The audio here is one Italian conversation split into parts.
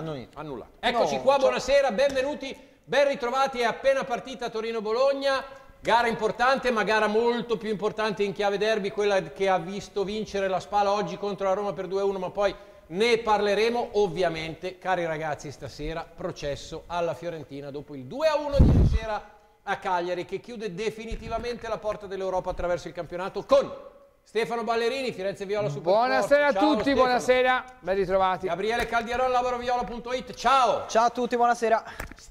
Annullato. Eccoci qua, buonasera, benvenuti, ben ritrovati. È appena partita Torino-Bologna, gara importante, ma gara molto più importante in chiave derby, quella che ha visto vincere la Spal oggi contro la Roma per 2-1, ma poi ne parleremo. Ovviamente, cari ragazzi, stasera processo alla Fiorentina dopo il 2-1 di ieri sera a Cagliari, che chiude definitivamente la porta dell'Europa attraverso il campionato con Stefano Ballerini, Firenze Viola Supersport. Buonasera a tutti, Stefano. Buonasera, ben ritrovati. Gabriele Caldiarol, lavoroviola.it, ciao. Ciao a tutti, buonasera.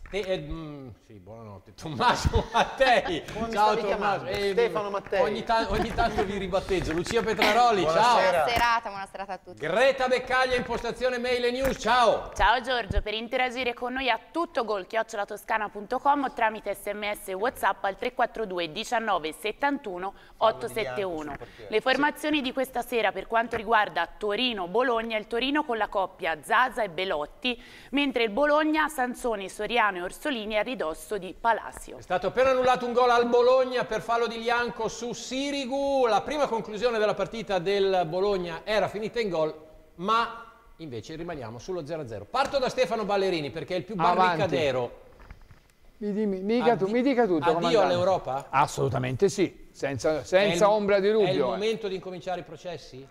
Sì, buonanotte. Tommaso Mattei. Come Ciao mi stavi Tommaso. chiamando? Stefano Mattei. Ogni tanto vi ribatteggio. Lucia Petraroli, ciao. Buona serata a tutti. Greta Beccaglia, impostazione mail e news, ciao. Ciao Giorgio, per interagire con noi a tuttogol@toscana.com o tramite sms e WhatsApp al 342 19 71 871. Le formazioni di questa sera per quanto riguarda Torino-Bologna, il Torino con la coppia Zaza e Belotti, mentre il Bologna, Sansoni, Soriano e Orsolini a ridosso di Palacio. È stato appena annullato un gol al Bologna per fallo di Lianco su Sirigu. La prima conclusione della partita del Bologna era finita in gol, ma invece rimaniamo sullo 0-0. Parto da Stefano Ballerini perché è il più barricadero. Mi dica tutto. Addio all'Europa? Assolutamente sì, senza ombra di dubbio. È il momento di incominciare i processi?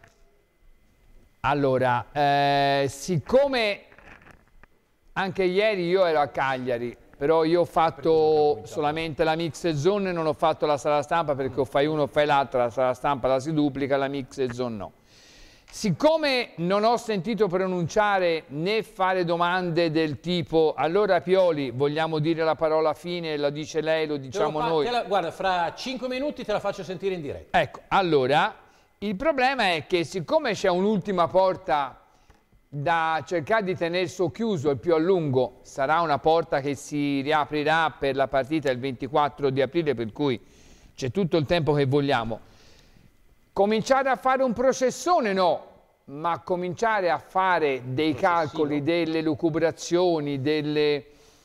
Allora, siccome anche ieri io ero a Cagliari, però io ho fatto solamente la mix zone, non ho fatto la sala stampa perché o fai uno o fai l'altra, la sala stampa la si duplica, la mix zone no. Siccome non ho sentito pronunciare né fare domande del tipo allora Pioli vogliamo dire la parola fine, la dice lei, lo diciamo noi. Guarda, fra 5 minuti te la faccio sentire in diretta. Ecco, allora il problema è che siccome c'è un'ultima porta da cercare di tenere socchiuso il più a lungo, sarà una porta che si riaprirà per la partita il 24 di aprile, per cui c'è tutto il tempo che vogliamo. Cominciare a fare un processone no, ma cominciare a fare dei calcoli, delle lucubrazioni, delle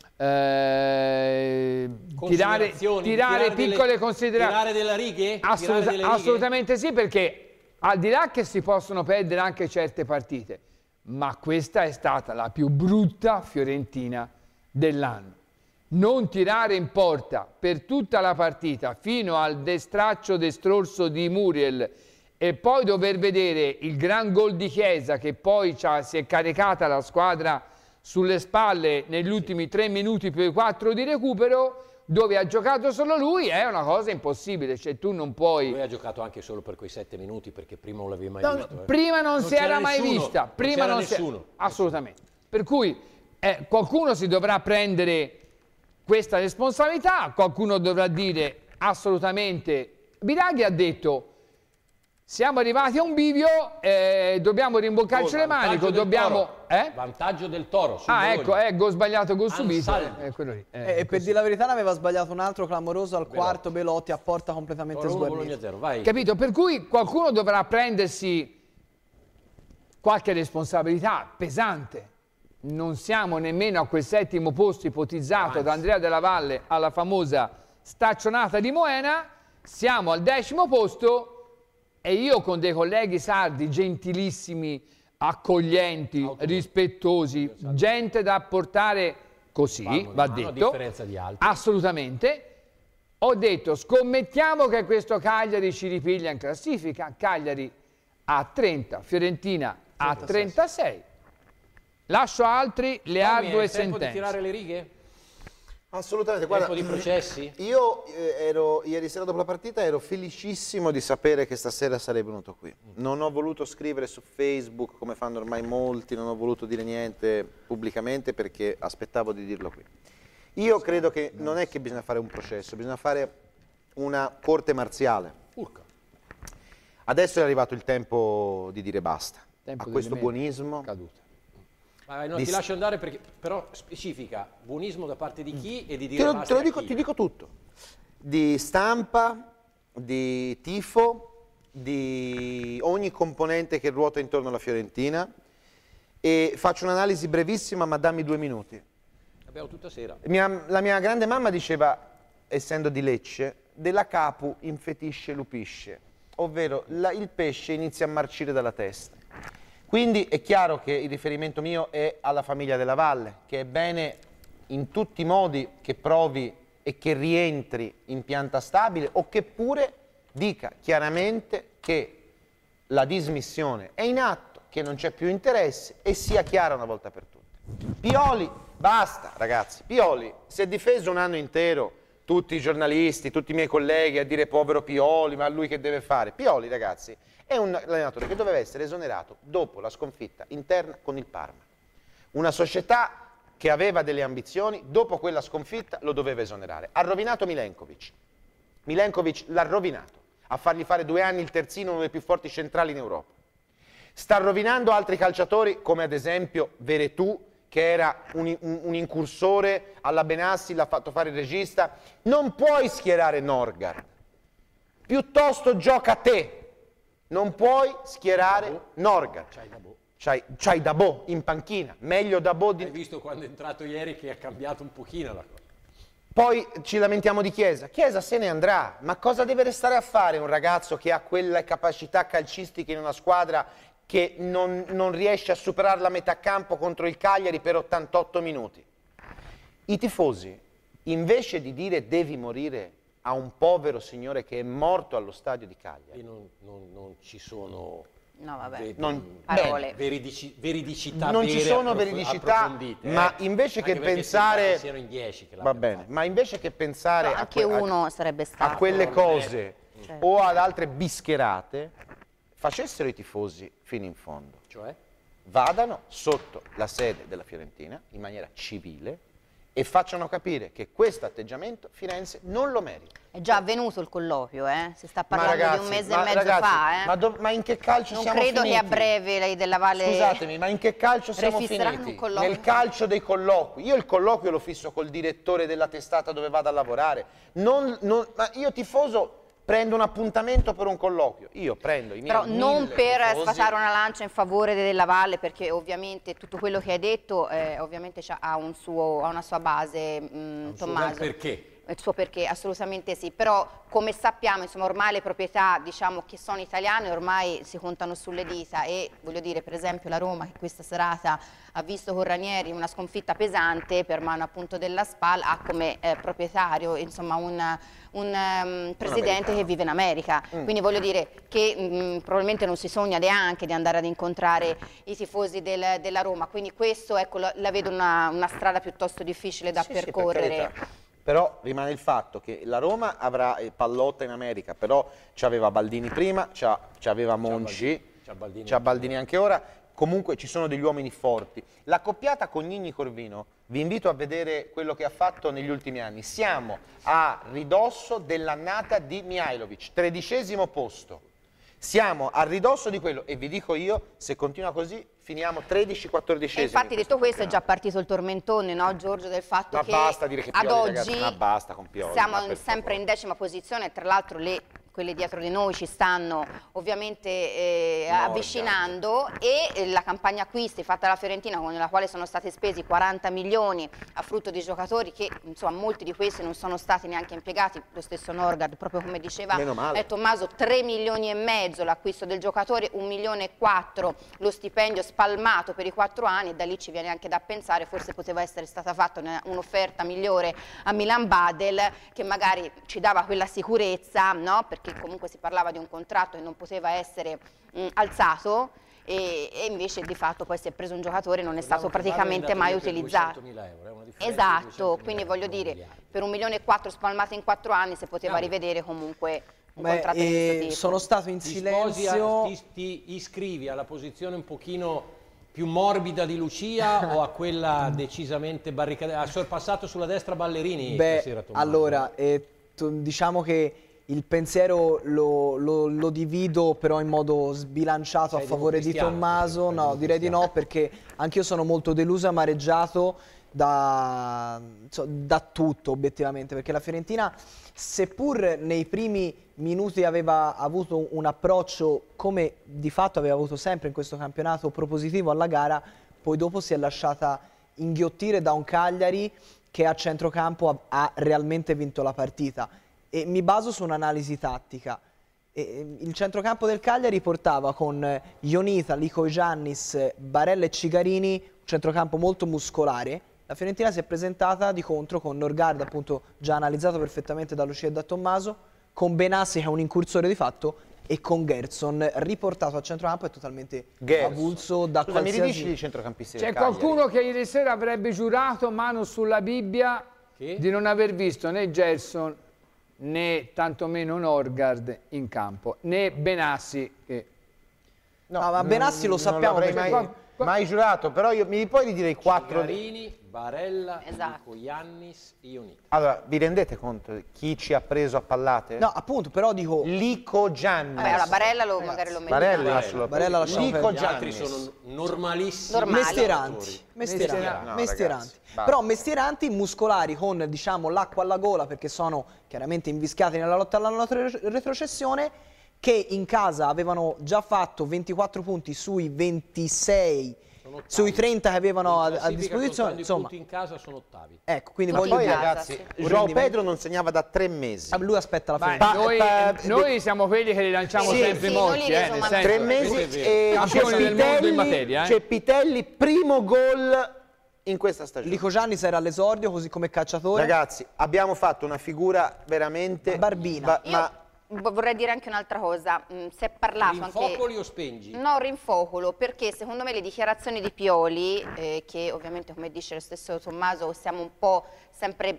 tirare piccole considerazioni. Tirare delle righe? Assolutamente sì, perché al di là che si possono perdere anche certe partite, ma questa è stata la più brutta Fiorentina dell'anno. Non tirare in porta per tutta la partita fino al destraccio destrorso di Muriel e poi dover vedere il gran gol di Chiesa che poi si è caricata la squadra sulle spalle negli ultimi 3 minuti più i 4 di recupero, dove ha giocato solo lui, è una cosa impossibile, cioè tu non puoi... Lui ha giocato anche solo per quei 7 minuti perché prima non l'avevi mai visto. Prima non si era mai vista, prima non si... Assolutamente. Per cui qualcuno si dovrà prendere questa responsabilità, qualcuno dovrà dire assolutamente... Biraghi ha detto siamo arrivati a un bivio, dobbiamo rimboccarci le maniche, dobbiamo... Vantaggio del Toro. Ecco, gol sbagliato, gol subito. Quello lì. E per dire la verità ne aveva sbagliato un altro clamoroso al quarto, Belotti a porta completamente sguarnito. Capito? Per cui qualcuno dovrà prendersi qualche responsabilità pesante. Non siamo nemmeno a quel 7° posto ipotizzato da Andrea Della Valle alla famosa staccionata di Moena, siamo al 10° posto e io con dei colleghi sardi gentilissimi, accoglienti, rispettosi, gente da portare così, va detto, a differenza di altri. Assolutamente, ho detto scommettiamo che questo Cagliari ci ripiglia in classifica, Cagliari a 30, Fiorentina a 36, lascio altri le ardue sentenze. Tempo di tirare le righe? Assolutamente, guarda, tempo di processi? Io ieri sera dopo la partita ero felicissimo di sapere che stasera sarei venuto qui. Non ho voluto scrivere su Facebook come fanno ormai molti, non ho voluto dire niente pubblicamente perché aspettavo di dirlo qui. Io credo che non è che bisogna fare un processo, bisogna fare una corte marziale. Adesso è arrivato il tempo di dire basta a questo buonismo. Caduta. Ti lascio andare perché però specifica buonismo da parte di chi e di dire basta ti dico tutto. Di stampa, di tifo, di ogni componente che ruota intorno alla Fiorentina e faccio un'analisi brevissima ma dammi 2 minuti. Abbiamo tutta sera. La mia grande mamma diceva, essendo di Lecce, della capu infetisce lupisce, ovvero il pesce inizia a marcire dalla testa. Quindi è chiaro che il riferimento mio è alla famiglia della Valle, che è bene in tutti i modi che provi e che rientri in pianta stabile, o che pure dica chiaramente che la dismissione è in atto, che non c'è più interesse, e sia chiara una volta per tutte. Pioli, basta ragazzi, Pioli si è difeso un anno intero, tutti i giornalisti, tutti i miei colleghi a dire povero Pioli, ma lui che deve fare? Pioli, ragazzi, è un allenatore che doveva essere esonerato dopo la sconfitta interna con il Parma. Una società che aveva delle ambizioni, dopo quella sconfitta lo doveva esonerare. Ha rovinato Milenkovic. Milenkovic l'ha rovinato, a fargli fare 2 anni il terzino, uno dei più forti centrali in Europa. Sta rovinando altri calciatori, come ad esempio Veretù, che era un incursore alla Benassi, l'ha fatto fare il regista. Non puoi schierare Norgard, piuttosto gioca te. Non puoi schierare Norgard. C'hai Dabò in panchina, meglio Dabò di... Hai visto quando è entrato ieri che ha cambiato un pochino la cosa. Poi ci lamentiamo di Chiesa. Chiesa se ne andrà, ma cosa deve restare a fare un ragazzo che ha quelle capacità calcistiche in una squadra che non riesce a superare la metà campo contro il Cagliari per 88 minuti? I tifosi, invece di dire devi morire a un povero signore che è morto allo stadio di Cagliari. E non ci sono... No, vabbè. Parole. Veridicità non ci sono veridicità, ma invece che pensare... siano in 10 che va bene, ma invece che pensare anche uno sarebbe stato a quelle cose o ad altre bischerate, facessero i tifosi fino in fondo. Cioè? Vadano sotto la sede della Fiorentina in maniera civile e facciano capire che questo atteggiamento Firenze non lo merita. È già avvenuto il colloquio, si sta parlando di un mese e mezzo fa. Ma in che calcio siamo finiti? Non credo che a breve lei della Valle... Scusatemi, ma in che calcio siamo finiti? Nel calcio dei colloqui. Io il colloquio lo fisso col direttore della testata dove vado a lavorare. Ma io tifoso... Prendo un appuntamento per un colloquio, io prendo i miei Però non per tifosi. sfatare una lancia in favore della Valle, perché ovviamente tutto quello che hai detto ovviamente ha una sua base, Tommaso. Perché? Il suo perché, assolutamente sì, però come sappiamo, insomma, ormai le proprietà, diciamo, che sono italiane ormai si contano sulle dita, e voglio dire, per esempio la Roma, che questa serata ha visto con Ranieri una sconfitta pesante per mano appunto della SPAL, ha come proprietario, insomma, un presidente che vive in America, quindi voglio dire che probabilmente non si sogna neanche di andare ad incontrare i tifosi della Roma, quindi questo, ecco, la vedo una strada piuttosto difficile da percorrere. Sì, però rimane il fatto che la Roma avrà Pallotta in America, però c'aveva Baldini prima, c'aveva Monci, c'ha Baldini anche ora, comunque ci sono degli uomini forti. La coppiata con Gnini-Corvino, vi invito a vedere quello che ha fatto negli ultimi anni. Siamo a ridosso dell'annata di Mihajlovic, 13° posto. Siamo a ridosso di quello, e vi dico io, se continua così finiamo 13-14esimi. Infatti detto questo è già partito il tormentone, no Giorgio, del fatto che basta dire che ad Pioli, oggi ragazzi, basta con Pioli, siamo sempre in 10ª posizione, tra l'altro quelle dietro di noi ci stanno ovviamente avvicinando, e la campagna acquisti fatta dalla Fiorentina, con la quale sono stati spesi 40 milioni a frutto di giocatori che, insomma, molti di questi non sono stati neanche impiegati, lo stesso Norgard, proprio come diceva Tommaso, 3,5 milioni l'acquisto del giocatore, 1,4 milioni lo stipendio spalmato per i 4 anni, e da lì ci viene anche da pensare forse poteva essere stata fatta un'offerta migliore a Milan Badel, che magari ci dava quella sicurezza, no? Perché comunque si parlava di un contratto che non poteva essere alzato, e invece di fatto poi si è preso un giocatore e non è stato praticamente mai utilizzato. Esatto, quindi voglio dire, per 1,4 milioni spalmato in 4 anni si poteva rivedere comunque un contratto di questo tipo. Sono stato in silenzio. Ti iscrivi alla posizione un pochino più morbida di Lucia o a quella decisamente barricata? Ha sorpassato sulla destra Ballerini stasera, Tommaso? Allora, diciamo che il pensiero lo divido però in modo sbilanciato a favore di Tommaso. No, direi di no, perché anch'io sono molto deluso e amareggiato da tutto, obiettivamente, perché la Fiorentina, seppur nei primi minuti aveva avuto un approccio, come di fatto aveva avuto sempre in questo campionato, propositivo alla gara, poi dopo si è lasciata inghiottire da un Cagliari che a centrocampo ha realmente vinto la partita. E mi baso su un'analisi tattica. Il centrocampo del Cagliari portava con Ionita, Lico Giannis, Barella e Cigarini un centrocampo molto muscolare. La Fiorentina si è presentata di contro con Norgard, appunto già analizzato perfettamente da Lucia e da Tommaso, con Benassi che è un incursore di fatto e con Gerson riportato al centrocampo è totalmente avulso da qualsiasi... mi ridici i centrocampisti del C'è Cagliari? qualcuno che ieri sera avrebbe giurato mano sulla Bibbia di non aver visto né Gerson né tantomeno Norgard in campo, né Benassi che... No, ma Benassi lo sappiamo perché... Mai giurato, però mi puoi ridire i 4? Cigarini, Barella, Lico Giannis, Ionita. Allora, vi rendete conto chi ci ha preso a pallate? No, appunto, però dico... Lico Giannis. Vabbè, allora Barella magari lo metto. Barella lasciamo Lico Gli altri Giannis. sono normalissimi. Mestieranti. Però mestieranti, muscolari con, diciamo, l'acqua alla gola perché sono chiaramente invischiati nella lotta alla retrocessione, che in casa avevano già fatto 24 punti sui 26, sui 30 che avevano a disposizione. Insomma, i punti in casa sono ottavi. Ecco, quindi Poi ragazzi, João Pedro non segnava da 3 mesi. Lui aspetta la fine. Noi siamo quelli che li lanciamo sempre morti, nel senso, 3 mesi e campioni del mondo in materia. C'è Pitelli, primo gol in questa stagione. Lico Giannis era all'esordio, così come calciatore. Ragazzi, abbiamo fatto una figura veramente... barbina. Vorrei dire anche un'altra cosa, si è parlato Rinfocoli o spengi? No, rinfocolo, perché secondo me le dichiarazioni di Pioli, che ovviamente come dice lo stesso Tommaso siamo un po' sempre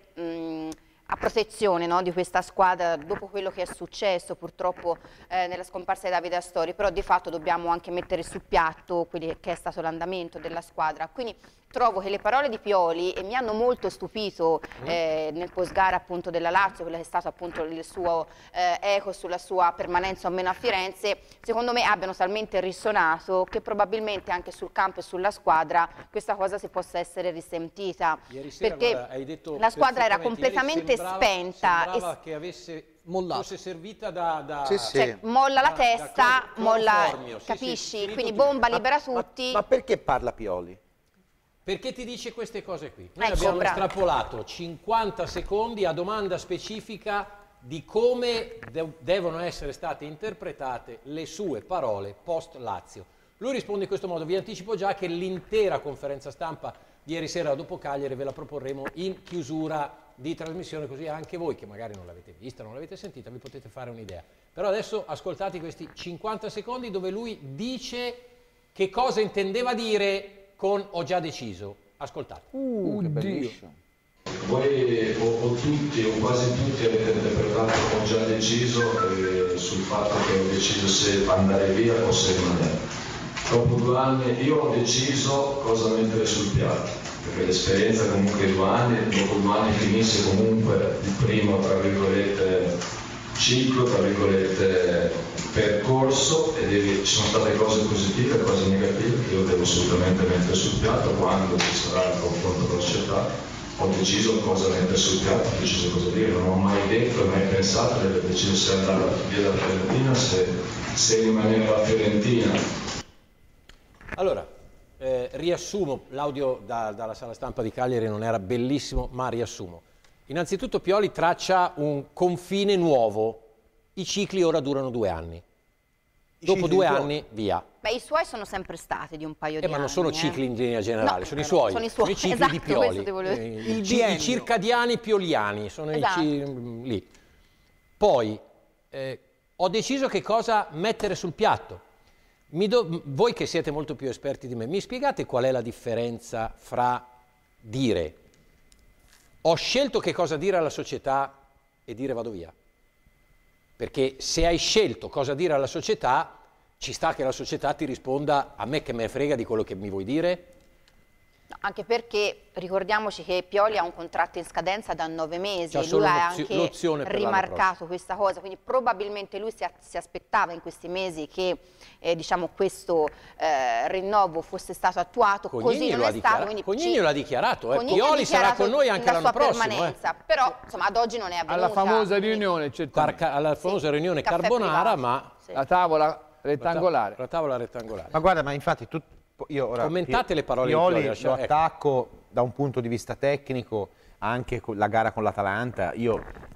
a protezione, no, di questa squadra dopo quello che è successo purtroppo nella scomparsa di Davide Astori, però di fatto dobbiamo anche mettere sul piatto quelli che è stato l'andamento della squadra, quindi trovo che le parole di Pioli, e mi hanno molto stupito nel post gara appunto della Lazio, quello che è stato appunto il suo eco sulla sua permanenza o meno a Firenze, secondo me abbiano talmente risonato che probabilmente anche sul campo e sulla squadra questa cosa si possa essere risentita, Ieri sera, perché guarda, hai detto la squadra era perfettamente, completamente spenta. Sembrava che avesse fosse servita da cioè, molla la testa, molla, sì, capisci? sì, Quindi bomba, libera tutti. Ma perché parla Pioli? Perché ti dice queste cose qui? Noi Ecco, abbiamo bravo. estrapolato 50 secondi a domanda specifica di come devono essere state interpretate le sue parole post Lazio. Lui risponde in questo modo: vi anticipo già che l'intera conferenza stampa di ieri sera dopo Cagliari ve la proporremo in chiusura di trasmissione, così anche voi che magari non l'avete vista, non l'avete sentita, vi potete fare un'idea. Però adesso ascoltate questi 50 secondi dove lui dice che cosa intendeva dire con ho già deciso. Ascoltate. Che bellissimo. Voi o tutti o quasi tutti avete interpretato ho già deciso sul fatto che ho deciso se andare via o se rimanere. Dopo 2 anni io ho deciso cosa mettere sul piatto, perché l'esperienza comunque di 2 anni, dopo 2 anni finisse comunque il primo, tra virgolette, ciclo, tra virgolette, percorso, e ci sono state cose positive e cose negative che io devo assolutamente mettere sul piatto. Quando ci sarà il confronto con la società ho deciso cosa mettere sul piatto, ho deciso cosa dire, non ho mai detto e mai pensato di aver deciso se andare via dalla Fiorentina, se rimanere alla Fiorentina. Allora, riassumo, l'audio dalla sala stampa di Cagliari non era bellissimo, ma riassumo. Innanzitutto Pioli traccia un confine nuovo, i cicli ora durano 2 anni, dopo 2 anni via. Beh, i suoi sono sempre stati di un paio di anni. Ma non sono cicli in linea generale, No, sono i suoi, sono i cicli esatto, di Pioli, questo ti volevo dire. i circadiani pioliani, sono Esatto. lì. Poi, ho deciso che cosa mettere sul piatto. Voi che siete molto più esperti di me, mi spiegate qual è la differenza fra dire ho scelto che cosa dire alla società e dire vado via? Perché se hai scelto cosa dire alla società, ci sta che la società ti risponda a me che me ne frega di quello che mi vuoi dire? No, anche perché ricordiamoci che Pioli ha un contratto in scadenza da 9 mesi, C'ha e solo lui ha anche l'opzione per l'anno rimarcato questa cosa, quindi probabilmente lui si aspettava in questi mesi che diciamo questo rinnovo fosse stato attuato, così non è stato. Cognini l'ha dichiarato, Cognini ha Pioli sarà dichiarato con noi anche la l'anno sua prossimo. permanenza, però insomma ad oggi non è avvenuta. Alla famosa quindi- riunione, certamente. Alla famosa riunione caffè carbonara, privato. ma Sì. La tavola rettangolare. la tavola rettangolare. Ma guarda, ma infatti io ora Commentate le parole di Pioli Pioli, lo ecco. attacco da un punto di vista tecnico, anche con la gara con l'Atalanta. Io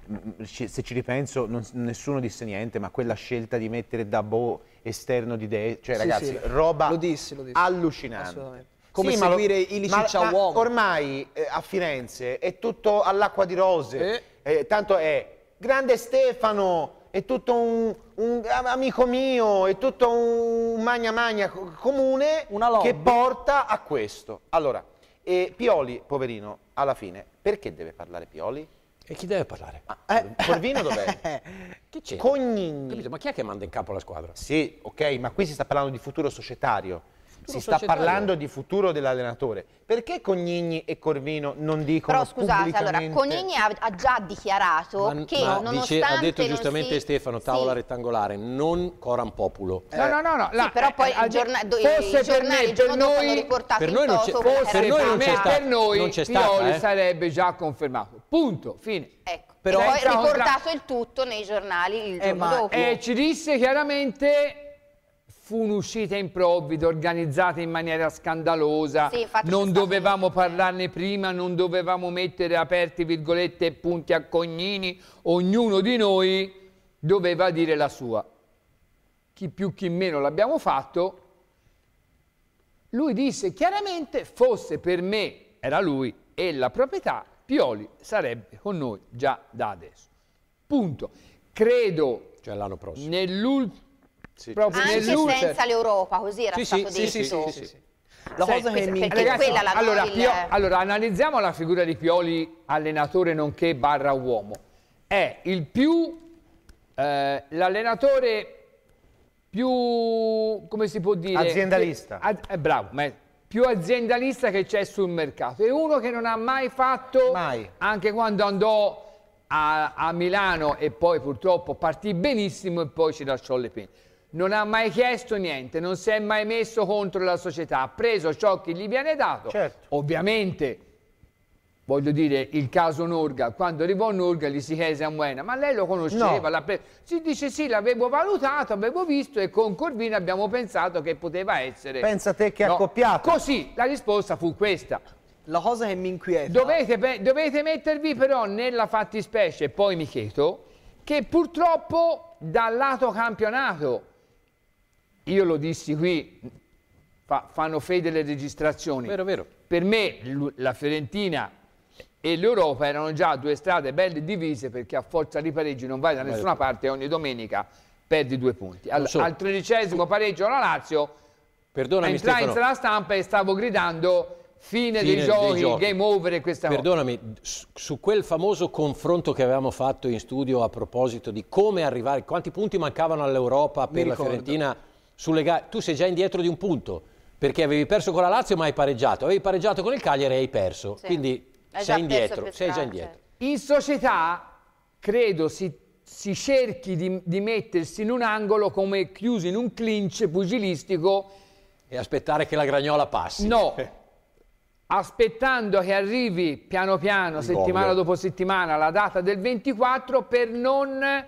se ci ripenso nessuno disse niente, ma quella scelta di mettere Dabò esterno di destra, cioè ragazzi, roba lo dissi. allucinante. Come seguire Ilicic a uomo. Ormai a Firenze è tutto all'acqua di rose, tanto è grande Stefano, è tutto un amico mio, è tutto un magna comune che porta a questo. Allora, Pioli, poverino, alla fine, perché deve parlare Pioli? E chi deve parlare? Corvino dov'è? Chi c'è? Cognini. Capito? Ma chi è che manda in capo la squadra? Sì, ok, ma qui si sta parlando di futuro societario. Si sta parlando di futuro dell'allenatore. Perché Cognini e Corvino non dicono pubblicamente? Però scusate, allora, Cognini ha già dichiarato che nonostante ha detto giustamente Stefano, tavola rettangolare, non coram populo. No. Sì, però poi i giornali il giorno dopo hanno riportato per noi non c'è, per noi non c'è Pioli sarebbe già confermato. Punto, fine. Ecco, però poi riportato il tutto nei giornali il giorno dopo. E ci disse chiaramente... Fu un'uscita improvvida, organizzata in maniera scandalosa, non dovevamo parlarne prima, non dovevamo mettere aperti virgolette e punti a Cognini, ognuno di noi doveva dire la sua. Chi più chi meno l'abbiamo fatto, lui disse chiaramente fosse per me, era lui, e la proprietà, Pioli sarebbe con noi già da adesso. Punto. Credo, cioè l'anno prossimo, nell'ultimo... Sì. Anche senza l'Europa, così era stato detto. Sì. La cosa che mi ragazzi, allora, analizziamo la figura di Pioli, allenatore nonché barra uomo. È il l'allenatore più, come si può dire? Aziendalista. Bravo, ma più aziendalista che c'è sul mercato. È uno che non ha mai fatto, anche quando andò a Milano e poi purtroppo partì benissimo e poi ci lasciò le penne. Non ha mai chiesto niente, non si è mai messo contro la società, ha preso ciò che gli viene dato. Certo. Ovviamente, voglio dire, il caso Norga, quando arrivò Norga gli si chiese a Muena, ma lei lo conosceva? Si dice sì, l'avevo valutato, avevo visto e con Corvino abbiamo pensato che poteva essere... Pensa te che accoppiato. Così, la risposta fu questa. La cosa che mi inquieta... Dovete mettervi però nella fattispecie, e poi mi chiedo, che purtroppo dal lato campionato, io lo dissi qui, fanno fede le registrazioni. Vero. Per me la Fiorentina e l'Europa erano già due strade belle divise, perché a forza di pareggi non vai da nessuna parte e ogni domenica perdi 2 punti. Al 13° pareggio la Lazio, entrai in sala stampa e stavo gridando fine dei giochi, game over e questa cosa. Perdonami, su quel famoso confronto che avevamo fatto in studio a proposito di come arrivare, quanti punti mancavano all'Europa per la Fiorentina sulle gare, tu sei già indietro di 1 punto, perché avevi perso con la Lazio ma hai pareggiato, avevi pareggiato con il Cagliari e hai perso, quindi sei indietro, sei già indietro. In società credo si cerchi di mettersi in un angolo come chiusi in un clinch pugilistico e aspettare che la gragnola passi. No, aspettando che arrivi piano piano, settimana dopo settimana, la data del 24 per non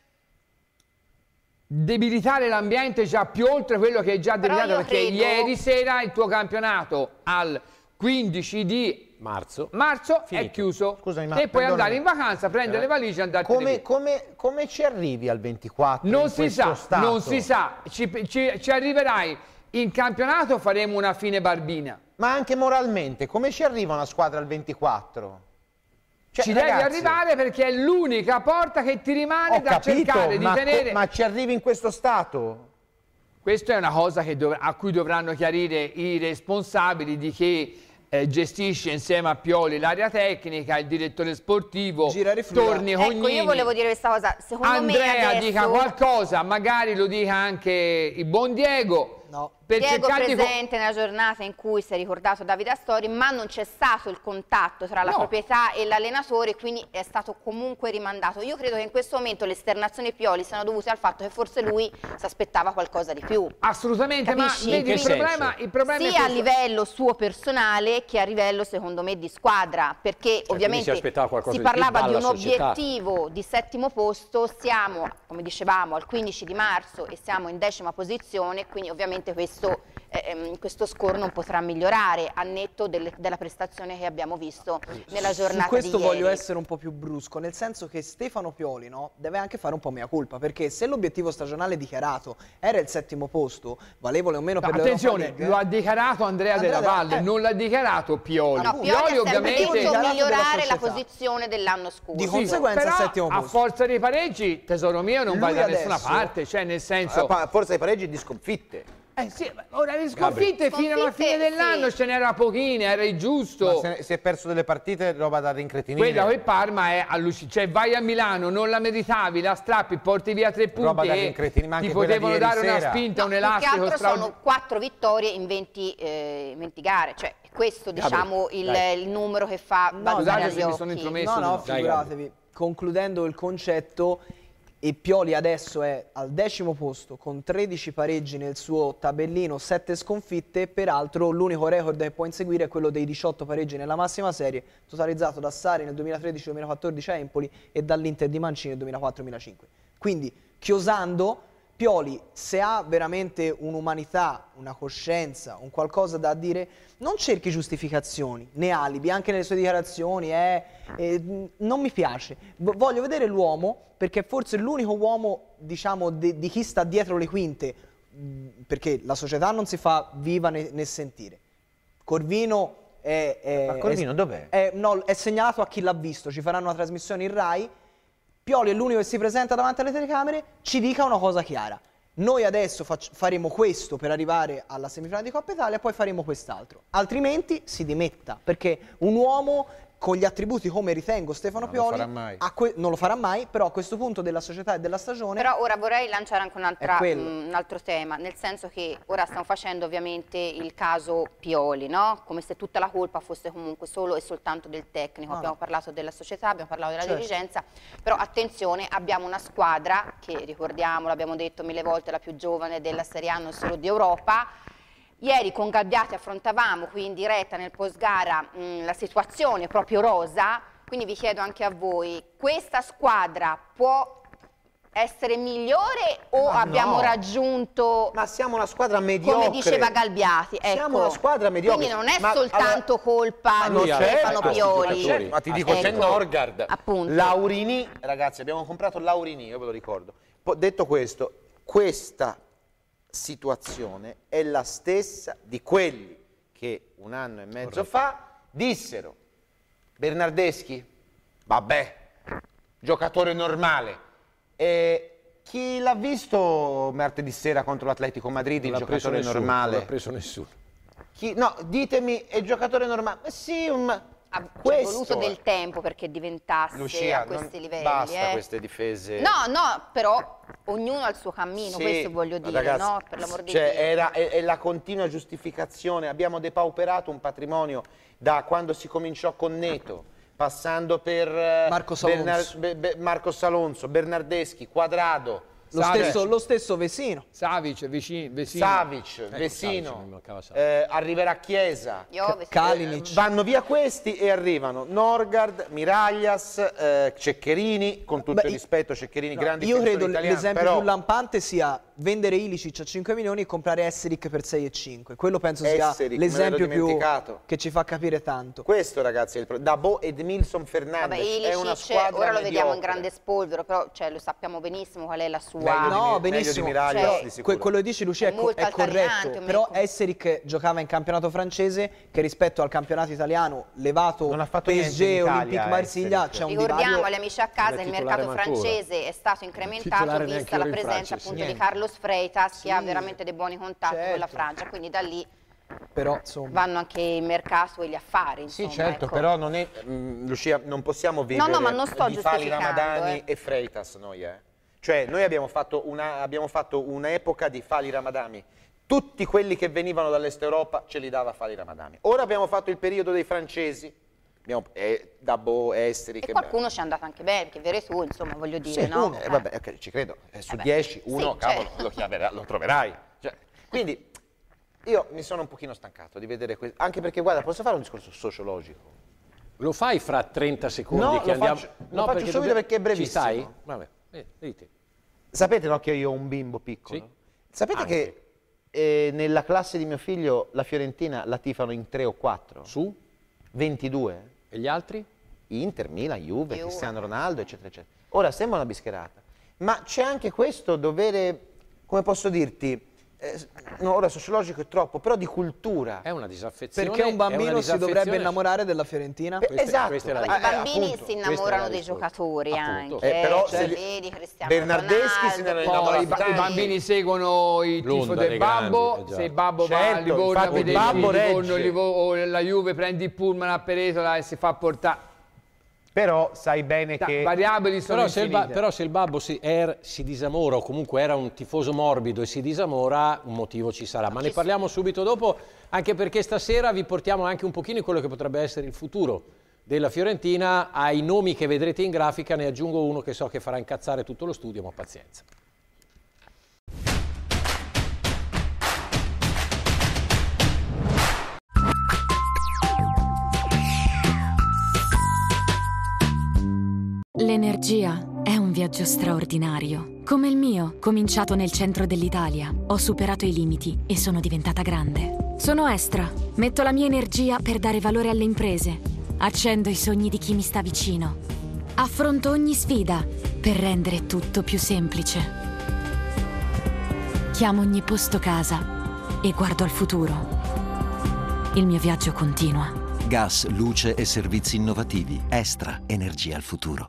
debilitare l'ambiente già più oltre quello che è già debilitato, perché ieri sera il tuo campionato al 15 di marzo è chiuso. Scusami, e puoi andare in vacanza, prendere le valigie e andartene via. Come ci arrivi al 24? Non si sa, ci arriverai in campionato, faremo una fine barbina. Ma anche moralmente, come ci arriva una squadra al 24? Cioè, ci devi arrivare perché è l'unica porta che ti rimane cercare di tenere. Ma ci arrivi in questo stato? Questa è una cosa a cui dovranno chiarire i responsabili di chi gestisce insieme a Pioli l'area tecnica, il direttore sportivo, Torni Cognini. Ecco, io volevo dire questa cosa. Secondo Andrea me adesso... dica qualcosa, magari lo dica anche il buon Diego. No. Diego presente nella giornata in cui si è ricordato Davide Astori, ma non c'è stato il contatto tra la proprietà e l'allenatore, quindi è stato comunque rimandato. Io credo che in questo momento le esternazioni Pioli siano dovute al fatto che forse lui si aspettava qualcosa di più. Assolutamente, capisci? Ma vedi, il problema sia a livello suo personale che a livello secondo me di squadra, perché ovviamente si parlava di un obiettivo di 7° posto, siamo, come dicevamo, al 15 di marzo e siamo in 10ª posizione, quindi ovviamente questo questo score non potrà migliorare a netto della prestazione che abbiamo visto nella giornata di ieri. Su questo voglio essere un po' più brusco, nel senso che Stefano Pioli, no, deve anche fare un po' mea culpa, perché se l'obiettivo stagionale dichiarato era il 7° posto, valevole o meno per attenzione, lo ha dichiarato Andrea Della Valle, non l'ha dichiarato Pioli. No, Pioli ovviamente voluto migliorare la posizione dell'anno scorso. Di conseguenza però, 7° posto. a forza dei pareggi, tesoro mio, non vai da nessuna adesso, parte, cioè nel senso... A forza dei pareggi di sconfitte. Sì, ora le sconfitte fino alla fine dell'anno ce n'era pochine, era il giusto. Ma si è perso delle partite, roba da rincretinire. Quella con Parma è allucinante, cioè vai a Milano, non la meritavi, la strappi, porti via 3 punti roba da e rincretinire, ma anche ti quella potevano di dare ieri una sera. spinta, un Più che elastico altro straordinario. sono 4 vittorie in 20 gare, cioè questo diciamo il numero che fa balzare agli occhi. Mi sono intromesso. No, figuratevi. Concludendo il concetto, e Pioli adesso è al 10° posto con 13 pareggi nel suo tabellino, 7 sconfitte, peraltro l'unico record che può inseguire è quello dei 18 pareggi nella massima serie, totalizzato da Sarri nel 2013-2014 a Empoli e dall'Inter di Mancini nel 2004-2005. Quindi, chiosando, Pioli, se ha veramente un'umanità, una coscienza, un qualcosa da dire, non cerchi giustificazioni, né alibi, anche nelle sue dichiarazioni, non mi piace. Voglio vedere l'uomo, perché forse è l'unico uomo, diciamo, di chi sta dietro le quinte, perché la società non si fa viva né sentire. Corvino Ma Corvino dov'è? No, è segnalato a chi l'ha visto, ci faranno una trasmissione in Rai. Pioli è l'unico che si presenta davanti alle telecamere, ci dica una cosa chiara. Noi adesso faremo questo per arrivare alla semifinale di Coppa Italia, poi faremo quest'altro. Altrimenti si dimetta, perché un uomo con gli attributi come ritengo Stefano Pioli non lo farà mai, però a questo punto della società e della stagione... Però ora vorrei lanciare anche un altro tema, nel senso che ora stiamo facendo ovviamente il caso Pioli, no? Come se tutta la colpa fosse comunque solo e soltanto del tecnico. Abbiamo parlato della società, abbiamo parlato della dirigenza, però attenzione, abbiamo una squadra che, ricordiamo, l'abbiamo detto 1000 volte, la più giovane della Serie A, non solo di Europa. Ieri con Gabbiati affrontavamo qui in diretta nel post gara la situazione proprio rosa, quindi vi chiedo anche a voi, questa squadra può essere migliore o abbiamo raggiunto... Ma siamo una squadra mediocre. Come diceva Galbiati, ecco. Siamo una squadra mediocre. Quindi non è soltanto colpa di Stefano Pioli. Ma ti dico, c'è Norgard, appunto. Laurini, ragazzi, abbiamo comprato Laurini, io ve lo ricordo. Detto questo, questa situazione è la stessa di quelli che un anno e mezzo fa dissero: Bernardeschi, vabbè, giocatore normale. E chi l'ha visto martedì sera contro l'Atletico Madrid, il giocatore normale? Non l'ha preso nessuno. No, ditemi, è giocatore normale? Sì, C'è voluto del tempo perché diventasse Lucia, a questi livelli. Basta queste difese. No, però ognuno ha il suo cammino, Sì, questo voglio dire, ragazzi, no? Per l'amor di cioè, Dio. è la continua giustificazione. Abbiamo depauperato un patrimonio da quando si cominciò con Neto, passando per Marcos Alonso, Bernardeschi, Quadrado. Lo stesso Vesino. Savic, Vesino. Arriverà Chiesa, Kalinic. vanno via questi e arrivano Norgard, Miraglias, Ceccherini, con tutto il rispetto, Ceccherini, grandi io credo italiani, l'esempio però... più lampante sia vendere Ilicic a 5 milioni e comprare Esseric per 6,5. Quello penso sia l'esempio più che ci fa capire tanto. Questo, ragazzi, è il Dabo ed Edmilson Fernandes. Ilicic, è una squadra ora lo vediamo in mediocre. grande spolvero, però lo sappiamo benissimo qual è la sua... benissimo. Quello che dici, Lucia, è corretto. Però Esseric giocava in campionato francese, che rispetto al campionato italiano, levato PSG, Olympique Marsiglia, c'è un divario. Ricordiamo agli amici a casa, il mercato francese è stato incrementato vista la presenza appunto di Carlos Freitas, che ha veramente dei buoni contatti con la Francia, quindi da lì però, insomma, vanno anche il mercato e gli affari. Insomma, sì, certo, ecco. però non è, Lucia, non possiamo vivere ma non sto di Fali Ramadani giustificando, e Freitas noi, Cioè, noi abbiamo fatto un'epoca di Fali Ramadani. Tutti quelli che venivano dall'Est Europa ce li dava Fali Ramadani. Ora abbiamo fatto il periodo dei francesi, Dabo, Esseric. E qualcuno ci è andato anche bene, perché Veretù, insomma, voglio dire, no? Vabbè, okay, ci credo. Su 10, uno, sì, cavolo, lo troverai. Cioè, quindi, io mi sono un pochino stancato di vedere questo. Anche perché, guarda, posso fare un discorso sociologico? Lo fai fra 30 secondi No, che andiamo... lo faccio subito perché è brevissimo. Ci stai? Vabbè, dite. Sapete, no, che io ho un bimbo piccolo? Sì. Sapete che nella classe di mio figlio la Fiorentina la tifano in 3 o 4. Su? 22. E gli altri? Inter, Milan, Juve, Cristiano Ronaldo, eccetera, eccetera. Ora sembra una bischerata, ma c'è anche questo dovere, come posso dirti, no, ora sociologico è troppo, però di cultura. È una disaffezione. Perché un bambino si dovrebbe innamorare della Fiorentina? Esatto. I bambini si innamorano dei giocatori anche. Però cioè, se vedi Cristiano Bernardeschi se ne Ronaldo, innamora. I bambini seguono il tifo del babbo, se il babbo va a Livorno a vedere Livorno o la Juve, prende il pullman a Peretola e si fa portare. Però sai bene che... Variabili sono infinite. Però se il babbo si disamora o comunque era un tifoso morbido e si disamora, un motivo ci sarà. Ma ne parliamo subito dopo, anche perché stasera vi portiamo anche un pochino in quello che potrebbe essere il futuro della Fiorentina. Ai nomi che vedrete in grafica ne aggiungo uno che so che farà incazzare tutto lo studio, ma pazienza. L'energia è un viaggio straordinario. Come il mio, cominciato nel centro dell'Italia. Ho superato i limiti e sono diventata grande. Sono Estra. Metto la mia energia per dare valore alle imprese. Accendo i sogni di chi mi sta vicino. Affronto ogni sfida per rendere tutto più semplice. Chiamo ogni posto casa e guardo al futuro. Il mio viaggio continua. Gas, luce e servizi innovativi. Estra, energia al futuro.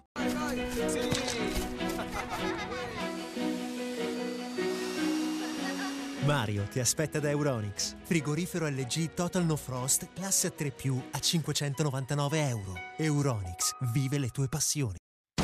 Mario ti aspetta da Euronics. Frigorifero LG Total No Frost classe A3+, a 599 €. Euronics, vive le tue passioni.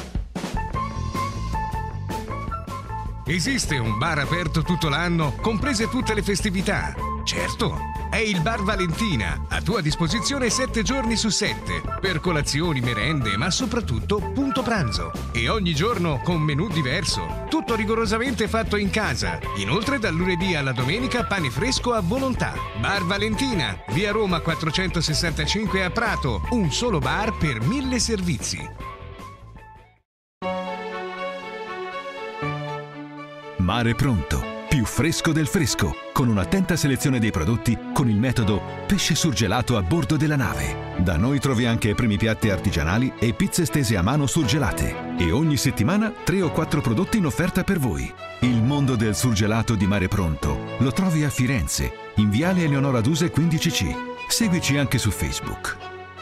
Esiste un bar aperto tutto l'anno, comprese tutte le festività? Certo! È il Bar Valentina, a tua disposizione 7 giorni su 7, per colazioni, merende, ma soprattutto punto pranzo. E ogni giorno con menù diverso, tutto rigorosamente fatto in casa. Inoltre dal lunedì alla domenica pane fresco a volontà. Bar Valentina, via Roma 465 a Prato, un solo bar per 1000 servizi. Mare Pronto, più fresco del fresco, con un'attenta selezione dei prodotti con il metodo pesce surgelato a bordo della nave. Da noi trovi anche primi piatti artigianali e pizze stese a mano surgelate. E ogni settimana 3 o 4 prodotti in offerta per voi. Il mondo del surgelato di Mare Pronto lo trovi a Firenze, in Viale Eleonora Duse 15C. Seguici anche su Facebook.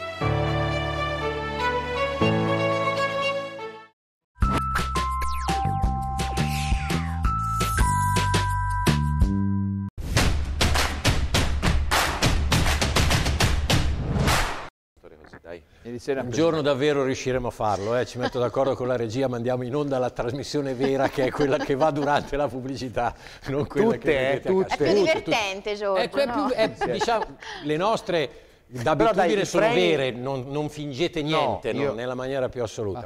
Un giorno davvero riusciremo a farlo, ci metto d'accordo con la regia, mandiamo in onda la trasmissione vera che è quella che va durante la pubblicità, non quella che vedete a casa. È più divertente, Giorgio, diciamo, le nostre d'abitudine sono vere, non fingete niente, nella maniera più assoluta.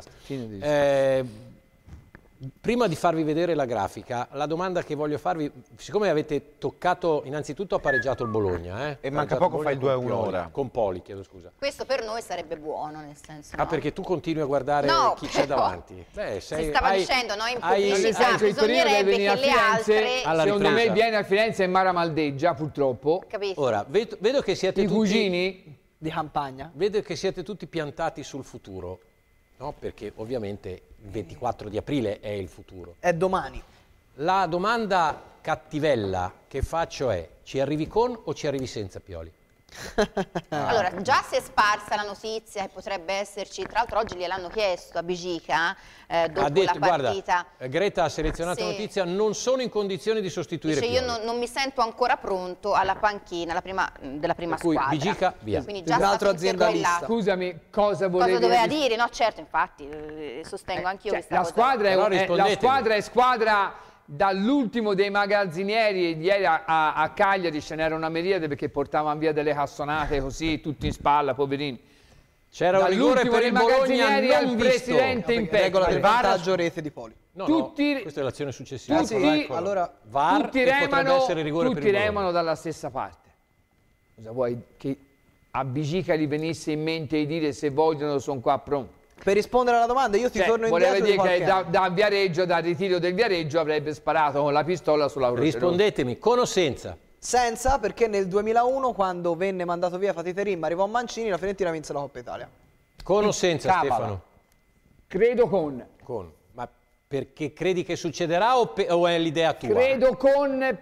Prima di farvi vedere la grafica, la domanda che voglio farvi, siccome avete toccato, innanzitutto ha pareggiato il Bologna, e manca poco fa il 2-1 ora. Con Poli, chiedo scusa. Questo per noi sarebbe buono, nel senso. Ah, perché tu continui a guardare chi c'è davanti. Si stava dicendo, no, in pubblicità, bisognerebbe che le altre... Secondo me viene a Firenze e Mara Maldeggia, purtroppo. Capito? Ora, vedo che siete i tutti... cugini di campagna. Vedo che siete tutti piantati sul futuro, no? Perché ovviamente il 24 di aprile è il futuro. È domani. La domanda cattivella che faccio è: ci arrivi con o ci arrivi senza Pioli? Allora, già si è sparsa la notizia e potrebbe esserci, tra l'altro oggi gliel'hanno chiesto a Bigica dopo la partita. Guarda, Greta ha selezionato notizia, non sono in condizioni di sostituire Dice, Pioli. io non mi sento ancora pronto alla panchina della prima squadra. Bigica, via. Quindi già l'altro aziendalista. Scusami, cosa doveva dire? No, certo, infatti, sostengo anch'io questa cosa. La squadra è squadra. Dall'ultimo dei magazzinieri ieri a Cagliari ce n'era una miriade perché portavano via delle cassonate così tutti in spalla, poverini. C'era un rigore per il Bologna al presidente in regola del vantaggio rete di Poli. Questa è l'azione successiva. Tutti remano dalla stessa parte. Cosa vuoi che a Bigica gli venisse in mente di dire se vogliono sono qua pronti? Per rispondere alla domanda io ti torno indietro. Voleva dire che dal ritiro del Viareggio avrebbe sparato con la pistola sulla croce. Rispondetemi, con o senza? Senza, perché nel 2001, quando venne mandato via Fatih Terim, arrivò Mancini, la Fiorentina vinse la Coppa Italia. Con o senza, Cabala. Stefano? Credo con. Con. Ma perché credi che succederà o è l'idea tua? Credo con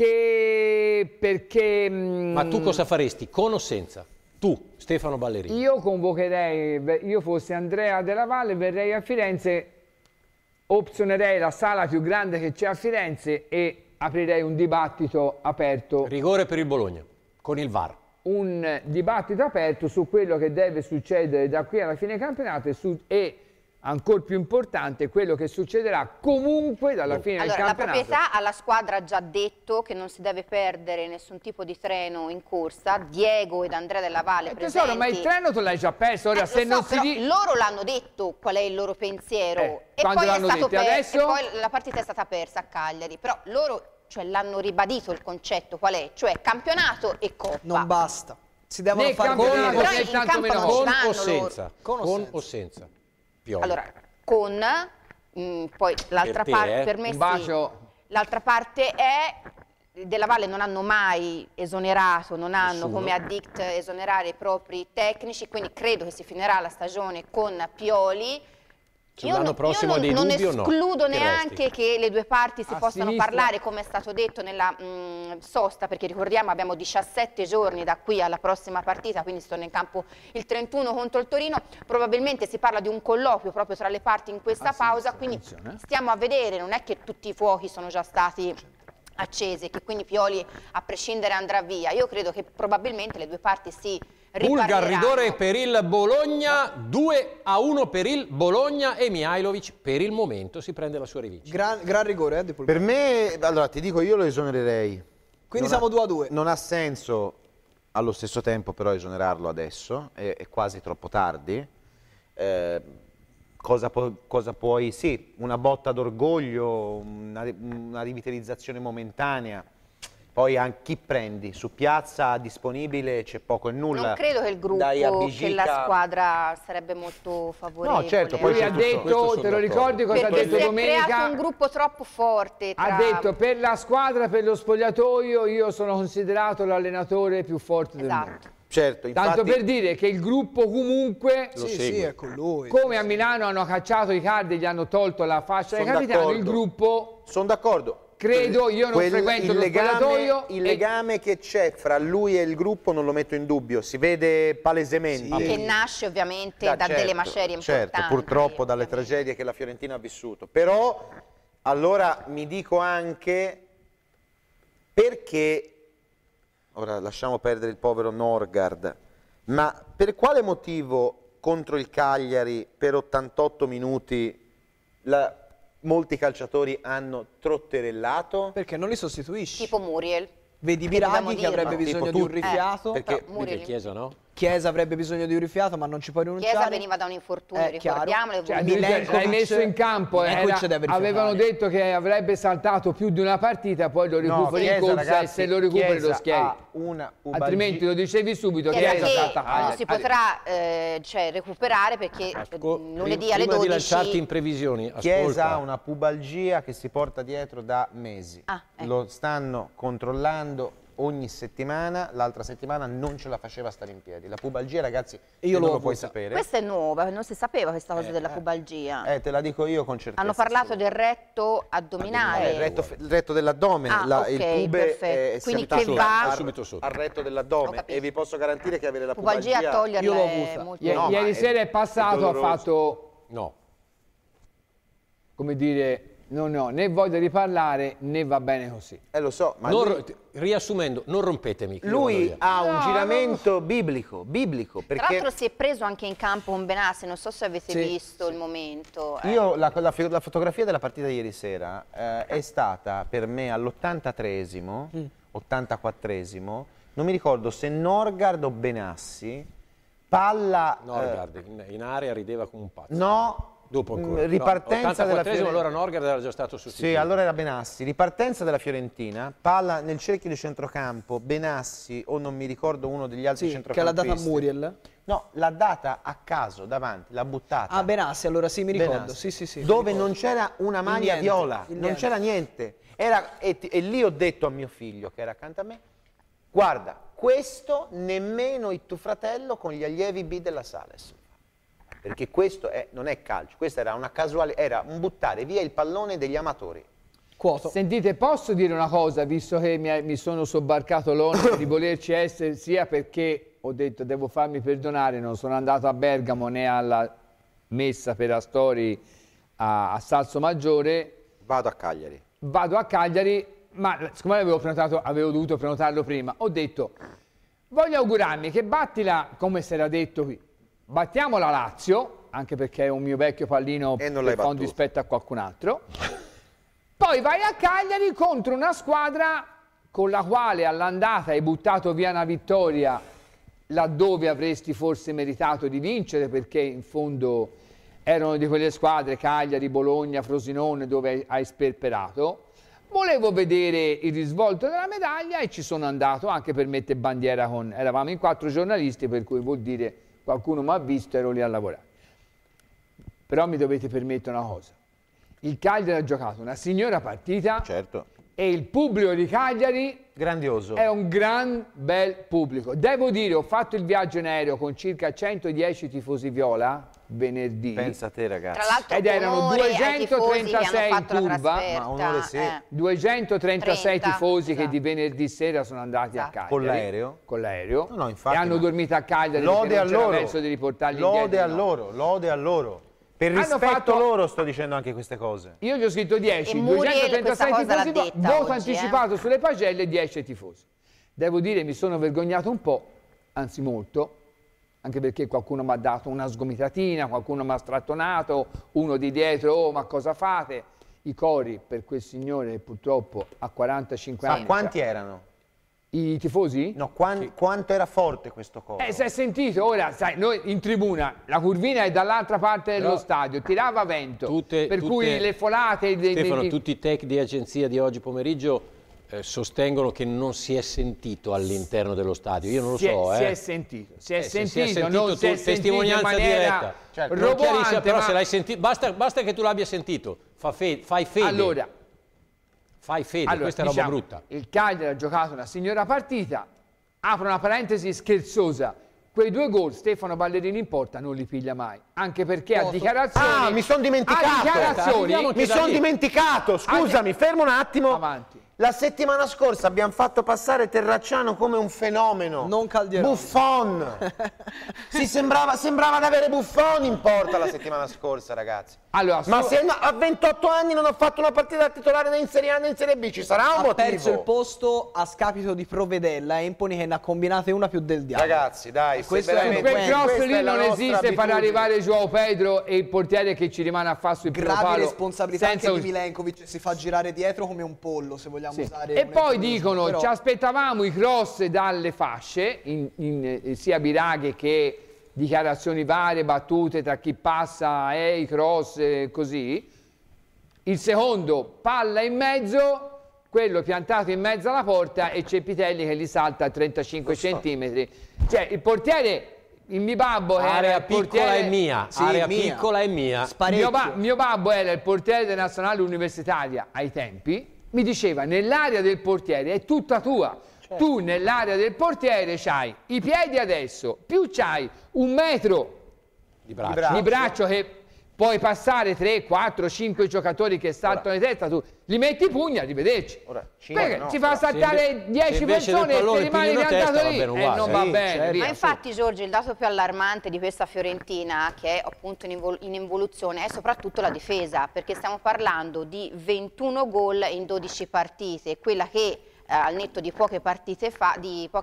perché Ma tu cosa faresti, con o senza? Tu, Stefano Ballerini. io convocherei, io fossi Andrea Della Valle, verrei a Firenze, opzionerei la sala più grande che c'è a Firenze e aprirei un dibattito aperto. Rigore per il Bologna, con il VAR. Un dibattito aperto su quello che deve succedere da qui alla fine del campionato e ancora più importante, quello che succederà comunque dalla fine del campionato. La proprietà alla squadra ha già detto che non si deve perdere nessun tipo di treno in corsa. Diego ed Andrea Della Valle presenti. Tesoro, ma il treno tu l'hai già perso, ora se non si dice... Loro l'hanno detto qual è il loro pensiero e quando poi, l'hanno detto? Adesso... e poi la partita è stata persa a Cagliari, però loro l'hanno ribadito il concetto qual è, cioè campionato e Coppa. Non basta, si devono fare però in campo non ci Con vanno o senza? loro. Con o senza? Pioli. Allora, con, poi l'altra Per te, parte, per me Un sì, bacio. l'altra parte è, Della Valle non hanno mai esonerato, non hanno Nessuno. come addict esonerare i propri tecnici, quindi credo che si finirà la stagione con Pioli. L'anno prossimo ha dei non dubbi o no? escludo Che neanche resti? che le due parti si A possano sinistra. parlare, come è stato detto nella sosta, perché ricordiamo abbiamo 17 giorni da qui alla prossima partita, quindi si torna in campo il 31 contro il Torino. Probabilmente si parla di un colloquio proprio tra le parti in questa pausa, quindi stiamo a vedere, non è che tutti i fuochi sono già stati accesi, che quindi Pioli a prescindere andrà via. Io credo che probabilmente le due parti si Bulgar, riparleranno. rigore per il Bologna, 2-1 per il Bologna e Mihajlovic per il momento si prende la sua rivincita. Gran rigore, di Pulgar. Per me, allora ti dico, io lo esonererei. Quindi siamo 2-2. Non ha senso allo stesso tempo però esonerarlo adesso, è quasi troppo tardi. Cosa puoi, sì, una botta d'orgoglio, una rivitalizzazione momentanea. Poi anche chi prendi? Su piazza disponibile c'è poco e nulla. Non credo che il gruppo, che la squadra sarebbe molto favorevole. No, certo, Poi ha detto, te lo ricordi cosa ha detto domenica? Si è creato un gruppo troppo forte. Ha detto per la squadra, per lo spogliatoio, io sono considerato l'allenatore più forte del mondo. Certo, infatti... Tanto per dire che il gruppo comunque, Sì, è con lui. come a Milano hanno cacciato i Cardi, gli hanno tolto la fascia di capitano, il gruppo... Sono d'accordo. Credo, io non frequento lo spogliatoio. Il legame che c'è fra lui e il gruppo non lo metto in dubbio, si vede palesemente. Che nasce ovviamente da delle macerie importanti. Certo, purtroppo dalle tragedie che la Fiorentina ha vissuto. Però, allora mi dico anche perché, ora lasciamo perdere il povero Norgard, ma per quale motivo contro il Cagliari per 88 minuti molti calciatori hanno trotterellato? Perché non li sostituisci. Tipo Muriel. Vedi Biraghi che avrebbe bisogno di un rifiato. Perché Chiesa no? Chiesa avrebbe bisogno di un rifiato, ma non ci puoi rinunciare. Chiesa veniva da un infortunio, ricordiamolo. L'hai messo in campo, avevano detto che avrebbe saltato più di una partita, poi lo recuperi in corsa e se lo recuperi lo schieri. Altrimenti lo dicevi subito, Chiesa salta. Non si potrà recuperare perché lunedì alle 12... Prima di lanciarti in previsioni, Chiesa ha una pubalgia che si porta dietro da mesi. Lo stanno controllando ogni settimana, l'altra settimana non ce la faceva stare in piedi. La pubalgia, ragazzi, non lo puoi sapere. Questa è nuova, non si sapeva questa cosa della pubalgia. Te la dico io con certezza. Hanno parlato del retto addominale. Il retto dell'addome, il pube è quindi che va subito sotto. Al retto dell'addome e vi posso garantire che avere la pubalgia a toglierla io l'ho avuta. Ieri sera è passato, ha fatto come dire, no, né voglio riparlare né va bene così. Lo so, ma riassumendo, non rompetemi. Lui ha un giramento biblico, perché... Tra l'altro si è preso anche in campo con Benassi, non so se avete visto il momento. Io la fotografia della partita di ieri sera è stata per me all'83esimo, 84esimo, non mi ricordo se Norgard o Benassi, palla... Norgard in area rideva come un pazzo. No, dopo ancora. Ripartenza della Fiorentina. Allora Norgard era già stato sostituito. Sì, allora era Benassi. Ripartenza della Fiorentina, palla nel cerchio di centrocampo, Benassi o non mi ricordo uno degli altri centrocampisti. Che l'ha data a Muriel? No, l'ha data a caso davanti, l'ha buttata. Benassi, allora sì, mi ricordo. Benassi. Sì, dove non c'era una maglia viola, non c'era niente. E lì ho detto a mio figlio che era accanto a me, Guarda, questo nemmeno il tuo fratello con gli allievi B della Sales. Perché questo non è calcio, questo era una casuale, era un buttare via il pallone degli amatori. Quoto. Sentite, posso dire una cosa, visto che mi sono sobbarcato l'onere di volerci essere, sia perché ho detto devo farmi perdonare, non sono andato a Bergamo né alla messa per Astori a Salsomaggiore. Vado a Cagliari. Vado a Cagliari, ma siccome avevo dovuto prenotarlo prima, ho detto voglio augurarmi che battila, come si era detto qui, battiamo la Lazio, anche perché è un mio vecchio pallino per fondo rispetto a qualcun altro. Poi vai a Cagliari contro una squadra con la quale all'andata hai buttato via una vittoria laddove avresti forse meritato di vincere, perché in fondo erano di quelle squadre, Cagliari, Bologna, Frosinone, dove hai sperperato. Volevo vedere il risvolto della medaglia e ci sono andato anche per mettere bandiera con... Eravamo in 4 giornalisti, per cui vuol dire qualcuno mi ha visto, ero lì a lavorare. Però mi dovete permettere una cosa. Il Cagliari ha giocato una signora partita, certo, e il pubblico di Cagliari grandioso, è un gran bel pubblico. Devo dire, ho fatto il viaggio in aereo con circa 110 tifosi viola venerdì. Pensa a te, ragazzi. Tra l'altro, ed erano 236 in curva, ma onore sì. 236 tifosi che di venerdì sera sono andati a Cagliari. Con l'aereo? Con l'aereo. No, infatti, e hanno dormito a Cagliari. Lode a loro. Verso di riportarli lode a loro, lode a loro. Per rispetto loro sto dicendo anche queste cose. Io gli ho scritto 10, 236 tifosi, voto anticipato sulle pagelle, 10 tifosi. Devo dire, mi sono vergognato un po', anzi molto, anche perché qualcuno mi ha dato una sgomitatina, qualcuno mi ha strattonato, uno di dietro, oh ma cosa fate? I cori per quel signore purtroppo a 45 anni. Ma quanti erano? I tifosi? No, quanto era forte questo coro? Si è sentito, ora, sai, noi in tribuna, la curvina è dall'altra parte dello stadio, tirava vento, per cui le folate... Stefano, tutti i tech di agenzia di oggi pomeriggio sostengono che non si è sentito all'interno dello stadio, io non lo so. Si è sentito, non si è sentito testimonianza in maniera diretta. Però se l'hai sentito, basta che tu l'abbia sentito, fai fede. Allora, questa è roba brutta. Il Cagliari ha giocato una signora partita, apro una parentesi scherzosa, quei 2 gol Stefano Ballerini in porta non li piglia mai, anche perché a dichiarazioni... Ah, mi sono dimenticato! Scusami, fermo un attimo. Avanti. La settimana scorsa abbiamo fatto passare Terracciano come un fenomeno. Non Calderone. Buffon. sembrava di avere Buffon in porta la settimana scorsa, ragazzi. Allora, ma se a 28 anni non ho fatto una partita da titolare né in Serie A né in Serie B, ci sarà un motivo. Ha perso il posto a scapito di Provedella, Empoli che ne ha combinate una più del diavolo. Ragazzi, dai, questo quel cross lì non esiste, far arrivare Joao Pedro e il portiere che ci rimane a fare sul primo palo. Gravi responsabilità anche di Milenkovic, si fa girare dietro come un pollo, se vogliamo usare. E poi dicono, ci aspettavamo i cross dalle fasce, sia Biraghi che dichiarazioni varie, battute tra chi passa e i cross, così. Il secondo, palla in mezzo, quello piantato in mezzo alla porta e Cepitelli che li salta a 35 centimetri. Cioè, il portiere... Il mio babbo area piccola è mia, piccola è mia. Mio babbo era il portiere della nazionale universitaria ai tempi, mi diceva nell'area del portiere è tutta tua. Certo. Tu nell'area del portiere c'hai i piedi adesso, più c'hai 1 metro di braccio che puoi passare 3, 4, 5 giocatori che saltano di testa, tu li metti i pugni, arrivederci. Perché ci fa saltare 10 persone e ti rimani piantato lì e non va bene. Ma infatti, Giorgio, il dato più allarmante di questa Fiorentina, che è appunto in involuzione, è soprattutto la difesa, perché stiamo parlando di 21 gol in 12 partite, quella che al netto di poche partite fa,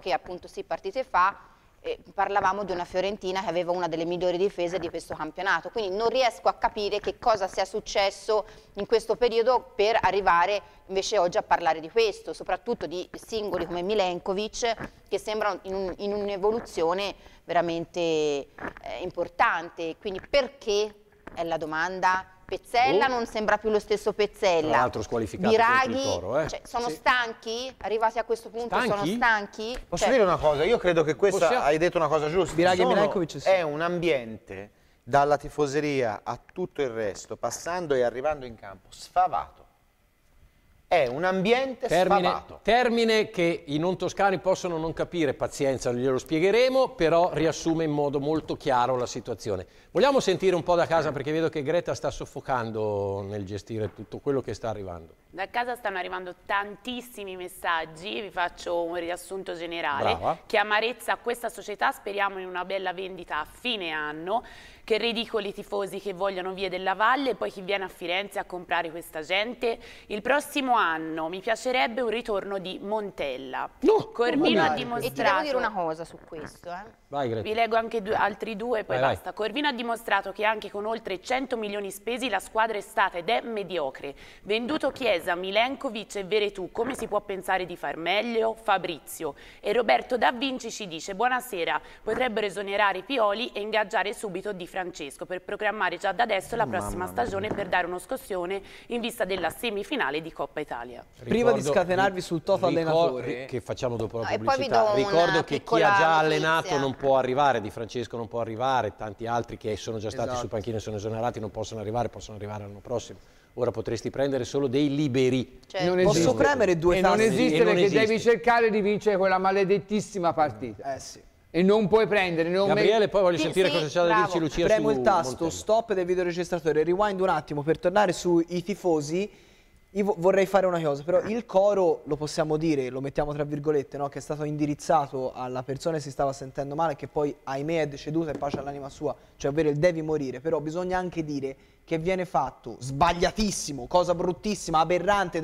parlavamo di una Fiorentina che aveva una delle migliori difese di questo campionato, quindi non riesco a capire che cosa sia successo in questo periodo per arrivare invece oggi a parlare di questo, soprattutto di singoli come Milenkovic che sembrano in un'evoluzione veramente importante. Quindi perché è la domanda? Pezzella non sembra più lo stesso Pezzella. Tra l'altro squalificato Biraghi, contro il Toro, cioè, sono stanchi? Arrivati a questo punto sono stanchi? Posso dire una cosa? Io credo che questa hai detto una cosa giusta. Biraghi e Milenkovic sì. È un ambiente dalla tifoseria a tutto il resto, passando e arrivando in campo, sfavato. È un ambiente sfavato. Termine che i non toscani possono non capire, pazienza, glielo spiegheremo, però riassume in modo molto chiaro la situazione. Vogliamo sentire un po' da casa, perché vedo che Greta sta soffocando nel gestire tutto quello che sta arrivando. Da casa stanno arrivando tantissimi messaggi, vi faccio un riassunto generale. Brava. Che amarezza a questa società, speriamo in una bella vendita a fine anno. Che ridicoli tifosi che vogliono Via della Valle e poi chi viene a Firenze a comprare questa gente. Il prossimo anno mi piacerebbe un ritorno di Montella. Corvino ha dimostrato... E ti devo dire una cosa su questo. Vai, Greta. Vi leggo anche altri due, poi vai. basta. Corvino ha dimostrato che anche con oltre 100 milioni spesi la squadra è stata ed è mediocre. Venduto Chiesa, Milenkovic e Veretù, come si può pensare di far meglio? Fabrizio. E Roberto Da Vinci ci dice: buonasera, potrebbero esonerare i Pioli e ingaggiare subito Di Francesco per programmare già da adesso la prossima stagione per dare uno scossione in vista della semifinale di Coppa Italia. Prima di scatenarvi sul toto allenatore, che facciamo dopo la e poi vi pubblicità, do ricordo che chi ha già allenato notizia. non può arrivare, Di Francesco non può arrivare, tanti altri che sono già stati sul panchino e sono esonerati non possono arrivare l'anno prossimo. Ora potresti prendere solo dei liberi. Non posso premere due tasti. Non esiste perché devi cercare di vincere quella maledettissima partita. Sì. E non puoi prendere. Gabriele, poi voglio sentire cosa c'è da dirci Lucia. Premo il tasto Montella. stop del videoregistratore, rewind un attimo per tornare sui tifosi. Io vorrei fare una cosa, però il coro lo possiamo dire, lo mettiamo tra virgolette, no? Che è stato indirizzato alla persona che si stava sentendo male, che poi ahimè è deceduta e pace all'anima sua, cioè ovvero il devi morire, però bisogna anche dire che viene fatto sbagliatissimo, cosa bruttissima, aberrante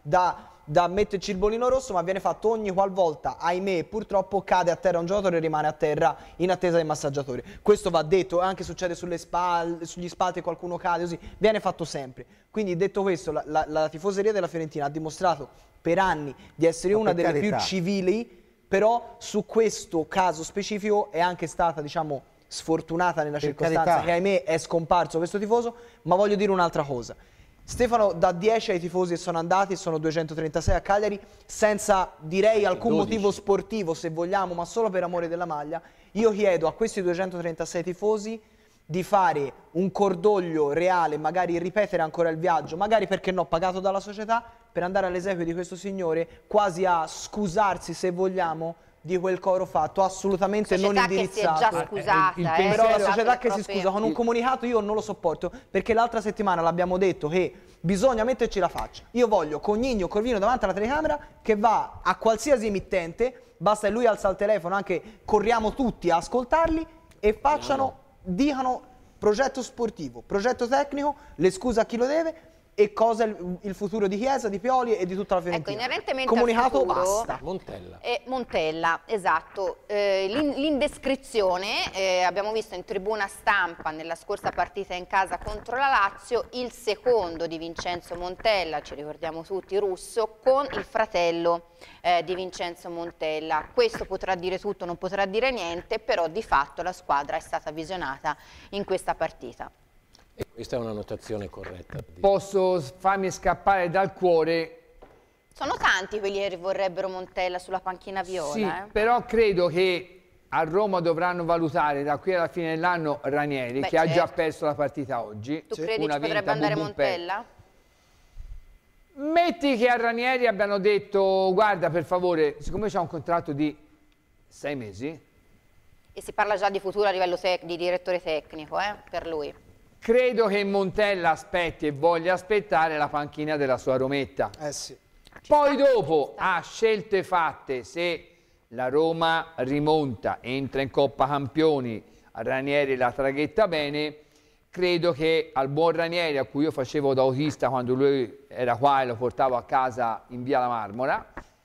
da metterci il bollino rosso, ma viene fatto ogni qualvolta, ahimè, purtroppo cade a terra un giocatore e rimane a terra in attesa del massaggiatore. Questo va detto, anche succede sugli spalti, qualcuno cade, così, viene fatto sempre. Quindi detto questo, la tifoseria della Fiorentina ha dimostrato per anni di essere una delle più civili, però su questo caso specifico è anche stata, diciamo, sfortunata nella circostanza che ahimè è scomparso questo tifoso, ma voglio dire un'altra cosa. Stefano dà 10 ai tifosi che sono andati, sono 236 a Cagliari, senza direi alcun motivo sportivo se vogliamo, ma solo per amore della maglia. Io chiedo a questi 236 tifosi di fare un cordoglio reale, magari ripetere ancora il viaggio, magari perché no, pagato dalla società, per andare all'esequio di questo signore, quasi a scusarsi se vogliamo di quel coro fatto, assolutamente non indirizzato. Che si è già scusata, però la società che si scusa con un comunicato io non lo sopporto, perché l'altra settimana l'abbiamo detto che bisogna metterci la faccia. Io voglio Cognigno Corvino davanti alla telecamera che va a qualsiasi emittente, basta che lui alza il telefono, anche corriamo tutti a ascoltarli e dicano progetto sportivo, progetto tecnico, le scuse a chi lo deve e cosa è il futuro di Chiesa, di Pioli e di tutta la Fiorentina. Ecco, inerentemente comunicato, al futuro, basta. Montella, esatto. L'indescrizione, abbiamo visto in tribuna stampa nella scorsa partita in casa contro la Lazio, il secondo di Vincenzo Montella, ci ricordiamo tutti, russo, con il fratello di Vincenzo Montella. Questo potrà dire tutto, non potrà dire niente, però di fatto la squadra è stata visionata in questa partita. E questa è una notazione corretta. Posso farmi scappare dal cuore. Sono tanti quelli che vorrebbero Montella sulla panchina viola. Sì, però credo che a Roma dovranno valutare da qui alla fine dell'anno Ranieri, che ha già perso la partita oggi. Tu credi ci potrebbe andare Montella? Metti che a Ranieri abbiano detto: guarda, per favore, siccome c'è un contratto di 6 mesi. E si parla già di futuro a livello di direttore tecnico, per lui. Credo che Montella aspetti e voglia aspettare la panchina della sua Rometta. Sì. Poi dopo, a scelte fatte, se la Roma rimonta, entra in Coppa Campioni, Ranieri la traghetta bene, credo che al buon Ranieri, a cui io facevo da autista quando lui era qua e lo portavo a casa in via La Marmora,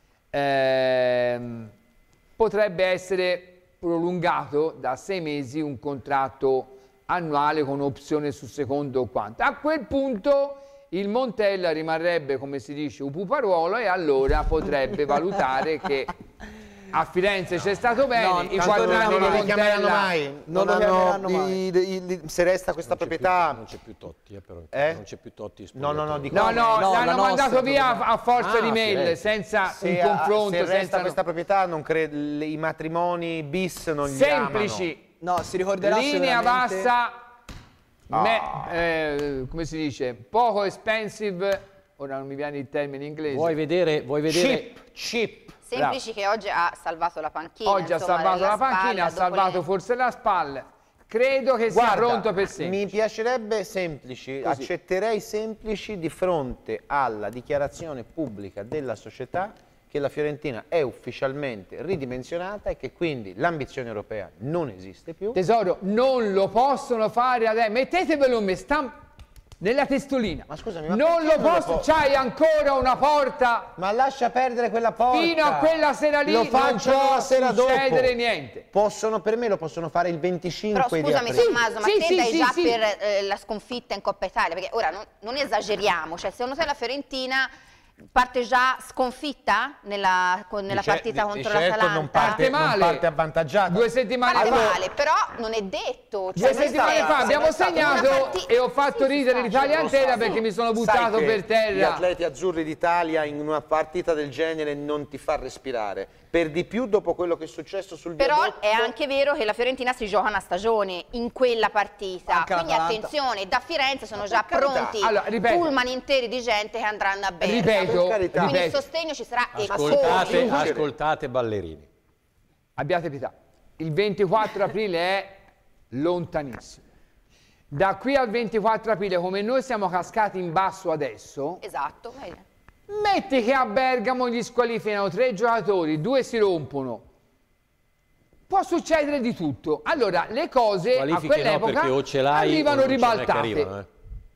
potrebbe essere prolungato da 6 mesi un contratto annuale con opzione sul secondo o quanto. A quel punto il Montella rimarrebbe, come si dice, un puparuolo, e allora potrebbe valutare che a Firenze c'è stato bene, i 4 anni di Montella non lo chiameranno mai. Se resta questa proprietà non c'è più Totti, però non c'è più Totti. No, l'hanno mandato via a forza di mail, senza un confronto. Se resta questa proprietà, non credo i matrimoni bis non gli semplici. No, si ricorderà linea bassa, come si dice, poco expensive ora non mi viene il termine inglese. Vuoi vedere? Chip. Semplici, che oggi ha salvato la panchina. Oggi ha salvato la panchina, ha salvato forse la spalla. Credo che sia pronto per Semplici. Mi piacerebbe Semplici, accetterei Semplici di fronte alla dichiarazione pubblica della società che la Fiorentina è ufficialmente ridimensionata e che quindi l'ambizione europea non esiste più. Tesoro, non lo possono fare adesso. Mettetevelo nella testolina. Ma scusami, ma non lo posso, c'hai ancora una porta. Ma lascia perdere quella porta. Fino a quella sera lì lo non facciano può la sera succedere dopo. niente. Per me lo possono fare il 25 Però scusami di aprile. Tommaso, ma te dai già per la sconfitta in Coppa Italia? Perché ora non esageriamo, cioè secondo te la Fiorentina parte già sconfitta nella partita contro l'Atalanta? Non parte avvantaggiata. 2 settimane parte fa. male, però non è detto. 2 settimane fa abbiamo segnato e ho fatto ridere l'Italia intera perché mi sono buttato per terra. Gli atleti azzurri d'Italia in una partita del genere non ti fa respirare. Per di più dopo quello che è successo sul Però viadotto. è anche vero che la Fiorentina si gioca una stagione in quella partita, quindi attenzione, da Firenze sono già pronti pullman interi di gente che andranno a Bergamo. Quindi il sostegno ci sarà. Ascoltate Ballerini. Abbiate pietà, il 24 aprile è lontanissimo. Da qui al 24 aprile, come noi siamo cascati in basso adesso, esatto, metti che a Bergamo gli squalificano 3 giocatori, 2 si rompono, può succedere di tutto. Allora le cose a quell'epoca arrivano ribaltate.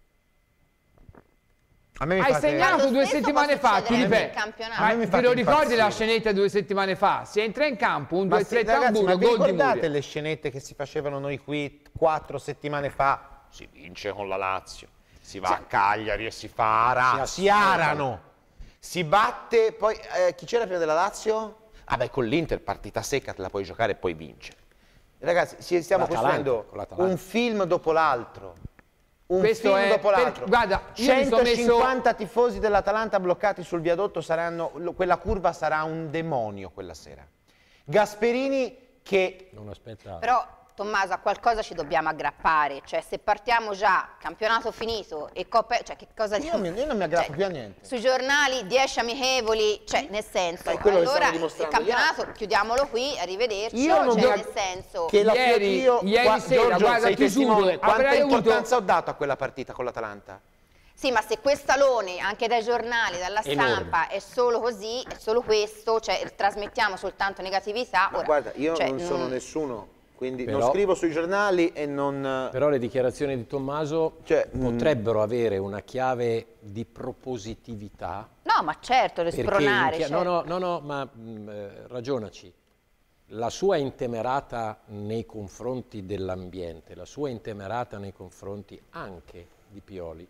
Hai segnato 2 settimane fa, ti ripeto. Ma ti lo ricordi la scenetta 2 settimane fa? Si entra in campo, 1, 2, 3, tamburo, vi gol di ricordate Muriel. le scenette che si facevano noi qui 4 settimane fa? Si vince con la Lazio, si va a Cagliari e si fa Ara, si arano, si batte, poi chi c'era prima della Lazio? Ah beh, con l'Inter partita secca, te la puoi giocare e poi vince. Ragazzi, stiamo costruendo un film dopo l'altro. Un Questo film dopo l'altro. Guarda, 150 tifosi dell'Atalanta bloccati sul viadotto quella curva sarà un demonio quella sera. Gasperini che... Non aspettavo. Però Tommaso, a qualcosa ci dobbiamo aggrappare, cioè se partiamo già, campionato finito e Coppa, cioè che cosa io non mi aggrappo più a niente. Sui giornali 10 amichevoli, cioè nel senso, allora il campionato chiudiamolo qui, arrivederci, nel senso che ieri sera, Giorgio, guarda, ti giuro, quanta importanza ho dato a quella partita con l'Atalanta? Sì, ma se questo alone, anche dai giornali, dalla stampa, è solo così, è solo questo, cioè trasmettiamo soltanto negatività. Ma guarda, io non sono nessuno. Quindi non scrivo sui giornali e non... Però le dichiarazioni di Tommaso potrebbero avere una chiave di propositività. No, ma certo, le spronare. Certo. No, ma ragionaci. La sua intemerata nei confronti dell'ambiente, la sua intemerata nei confronti anche di Pioli,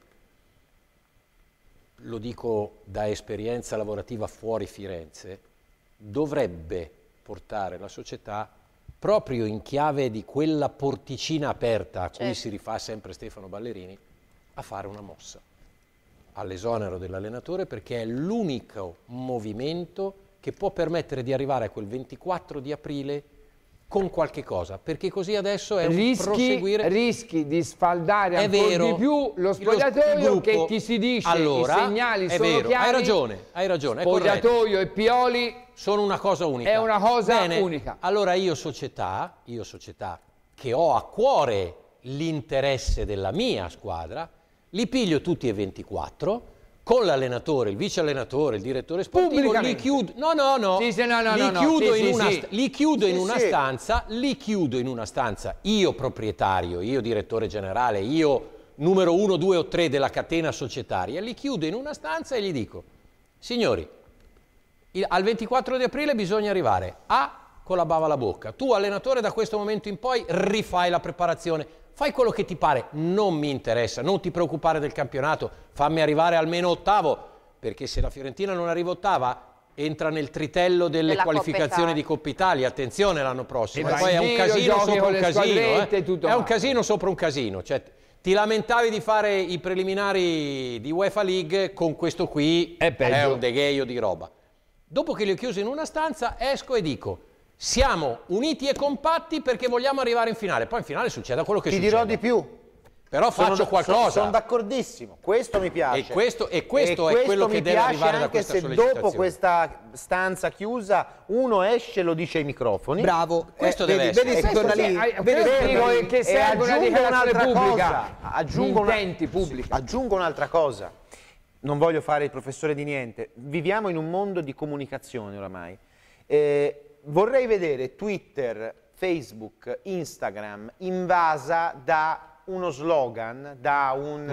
lo dico da esperienza lavorativa fuori Firenze, dovrebbe portare la società proprio in chiave di quella porticina aperta a cui si rifà sempre Stefano Ballerini, a fare una mossa all'esonero dell'allenatore, perché è l'unico movimento che può permettere di arrivare a quel 24 di aprile con qualche cosa, perché così adesso è un proseguire. Rischi di sfaldare ancora di più lo spogliatoio, che ti si dice, allora, i segnali sono chiari. Hai ragione. Spogliatoio e Pioli sono una cosa unica. È una cosa unica. Allora io società che ho a cuore l'interesse della mia squadra, li piglio tutti e 24, con l'allenatore, il vice allenatore, il direttore sportivo, li chiudo. Li chiudo in una stanza, io proprietario, io direttore generale, io numero 1, 2 o 3 della catena societaria, li chiudo in una stanza e gli dico: signori, al 24 di aprile bisogna arrivare con la bava alla bocca. Tu, allenatore, da questo momento in poi rifai la preparazione, fai quello che ti pare, non mi interessa, non ti preoccupare del campionato, fammi arrivare almeno ottavo, perché se la Fiorentina non arriva ottava entra nel tritello delle qualificazioni di Coppa Italia, attenzione l'anno prossimo, poi è un casino sopra un casino, è un casino sopra un casino, cioè ti lamentavi di fare i preliminari di UEFA League, con questo qui è un degheio di roba. Dopo che li ho chiusi in una stanza, esco e dico: siamo uniti e compatti perché vogliamo arrivare in finale. Poi in finale succeda quello che succede. Ti dirò di più. Però faccio qualcosa. Sono d'accordissimo, questo mi piace. E questo è quello che deve arrivare da questa sollecitazione. Dopo questa stanza chiusa uno esce e lo dice ai microfoni. Bravo. Questo deve essere. Vedi se torna lì. Vedi che serve una dichiarazione pubblica. Aggiungo un'altra cosa. Non voglio fare il professore di niente. Viviamo in un mondo di comunicazione oramai. Vorrei vedere Twitter, Facebook, Instagram invasa da uno slogan, da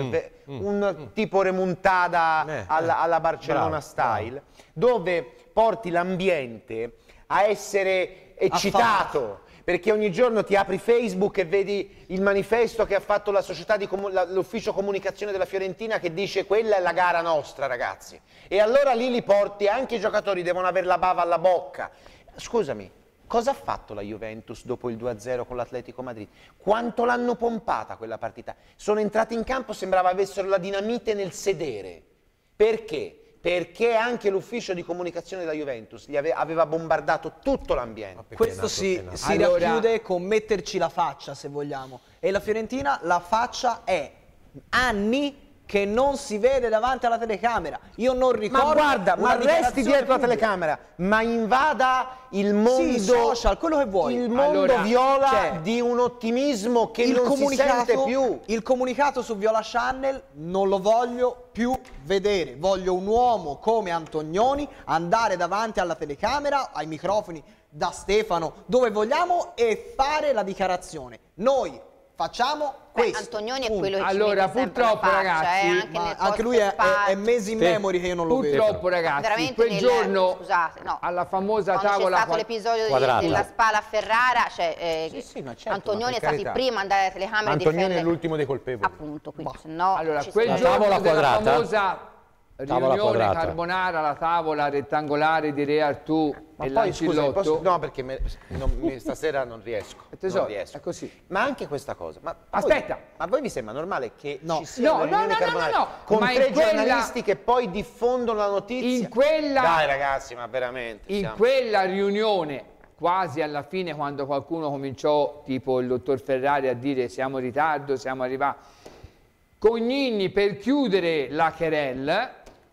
un tipo remontada alla Barcellona style, dove porti l'ambiente a essere eccitato, perché ogni giorno ti apri Facebook e vedi il manifesto che ha fatto la società l'ufficio comunicazione della Fiorentina che dice quella è la gara nostra, ragazzi, e allora lì li porti, anche i giocatori devono avere la bava alla bocca. Scusami, cosa ha fatto la Juventus dopo il 2-0 con l'Atletico Madrid? Quanto l'hanno pompata quella partita? Sono entrati in campo, sembrava avessero la dinamite nel sedere. Perché? Perché anche l'ufficio di comunicazione della Juventus gli aveva bombardato tutto l'ambiente. Questo si racchiude con metterci la faccia, se vogliamo. E la Fiorentina, la faccia è anni che non si vede davanti alla telecamera. Io non ricordo. Ma guarda, ma resti dietro la telecamera, ma invada il mondo, social, quello che vuoi. Il mondo viola di un ottimismo che non si sente più. Il comunicato su Viola Channel non lo voglio più vedere. Voglio un uomo come Antonioni andare davanti alla telecamera, ai microfoni da Stefano, dove vogliamo, e fare la dichiarazione. Noi facciamo questo. Antonioni è quello che allora, purtroppo, ragazzi, anche lui è mesi in memory che io non lo vedo. Purtroppo, ragazzi, quel giorno alla famosa tavola c'è stato l'episodio della Spala a Ferrara, cioè certo, Antonioni è stato il primo ad andare alle telecamere. Antonioni è l'ultimo dei colpevoli. Appunto, quindi se no allora, quel giorno della famosa riunione carbonara, la tavola rettangolare di Re Artù e l'Ancillotto. No, perché stasera non riesco. Tesoro, è così. Ma anche questa cosa. Aspetta. Ma voi vi sembra normale che ci sia una riunione carbonara con tre giornalisti che poi diffondono la notizia? Dai ragazzi, ma veramente. In quella riunione, quasi alla fine, quando qualcuno cominciò, tipo il dottor Ferrari, a dire siamo in ritardo, siamo arrivati, Cognini, per chiudere la querelle,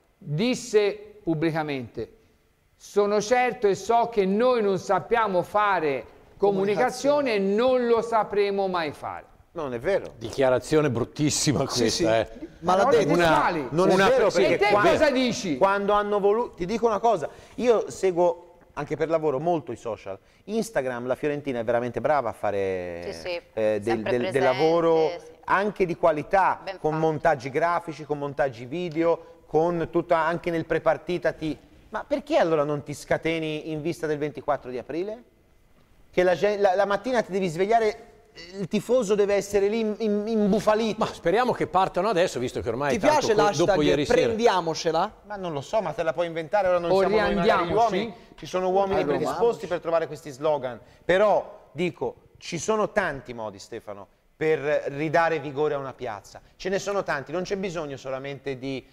disse pubblicamente: sono certo e so che noi non sappiamo fare comunicazione e non lo sapremo mai fare. Non è vero. Dichiarazione bruttissima questa. Ma l'ha detto. Non è vero, perché e te cosa dici? Quando hanno voluto, ti dico una cosa, io seguo anche per lavoro molto i social. Instagram, la Fiorentina è veramente brava a fare del lavoro anche di qualità, con montaggi grafici, con montaggi video, con tutta, anche nel prepartita Ma perché allora non ti scateni in vista del 24 di aprile? Che la mattina ti devi svegliare, il tifoso deve essere lì imbufalito. Ma speriamo che partano adesso, visto che ormai ti piace dopo ieri sera. Prendiamocela? Ma non lo so, ma te la puoi inventare, ora non siamo noi magari gli uomini. Ci sono uomini predisposti per trovare questi slogan. Però, dico, ci sono tanti modi, Stefano, per ridare vigore a una piazza. Ce ne sono tanti, non c'è bisogno solamente di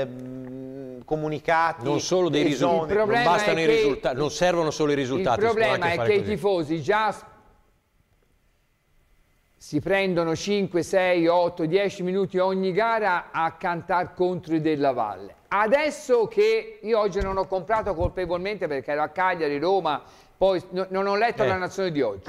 comunicati. Non solo dei risultati, non bastano i risultati, non servono solo i risultati. Il problema è che i tifosi già si prendono 5, 6, 8, 10 minuti ogni gara a cantare contro i Della Valle. Adesso che io oggi non ho comprato colpevolmente perché ero a Cagliari, Roma, poi non ho letto la Nazione di oggi.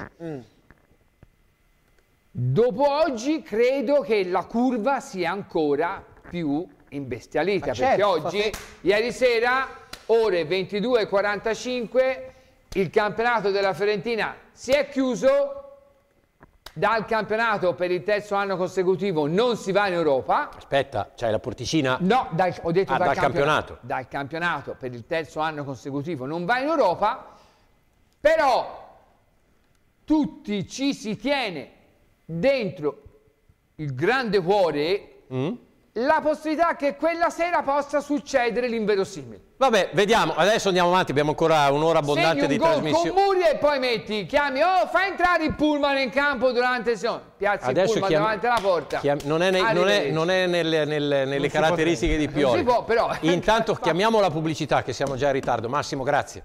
Dopo oggi credo che la curva sia ancora più imbestialita, perché oggi, ieri sera, ore 22:45, il campionato della Fiorentina si è chiuso. Dal campionato per il terzo anno consecutivo non si va in Europa. Aspetta, c'hai la porticina? No, ho detto dal campionato. Dal campionato per il terzo anno consecutivo non va in Europa, però tutti ci si tiene dentro il grande cuore la possibilità che quella sera possa succedere l'inverosimile. Vabbè, vediamo, adesso andiamo avanti, abbiamo ancora un'ora abbondante di trasmissione. Con Muri e poi chiami, fai entrare il pullman in campo durante il secondo, piazzi il pullman davanti alla porta. Non è nelle caratteristiche di Pioli. Non si può, però. Intanto chiamiamo la pubblicità, che siamo già in ritardo. Massimo, grazie.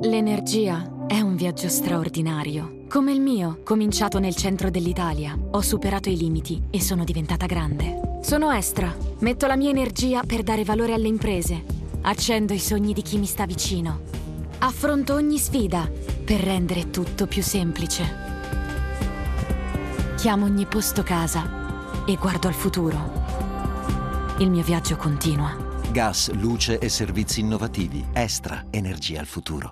L'energia è un viaggio straordinario. Come il mio, cominciato nel centro dell'Italia. Ho superato i limiti e sono diventata grande. Sono Estra. Metto la mia energia per dare valore alle imprese. Accendo i sogni di chi mi sta vicino. Affronto ogni sfida per rendere tutto più semplice. Chiamo ogni posto casa e guardo al futuro. Il mio viaggio continua. Gas, luce e servizi innovativi. Estra, energia al futuro.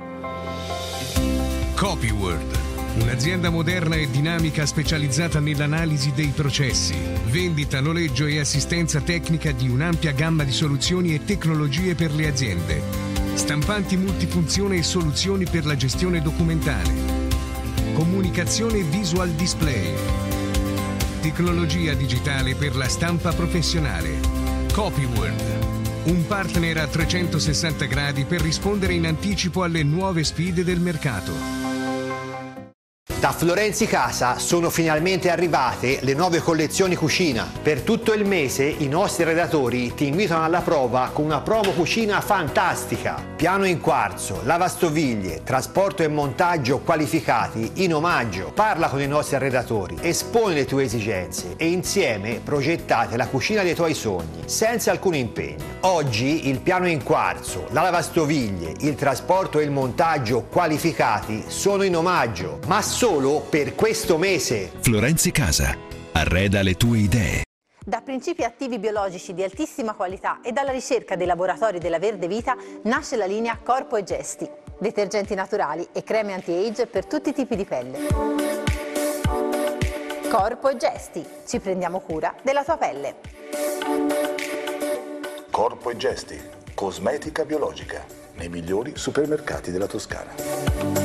Copyworld, un'azienda moderna e dinamica specializzata nell'analisi dei processi, vendita, noleggio e assistenza tecnica di un'ampia gamma di soluzioni e tecnologie per le aziende. Stampanti multifunzione e soluzioni per la gestione documentale. Comunicazione visual display. Tecnologia digitale per la stampa professionale. Copyworld. Un partner a 360 gradi per rispondere in anticipo alle nuove sfide del mercato. Da Florenzi Casa sono finalmente arrivate le nuove collezioni cucina. Per tutto il mese i nostri redattori ti invitano alla prova con una promo cucina fantastica. Piano in quarzo, lavastoviglie, trasporto e montaggio qualificati in omaggio. Parla con i nostri redattori, esponi le tue esigenze e insieme progettate la cucina dei tuoi sogni, senza alcun impegno. Oggi il piano in quarzo, la lavastoviglie, il trasporto e il montaggio qualificati sono in omaggio, ma solo per questo mese. Florenzi Casa. Arreda le tue idee. Da principi attivi biologici di altissima qualità e dalla ricerca dei laboratori della Verde Vita nasce la linea Corpo e Gesti. Detergenti naturali e creme anti-age per tutti i tipi di pelle. Corpo e Gesti. Ci prendiamo cura della tua pelle. Corpo e Gesti. Cosmetica biologica. Nei migliori supermercati della Toscana.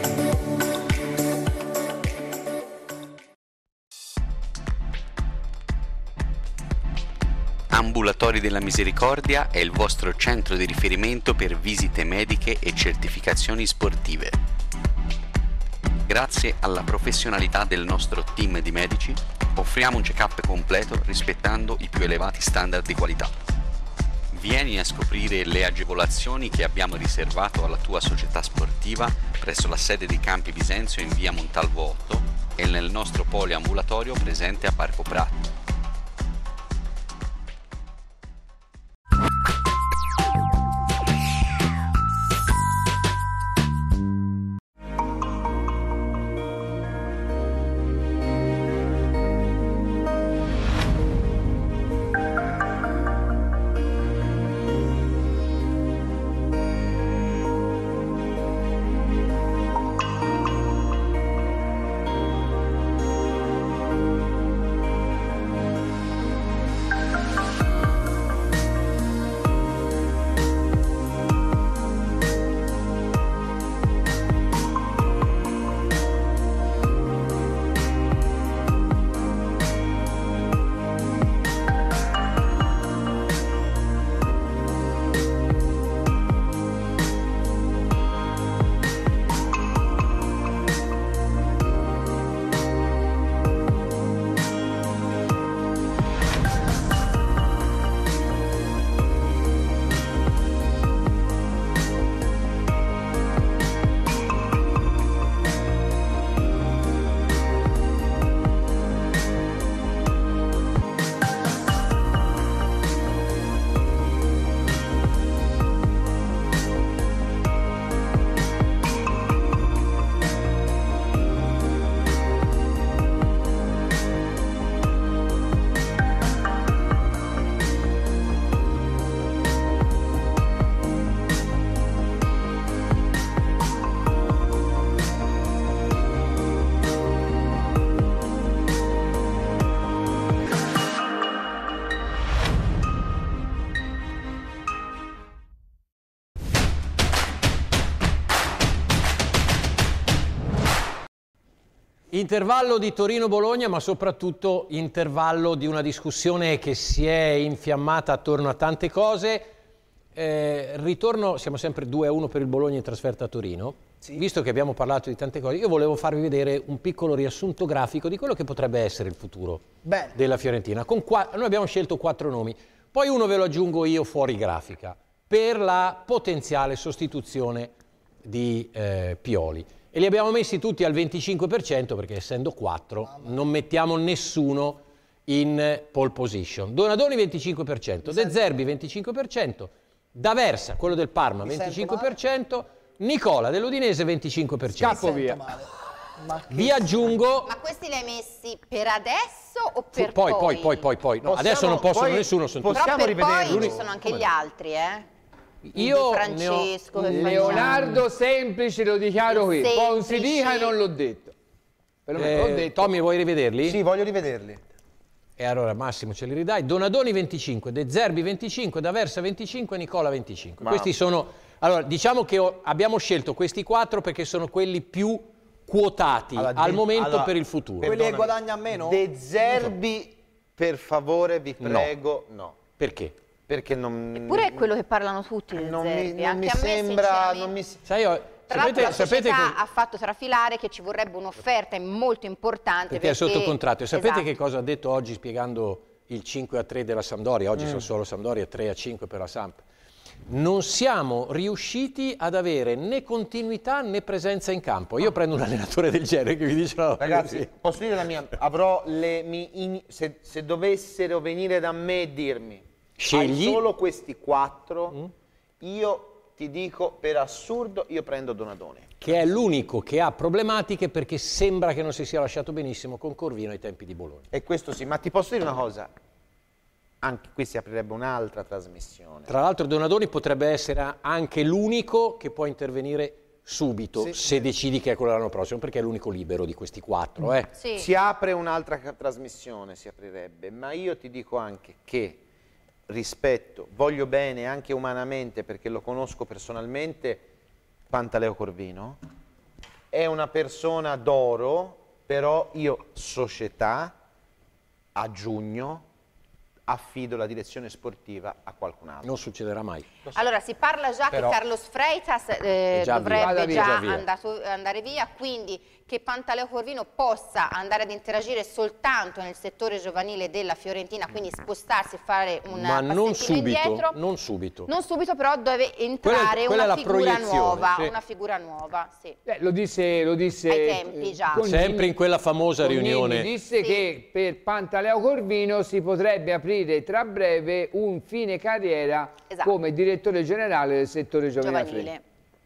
Ambulatori della Misericordia è il vostro centro di riferimento per visite mediche e certificazioni sportive. Grazie alla professionalità del nostro team di medici, offriamo un check-up completo rispettando i più elevati standard di qualità. Vieni a scoprire le agevolazioni che abbiamo riservato alla tua società sportiva presso la sede di Campi Bisenzio in via Montalvo 8 e nel nostro poliambulatorio presente a Parco Prato. Intervallo di Torino-Bologna, ma soprattutto intervallo di una discussione che si è infiammata attorno a tante cose. Ritorno, siamo sempre 2-1 per il Bologna in trasferta a Torino. Sì. Visto che abbiamo parlato di tante cose, io volevo farvi vedere un piccolo riassunto grafico di quello che potrebbe essere il futuro della Fiorentina. Noi abbiamo scelto 4 nomi, poi uno ve lo aggiungo io fuori grafica, per la potenziale sostituzione di Pioli. E li abbiamo messi tutti al 25% perché essendo 4 non mettiamo nessuno in pole position. Donadoni 25%, De Zerbi 25%, D'Aversa, quello del Parma 25%, Nicola dell'Udinese 25%. Scappo via. Vi aggiungo... Ma questi li hai messi per adesso o per poi? No, adesso non possono poi, nessuno. Possiamo rivederlo. Poi ci sono anche gli altri, Io Francesco, Leonardo Semplice, lo dichiaro qui. Poi si dica e non l'ho detto. Tommy, vuoi rivederli? Sì, voglio rivederli. E allora Massimo ce li ridai. Donadoni 25, De Zerbi 25, D'Aversa 25, Nicola 25. Questi sono... Allora, diciamo che abbiamo scelto questi 4 perché sono quelli più quotati al momento per il futuro. Quelli che guadagnano meno? De Zerbi, per favore, vi prego, no. Perché? Perché non... Eppure è quello che parlano tutti, De Zerbi. Non mi sembra... Tra l'altro la società ha fatto trafilare che ci vorrebbe un'offerta molto importante perché è sotto contratto. Sapete che cosa ha detto oggi spiegando il 5-3 della Sampdoria? Oggi sono solo Sampdoria, 3-5 per la Samp. Non siamo riusciti ad avere né continuità né presenza in campo. Io prendo un allenatore del genere che vi dice no, ragazzi, posso dire la mia? Avrò se dovessero venire da me e dirmi scegli hai solo questi 4, io ti dico per assurdo io prendo Donadoni, che è l'unico che ha problematiche perché sembra che non si sia lasciato benissimo con Corvino ai tempi di Bologna. E questo sì, ma ti posso dire una cosa, anche qui si aprirebbe un'altra trasmissione. Tra l'altro Donadoni potrebbe essere anche l'unico che può intervenire subito se decidi che è quello dell'anno prossimo, perché è l'unico libero di questi 4. Si apre un'altra trasmissione, si aprirebbe, ma io ti dico anche che rispetto, voglio bene anche umanamente perché lo conosco personalmente, Pantaleo Corvino è una persona d'oro, però io società a giugno affido la direzione sportiva a qualcun altro. Non succederà mai. Allora si parla già che Carlos Freitas dovrebbe già andare via, quindi che Pantaleo Corvino possa andare ad interagire soltanto nel settore giovanile della Fiorentina, quindi spostarsi e fare un passettino indietro. Non subito. Non subito, però deve entrare una figura nuova. Una figura nuova, sì. Lo disse ai tempi già. Sempre in quella famosa riunione. Disse che per Pantaleo Corvino si potrebbe aprire tra breve un fine carriera come direttore generale del settore giovanile.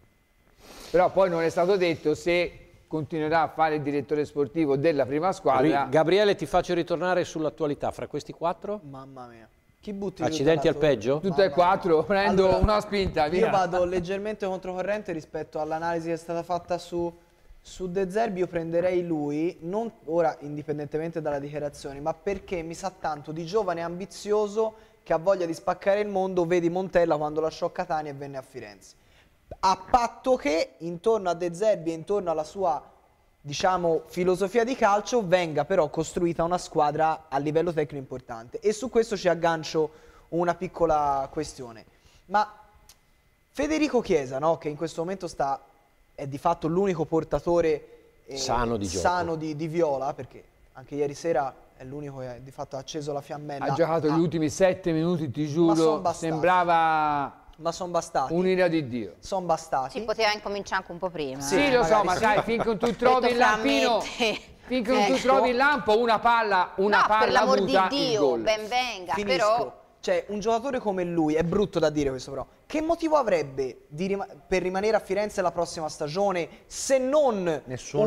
Però poi non è stato detto se continuerà a fare il direttore sportivo della prima squadra. Gabriele, ti faccio ritornare sull'attualità fra questi 4. Mamma mia. Chi butti accidenti al peggio? Tutte e 4, prendo una spinta, via. Io vado leggermente controcorrente rispetto all'analisi che è stata fatta su De Zerbi. Io prenderei lui, non ora indipendentemente dalla dichiarazione, ma perché mi sa tanto di giovane ambizioso che ha voglia di spaccare il mondo. Vedi Montella quando lasciò Catania e venne a Firenze. A patto che intorno a De Zerbi e intorno alla sua, diciamo, filosofia di calcio venga però costruita una squadra a livello tecnico importante. E su questo ci aggancio una piccola questione. Ma Federico Chiesa, no, che in questo momento è di fatto l'unico portatore sano di Viola, perché anche ieri sera è l'unico che di fatto ha acceso la fiammella. Ha giocato gli ultimi 7 minuti, ti giuro, sembrava... Ma sono bastati. Un'ira di Dio. Sono bastati. Si poteva incominciare anche un po' prima. Sì, lo so, ma sai, finché tu trovi il lampino, finché non tu trovi il lampo, una palla per l'amor di muta Dio, ben venga. Però cioè, un giocatore come lui, è brutto da dire questo però, che motivo avrebbe per rimanere a Firenze la prossima stagione se non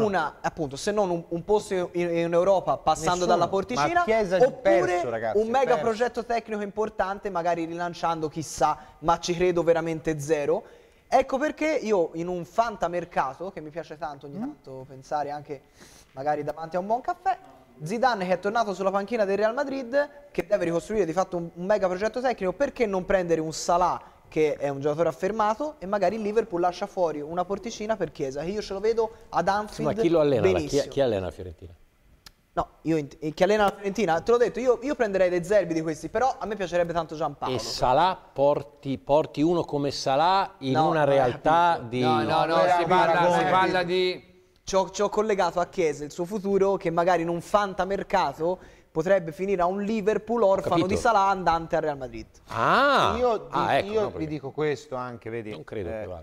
un posto in Europa passando dalla porticina, oppure un mega progetto tecnico importante, magari rilanciando chissà, ma ci credo veramente zero. Ecco perché io in un fantamercato, che mi piace tanto ogni tanto pensare anche magari davanti a un buon caffè, Zidane che è tornato sulla panchina del Real Madrid, che deve ricostruire di fatto un mega progetto tecnico, perché non prendere un Salah che è un giocatore affermato e magari il Liverpool lascia fuori una porticina per Chiesa, che io ce lo vedo ad Anfield. Ma chi lo allena? Benissimo. Chi allena la Fiorentina? No, chi allena la Fiorentina, te l'ho detto, io prenderei De Zerbi di questi, però a me piacerebbe tanto Giampaolo. E Salah, porti uno come Salah in una realtà di... No, si parla di... Ci ho collegato a Chiesa il suo futuro, che magari in un fantamercato potrebbe finire a un Liverpool orfano di Salah andante al Real Madrid. Io vi dico questo anche, vedi, non credo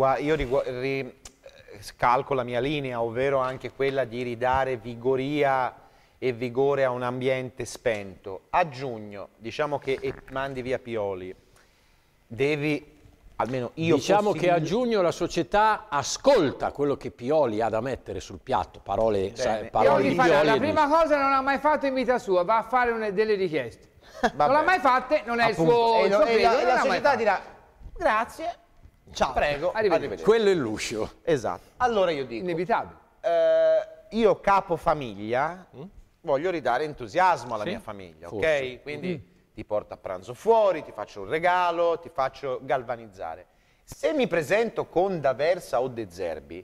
scalco la mia linea, ovvero anche quella di ridare vigoria e vigore a un ambiente spento. A giugno, diciamo che mandi via Pioli, devi... Almeno io diciamo che a giugno la società ascolta quello che Pioli ha da mettere sul piatto, parole di Pioli. La prima cosa non ha mai fatto in vita sua, va a fare delle richieste. Non l'ha mai fatte, non è il suo credo. E la società dirà grazie, ciao, prego, arrivederci. Quello è l'uscio. Esatto. Allora io dico, inevitabile. Io capofamiglia voglio ridare entusiasmo alla mia famiglia, ok? Quindi ti porto a pranzo fuori, ti faccio un regalo, ti faccio galvanizzare. Se mi presento con D'Aversa o De Zerbi,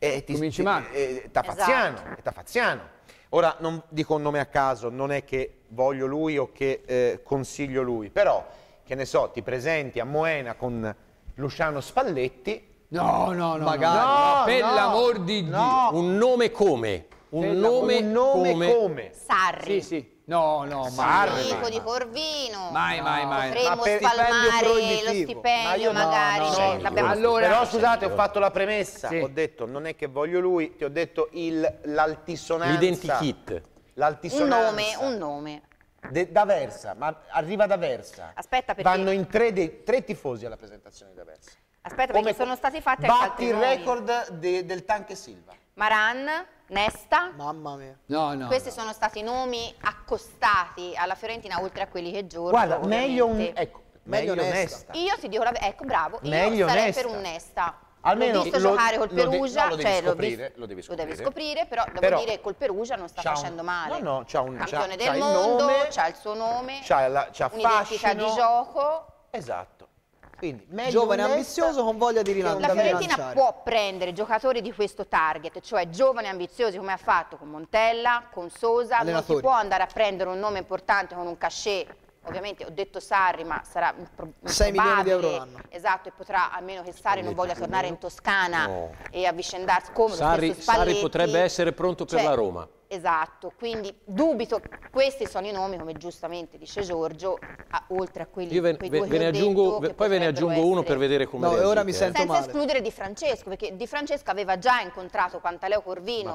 Tafaziano. Ora non dico un nome a caso, non è che voglio lui o che consiglio lui, però, che ne so, ti presenti a Moena con Luciano Spalletti. No, magari. Per l'amor di Dio. Un nome come? Un nome come? Sarri. Sì. No, Amico di Corvino. Mai. Potremmo spalmare lo stipendio magari. Però scusate, ho fatto la premessa. Ho detto, non è che voglio lui, ti ho detto l'altisonanza. L'identikit. L'altisonanza. Un nome. D'Aversa, ma arriva D'Aversa. Aspetta, perché... Vanno in tre tifosi alla presentazione di D'Aversa. Aspetta, perché sono stati fatti anche altri il nomi. record del Tanque Silva. Maran, Nesta. Mamma mia. No. Questi sono stati nomi accostati alla Fiorentina, oltre a quelli che Giorgio. Guarda, meglio Nesta. Io ti dico ecco, bravo, meglio io sarei Nesta. per un Nesta. Almeno l'ho visto giocare col Perugia, lo devi scoprire, però devo dire che col Perugia non sta facendo male. C'ha un campione del mondo, c'ha il suo nome, c'ha un'identità di gioco. Esatto. Quindi, giovane ambizioso con voglia di rilanciare. La Fiorentina può prendere giocatori di questo target, cioè giovani ambiziosi come ha fatto con Montella, con Sosa. Non si può andare a prendere un nome importante con un cachet. Ovviamente ho detto Sarri, ma sarà 6 milioni di euro l'anno. Esatto, e potrà, a meno che Sarri non voglia tornare in Toscana e avvicendarsi come Sarri potrebbe essere pronto per la Roma. Esatto, quindi dubito, questi sono i nomi, come giustamente dice Giorgio, oltre a quelli ve ne aggiungo uno per vedere come reagite. Ora mi sento senza escludere Di Francesco, perché Di Francesco aveva già incontrato Pantaleo Corvino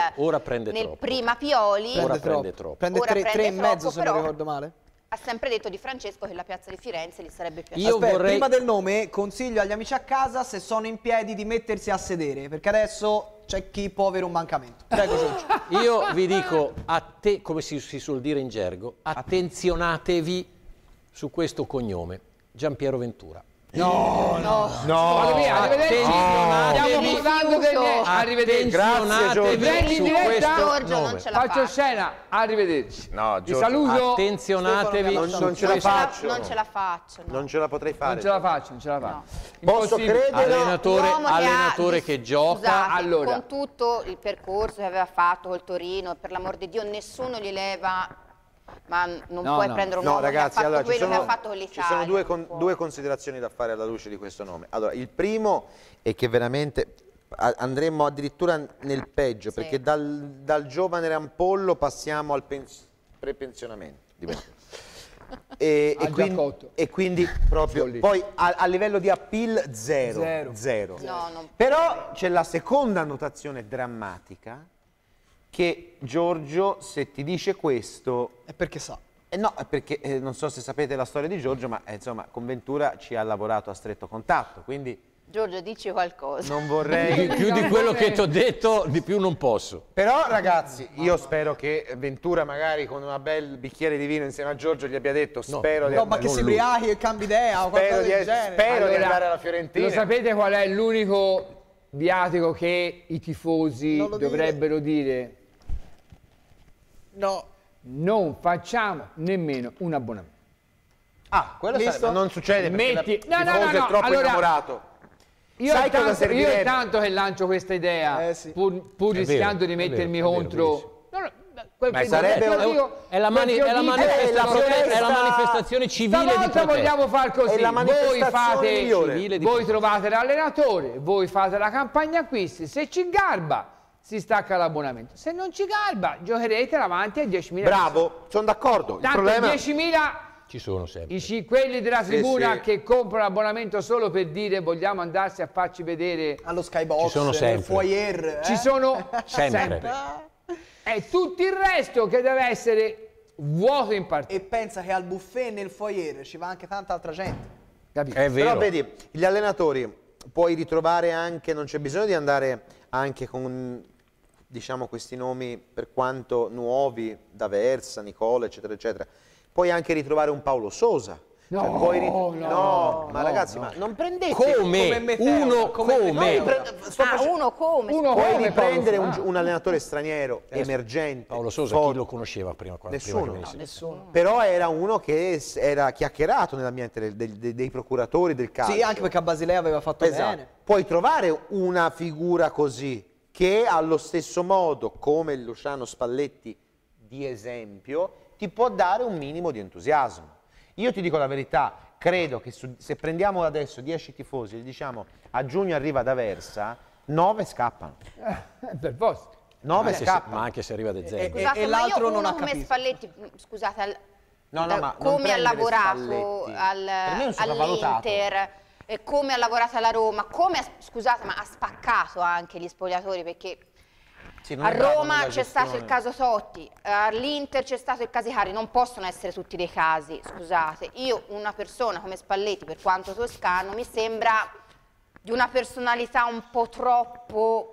nel prima Pioli. Prende troppo. Prende 3,5 se non ricordo male. Ha sempre detto Di Francesco che la piazza di Firenze gli sarebbe piaciuta. Prima del nome consiglio agli amici a casa, se sono in piedi, di mettersi a sedere, perché adesso c'è chi può avere un mancamento. Prego Giorgio. Io vi dico, come si suol dire in gergo, attenzionatevi su questo cognome, Giampiero Ventura. No. Arrivederci. Stiamo parlando del niente. Arrivederci. Grazie Giorgio, non ce la faccio scena. Arrivederci. No, Ti saluto. Attenzionatevi. Non ce la faccio. Non ce la faccio. Non ce la potrei fare. Non ce la faccio. No. Posso credere? Allenatore che gioca. Scusate, con tutto il percorso che aveva fatto col Torino, per l'amor di Dio, nessuno gli leva... Ma non puoi prendere un uomo ragazzi, che ha fatto quello che ha fatto con l'Italia. Ci sono due considerazioni da fare alla luce di questo nome. Allora, il primo è che veramente andremmo addirittura nel peggio, perché dal giovane rampollo passiamo al prepensionamento. E quindi proprio poi a livello di appeal zero. Però c'è la seconda annotazione drammatica, che Giorgio, se ti dice questo... È perché sa. No, è perché non so se sapete la storia di Giorgio, ma insomma con Ventura ci ha lavorato a stretto contatto, quindi... Giorgio, dici qualcosa. Non vorrei... più di quello che ti ho detto, di più non posso. Però ragazzi, io spero che Ventura magari con un bel bicchiere di vino insieme a Giorgio gli abbia detto spero di... No, ma che si ubriachi e cambi idea o qualcosa del genere. Spero di andare alla Fiorentina. Lo sapete qual è l'unico viatico che i tifosi dovrebbero dire? No. Non facciamo nemmeno un abbonamento. Quello non succede perché il tifoso è troppo innamorato. Io è tanto che lancio questa idea, pur rischiando di mettermi contro. Ma è la manifestazione civile di protesta. Vogliamo far così. Voi trovate l'allenatore, voi fate la campagna acquisti. Se ci garba, si stacca l'abbonamento. Se non ci garba, giocherete davanti a 10.000. Bravo, sono d'accordo. Il Tanto problema 10.000 ci sono sempre. Quelli della tribuna sì. che comprano l'abbonamento solo per dire vogliamo andarsi a farci vedere allo skybox, ci sono sempre. nel foyer. Ci sono sempre. È tutto il resto che deve essere vuoto in partita. E pensa che al buffet nel foyer ci va anche tanta altra gente. Capito? È vero. Però vedi, gli allenatori puoi ritrovare anche, non c'è bisogno di andare anche con, diciamo, questi nomi per quanto nuovi, D'Aversa, Nicola, eccetera, eccetera. Puoi anche ritrovare un Paolo Sosa. No, Cioè, puoi ma ragazzi, ma non prendete come Meteo, uno come come uno come? puoi riprendere un allenatore straniero emergente. Paolo Sosa chi lo conosceva prima? Nessuno. Però era uno che era chiacchierato nell'ambiente dei procuratori del calcio. Sì, anche perché a Basilea aveva fatto bene. Puoi trovare una figura così che allo stesso modo come Luciano Spalletti di esempio ti può dare un minimo di entusiasmo. Io ti dico la verità, credo che se prendiamo adesso 10 tifosi e diciamo a giugno arriva D'Aversa, 9 scappano. Per forza. 9 scappano. Ma anche se arriva De Zerbi. Scusate, e ma l'altro io non ha come capito. Spalletti, scusate, ma come ha lavorato all'Inter, come ha lavorato alla Roma, scusate, ma ha spaccato anche gli spogliatori, perché Sì, non a è bravo Roma nella c'è stato il gestione. caso Totti, all'Inter c'è stato il caso Icardi, non possono essere tutti dei casi, scusate. Io, una persona come Spalletti, per quanto toscano, mi sembra di una personalità un po' troppo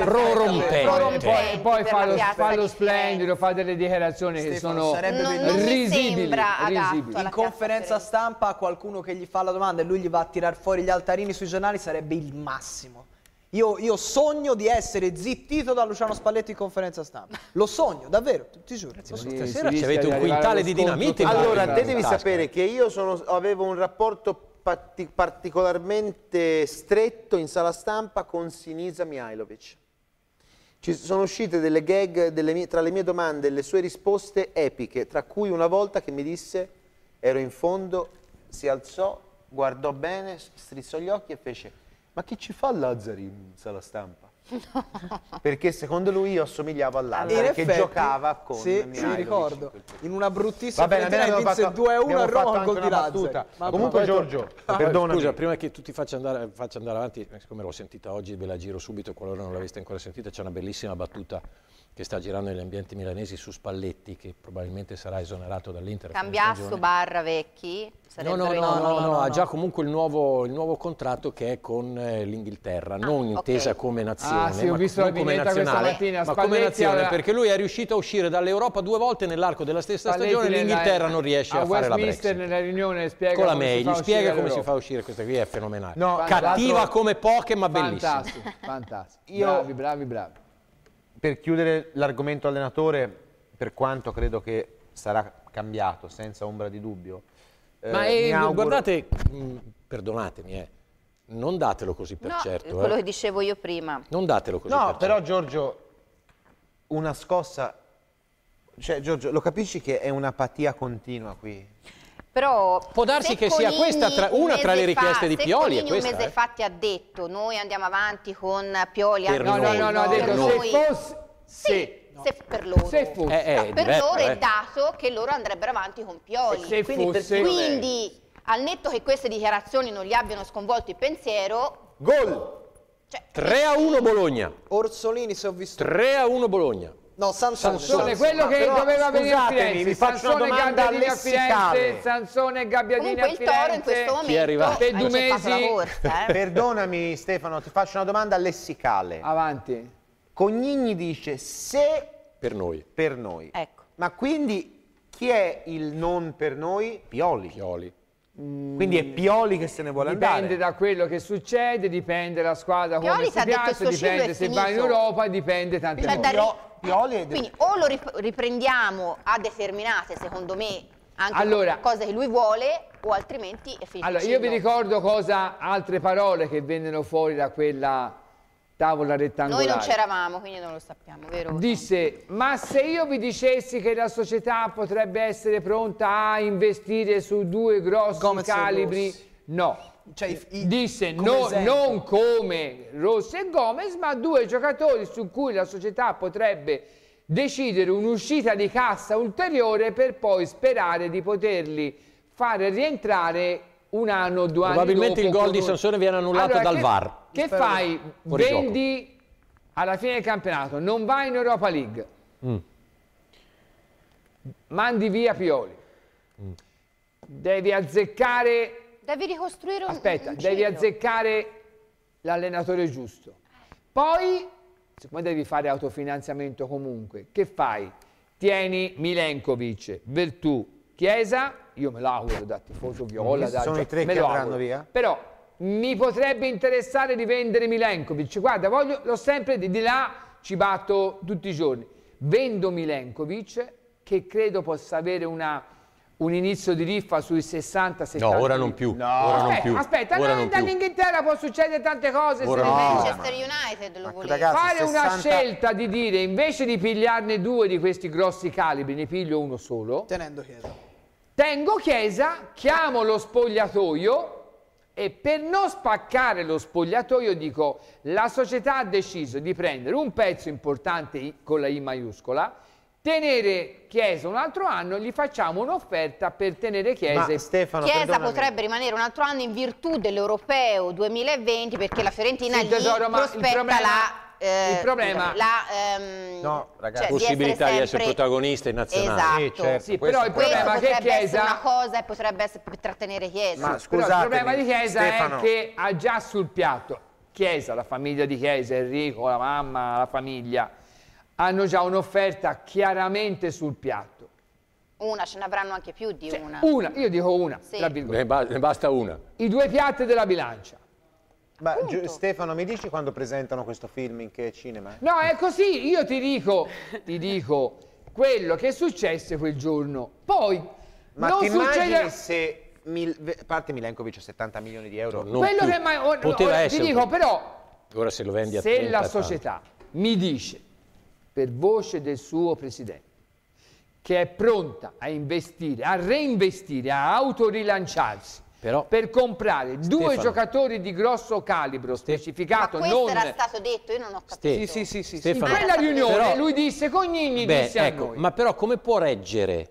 Poi per fa la piazza lo di splendido, fa delle dichiarazioni che sono sarebbe non mi risibili. sembra adatto risibili. alla In conferenza stampa qualcuno che gli fa la domanda e lui gli va a tirar fuori gli altarini sui giornali sarebbe il massimo. Io sogno di essere zittito da Luciano Spalletti in conferenza stampa. Lo sogno, davvero, ti giuro. Stasera ci avete un quintale di dinamite. Allora, te devi sapere che io avevo un rapporto particolarmente stretto in sala stampa con Sinisa Mihajlovic. Ci sono uscite delle gag tra le mie domande e le sue risposte epiche, tra cui una volta che mi disse, ero in fondo, si alzò, guardò bene, strizzò gli occhi e fece: ma chi ci fa Lazzari in sala stampa? No. Perché secondo lui io assomigliavo a Lazzari che giocava con Mihajlovic. Sì, ricordo. In una bruttissima Va bene, vinse 2-1 a Roma col di Lazzari. Comunque Giorgio, perdonami. Scusa, prima che tu ti faccia andare avanti, siccome l'ho sentita oggi, ve la giro subito, qualora non l'aveste ancora sentita, c'è una bellissima battuta che sta girando negli ambienti milanesi su Spalletti, che probabilmente sarà esonerato dall'Inter. Cambiasso barra Vecchi? No, ha già comunque il nuovo contratto che è con l'Inghilterra, non intesa come nazione, sì, ho visto la come vinetta questa mattina, ma come nazione, perché lui è riuscito a uscire dall'Europa 2 volte nell'arco della stessa stagione e l'Inghilterra non riesce a fare la Brexit. Nella riunione spiega con la come May, si fa gli spiega come uscire si fa uscire, questa qui è fenomenale. No, cattiva come poche, ma bellissima. Fantastico, bravi. Per chiudere l'argomento allenatore, per quanto credo che sarà cambiato senza ombra di dubbio, ma guardate, perdonatemi, non datelo così per certo. Quello che dicevo io prima. Non datelo così per certo. Però Giorgio, una scossa, cioè Giorgio, lo capisci che è un'apatia continua qui? Però può darsi che sia questa una tra le richieste di Pioli. Un mese fa ti ha detto noi andiamo avanti con Pioli. No, ha detto se per loro. Se fosse. Per loro è dato che loro andrebbero avanti con Pioli. Quindi al netto che queste dichiarazioni non gli abbiano sconvolto il pensiero. Gol! 3-1 Bologna. Orsolini, se ho visto. 3-1 Bologna. No, Sansone, quello che doveva venire a Firenze. Vi faccio una domanda a Firenze, Sansone e Gabbiadini a Firenze. Comunque il Toro in questo momento chi è arrivato? Per 2 mesi. Perdonami Stefano, ti faccio una domanda lessicale. Avanti. Cognini dice se per noi. Ecco. Ma quindi chi è il non per noi? Pioli. Quindi è Pioli che se ne vuole andare. Dipende da quello che succede, dipende la squadra Pioli come si piace, dipende se va in Europa, dipende tante cose. Quindi o lo riprendiamo a determinate, secondo me, anche cose che lui vuole, o altrimenti è finito. Allora, io vi ricordo altre parole che vennero fuori da quella tavola rettangolare. Noi non c'eravamo, quindi non lo sappiamo, vero? Disse, ma se io vi dicessi che la società potrebbe essere pronta a investire su 2 grossi calibri, no. disse non come Rossi e Gomez, ma 2 giocatori su cui la società potrebbe decidere un'uscita di cassa ulteriore per poi sperare di poterli fare rientrare 1 anno o 2 anni dopo. Probabilmente il gol di Sansone viene annullato dal VAR. Che fai? Vendi alla fine del campionato, non vai in Europa League, mandi via Pioli, devi azzeccare... Devi ricostruire un devi azzeccare l'allenatore giusto. Poi, siccome devi fare autofinanziamento comunque, che fai? Tieni Milenkovic, Vertù, Chiesa, io me l'auguro da tifoso viola, sono i 3 che andranno via. Però mi potrebbe interessare di vendere Milenkovic. Guarda, l'ho sempre di là, ci batto tutti i giorni. Vendo Milenkovic, che credo possa avere un inizio di riffa sui 60-70. No, ora non più. Aspetta, dall'Inghilterra può succedere tante cose. Manchester United lo voleva. Fare una scelta di dire, invece di pigliarne 2 di questi grossi calibri, ne piglio uno solo. Tenendo Chiesa. Tengo Chiesa, chiamo lo spogliatoio e per non spaccare lo spogliatoio dico, la società ha deciso di prendere un pezzo importante con la I maiuscola, tenere Chiesa un altro anno, gli facciamo un'offerta per tenere Chiesa. Ma Stefano, Chiesa potrebbe rimanere un altro anno in virtù dell'Europeo 2020 perché la Fiorentina gli prospetta il problema no, ragazzi, possibilità di essere protagonista in nazionale. Esatto. Certo, sì, però il problema è che Chiesa una cosa e potrebbe essere per trattenere Chiesa. Ma però il problema di Chiesa è che ha già sul piatto Chiesa, la famiglia di Chiesa, Enrico, la mamma, la famiglia hanno già un'offerta chiaramente sul piatto. Una, ce ne avranno anche più di una. Una, io dico una, sì. tra virgolette. Ne basta una. I 2 piatti della bilancia. Ma Stefano, mi dici quando presentano questo film in che cinema? No, è così, io ti dico quello che è successo quel giorno. Poi ma non ti succede... se parte Milenkovic a 70 milioni di euro? Non quello più. Che ora, ti dico però, ora se lo vendi a 30, la società mi dice, per voce del suo presidente, che è pronta a investire, a reinvestire, a autorilanciarsi, però, per comprare 2 giocatori di grosso calibro specificato. Ma questo era stato detto, io non ho capito. Sì. In quella riunione però, lui disse Cognini disse a noi. Ma però come può reggere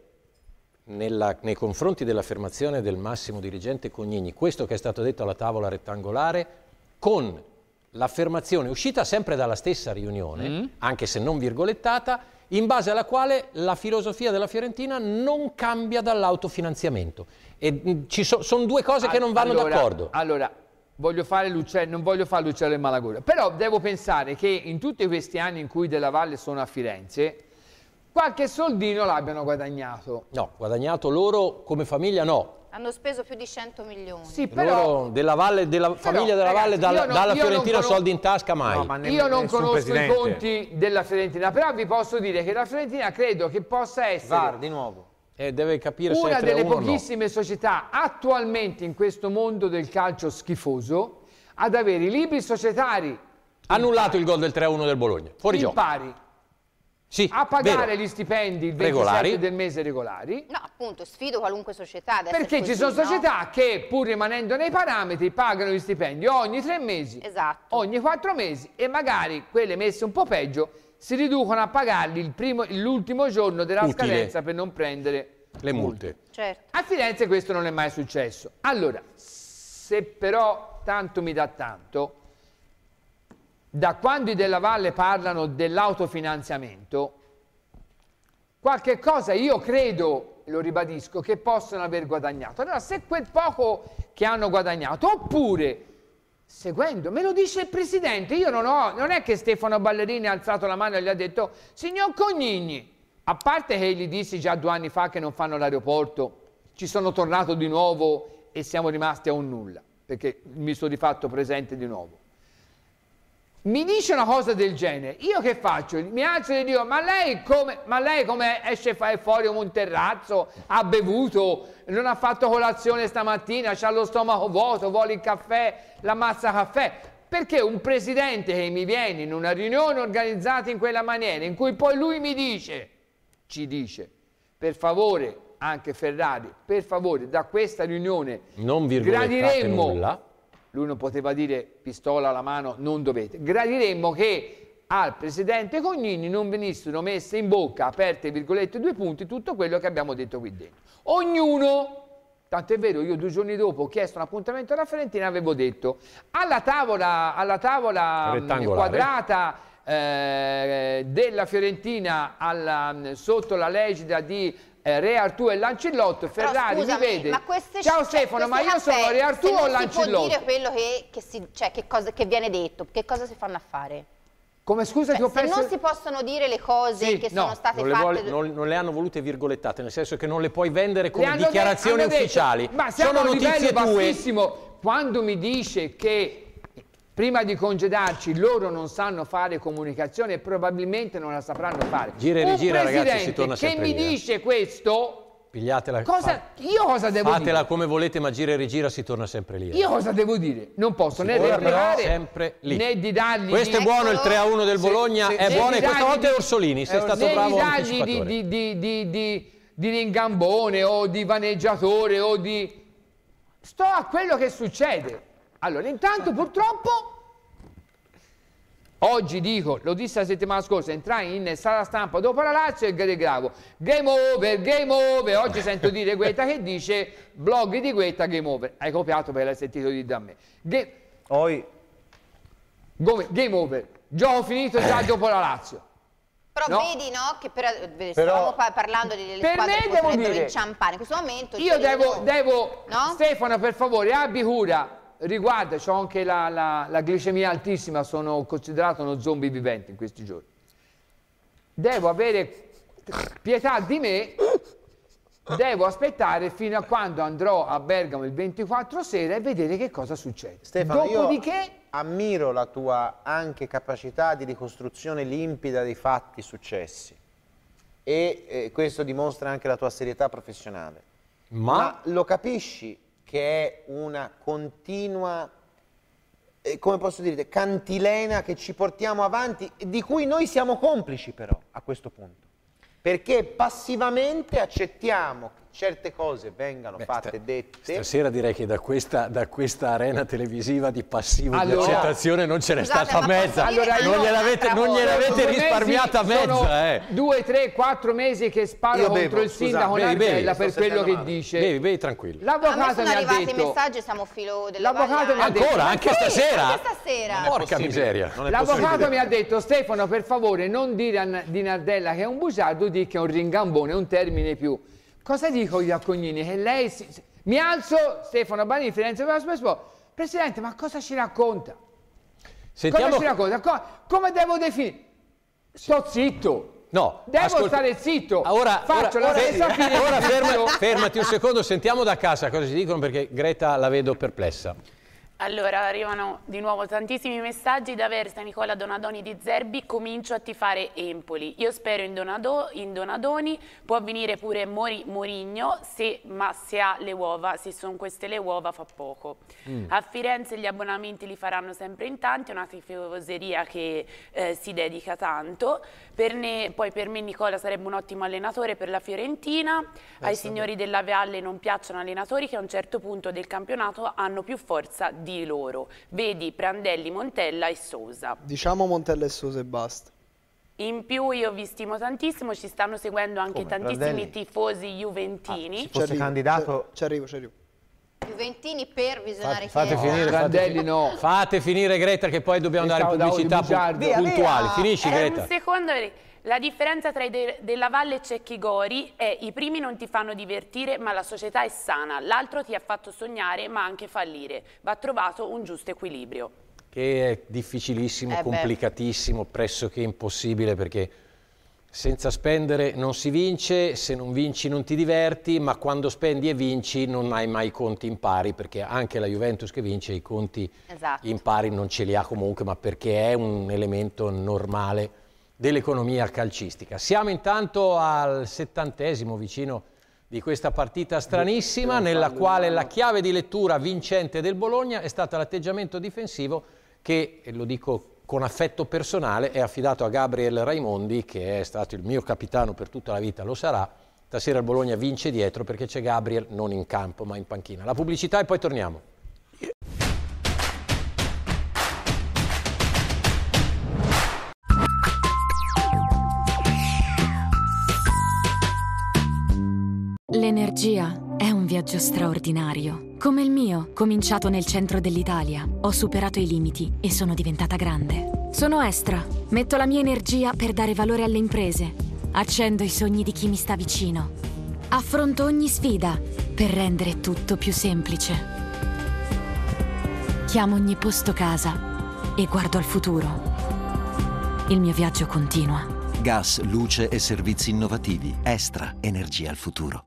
nei confronti dell'affermazione del massimo dirigente Cognini questo che è stato detto alla tavola rettangolare con l'affermazione uscita sempre dalla stessa riunione, anche se non virgolettata, in base alla quale la filosofia della Fiorentina non cambia dall'autofinanziamento. E sono 2 cose che non vanno d'accordo. Allora, non voglio fare l'uccello in malagura, però devo pensare che in tutti questi anni in cui Della Valle sono a Firenze, qualche soldino l'abbiano guadagnato. No, guadagnato loro come famiglia no. Hanno speso più di 100 milioni. Sì, però... della famiglia Della Valle, dalla Fiorentina soldi in tasca mai. No, io non conosco i conti della Fiorentina, però vi posso dire che la Fiorentina credo che possa essere... di nuovo. Deve capire se una delle pochissime società attualmente in questo mondo del calcio schifoso ad avere i libri societari. Annullato il gol del 3-1 del Bologna. Fuori gioco. Pari. Sì, a pagare gli stipendi il 27 del mese regolari. No, appunto, sfido qualunque società. Perché ci sono società che, pur rimanendo nei parametri, pagano gli stipendi ogni 3 mesi, ogni 4 mesi e magari quelle messe un po' peggio si riducono a pagarli l'ultimo giorno della scadenza per non prendere le multe. Certo. A Firenze questo non è mai successo. Allora, se però tanto mi dà tanto... Da quando i Della Valle parlano dell'autofinanziamento, qualche cosa io credo, lo ribadisco, che possono aver guadagnato. Allora, se quel poco che hanno guadagnato, oppure, seguendo, me lo dice il Presidente, io non è che Stefano Ballerini ha alzato la mano e gli ha detto, signor Cognini, a parte che gli dissi già 2 anni fa che non fanno l'aeroporto, ci sono tornato di nuovo e siamo rimasti a un nulla, perché mi sono rifatto presente di nuovo. Mi dice una cosa del genere, io che faccio? Mi alzo e gli dico, ma lei come esce fuori un terrazzo, ha bevuto, non ha fatto colazione stamattina, c'ha lo stomaco vuoto, vuole il caffè, l'ammazza caffè? Perché un presidente che mi viene in una riunione organizzata in quella maniera, in cui poi lui ci dice, per favore, anche Ferrari, per favore, da questa riunione non gradiremmo nulla. lui non poteva dire pistola alla mano, non dovete. Gradiremmo che al presidente Cognini non venissero messe in bocca, aperte virgolette 2 punti, tutto quello che abbiamo detto qui dentro. Ognuno, tanto è vero, io 2 giorni dopo ho chiesto un appuntamento alla Fiorentina, avevo detto alla tavola quadrata della Fiorentina sotto la legida di Re Artù e Lancillotto, Ferrari mi vede. Ma ciao Stefano, ma io sono Re Artù o Lancillotto? Si può dire quello che viene detto, che cosa si fanno a fare? Come scusa, ti ho perso? Se non si possono dire le cose che sono state fatte... non le hanno volute virgolettate, nel senso che non le puoi vendere come dichiarazioni ufficiali. Ma siamo a un livello bassissimo. Quando mi dice che prima di congedarci loro non sanno fare comunicazione e probabilmente non la sapranno fare. Gira e rigira, ragazzi, si torna sempre lì. Che mi dice questo, pigliatela. Io cosa devo dire? Fatela come volete, ma gira e rigira si torna sempre lì. Io cosa devo dire? Non posso né replicare sempre lì. né di dargli... Questo è buono, il 3-1 del Bologna è buono e questa volta è Orsolini, sei stato bravo anticipatore. di ringambone o di vaneggiatore o di... Sto a quello che succede. Allora, intanto purtroppo, oggi dico, lo disse la settimana scorsa, entrai in sala stampa dopo la Lazio e gravo, game over, oggi sento dire Guetta che dice, blog di Guetta, game over. Hai copiato perché l'hai sentito dire da me. Game over, gioco finito già dopo la Lazio. Però vedi, no? Che stavamo parlando delle squadre che potrebbero inciampare. In questo momento... Io devo no? Stefano, per favore, abbi cura. Riguarda, c'ho anche la glicemia altissima, sono considerato uno zombie vivente in questi giorni. Devo avere pietà di me, devo aspettare fino a quando andrò a Bergamo il 24 sera e vedere che cosa succede. Stefano, dopodiché io ammiro la tua anche capacità di ricostruzione limpida dei fatti successi e questo dimostra anche la tua serietà professionale. Ma lo capisci che è una continua, come posso dire, cantilena che ci portiamo avanti, di cui noi siamo complici però a questo punto, perché passivamente accettiamo che certe cose vengano fatte e dette. Stasera direi che da questa arena televisiva di passivo di accettazione non ce n'è stata mezza. Non gliel'avete risparmiata mezza. Sono 2, 3, 4 mesi che sparo contro il sindaco Nardella per quello che dice. Bevi tranquillo. L'avvocato mi ha detto... i messaggi, siamo a filo della L'avvocato mi ha detto... Ancora? Anche stasera? Anche stasera. Porca miseria. L'avvocato mi ha detto, Stefano, per favore, non dire di Nardella che è un bugiardo, di che è un ringambone, un termine più. Cosa dico io a Cognini? Che lei mi alzo, Stefano Banini, Firenze, Presidente, ma cosa ci racconta? Cosa ci racconta? Come devo definire? Sto zitto. No, devo stare zitto. Ora fermati un secondo, sentiamo da casa cosa ci dicono, perché Greta la vedo perplessa. Allora, arrivano di nuovo tantissimi messaggi da Versa, Nicola Donadoni di Zerbi, comincio a tifare Empoli. Io spero in Donadoni, può venire pure Mourinho, ma se ha le uova, se sono queste le uova fa poco. A Firenze gli abbonamenti li faranno sempre in tanti, è una tifoseria che si dedica tanto. Poi per me Nicola sarebbe un ottimo allenatore per la Fiorentina. Ai signori della Valle non piacciono allenatori che a un certo punto del campionato hanno più forza di loro. Vedi Prandelli, Montella e Sousa. Diciamo Montella e Sousa e basta. In più io vi stimo tantissimo, ci stanno seguendo anche tantissimi tifosi juventini. Se fosse candidato... Ci arrivo. Juventini per visionare fate finire Prandelli, no. Fate finire Greta, che poi dobbiamo dare pubblicità puntuali. Finisci Greta. Un secondo, la differenza tra Della Valle e Cecchi Gori è: i primi non ti fanno divertire ma la società è sana, l'altro ti ha fatto sognare ma anche fallire, va trovato un giusto equilibrio. Che è difficilissimo, complicatissimo, pressoché impossibile, perché senza spendere non si vince, se non vinci non ti diverti, ma quando spendi e vinci non hai mai i conti in pari, perché anche la Juventus che vince i conti in pari non ce li ha comunque, ma perché è un elemento normale dell'economia calcistica. Siamo intanto al 70° vicino di questa partita stranissima, nella quale la chiave di lettura vincente del Bologna è stata l'atteggiamento difensivo che, e lo dico con affetto personale, è affidato a Gabriel Raimondi, che è stato il mio capitano per tutta la vita, lo sarà. Stasera il Bologna vince dietro perché c'è Gabriel non in campo ma in panchina. La pubblicità e poi torniamo. L'energia è un viaggio straordinario. Come il mio, cominciato nel centro dell'Italia. Ho superato i limiti e sono diventata grande. Sono Estra. Metto la mia energia per dare valore alle imprese. Accendo i sogni di chi mi sta vicino. Affronto ogni sfida per rendere tutto più semplice. Chiamo ogni posto casa e guardo al futuro. Il mio viaggio continua. Gas, luce e servizi innovativi. Estra, energia al futuro.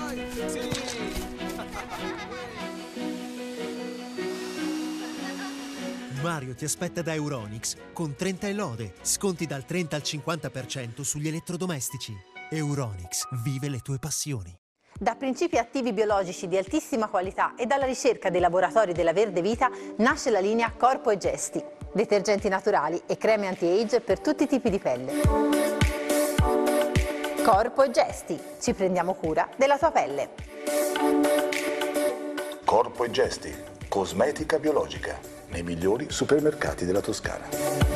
Mario ti aspetta da Euronics con 30 e lode, sconti dal 30 al 50% sugli elettrodomestici. Euronics, vive le tue passioni. Da principi attivi biologici di altissima qualità e dalla ricerca dei laboratori della Verde Vita nasce la linea Corpo e Gesti, detergenti naturali e creme anti-age per tutti i tipi di pelle. Corpo e Gesti, ci prendiamo cura della tua pelle. Corpo e Gesti, cosmetica biologica, nei migliori supermercati della Toscana.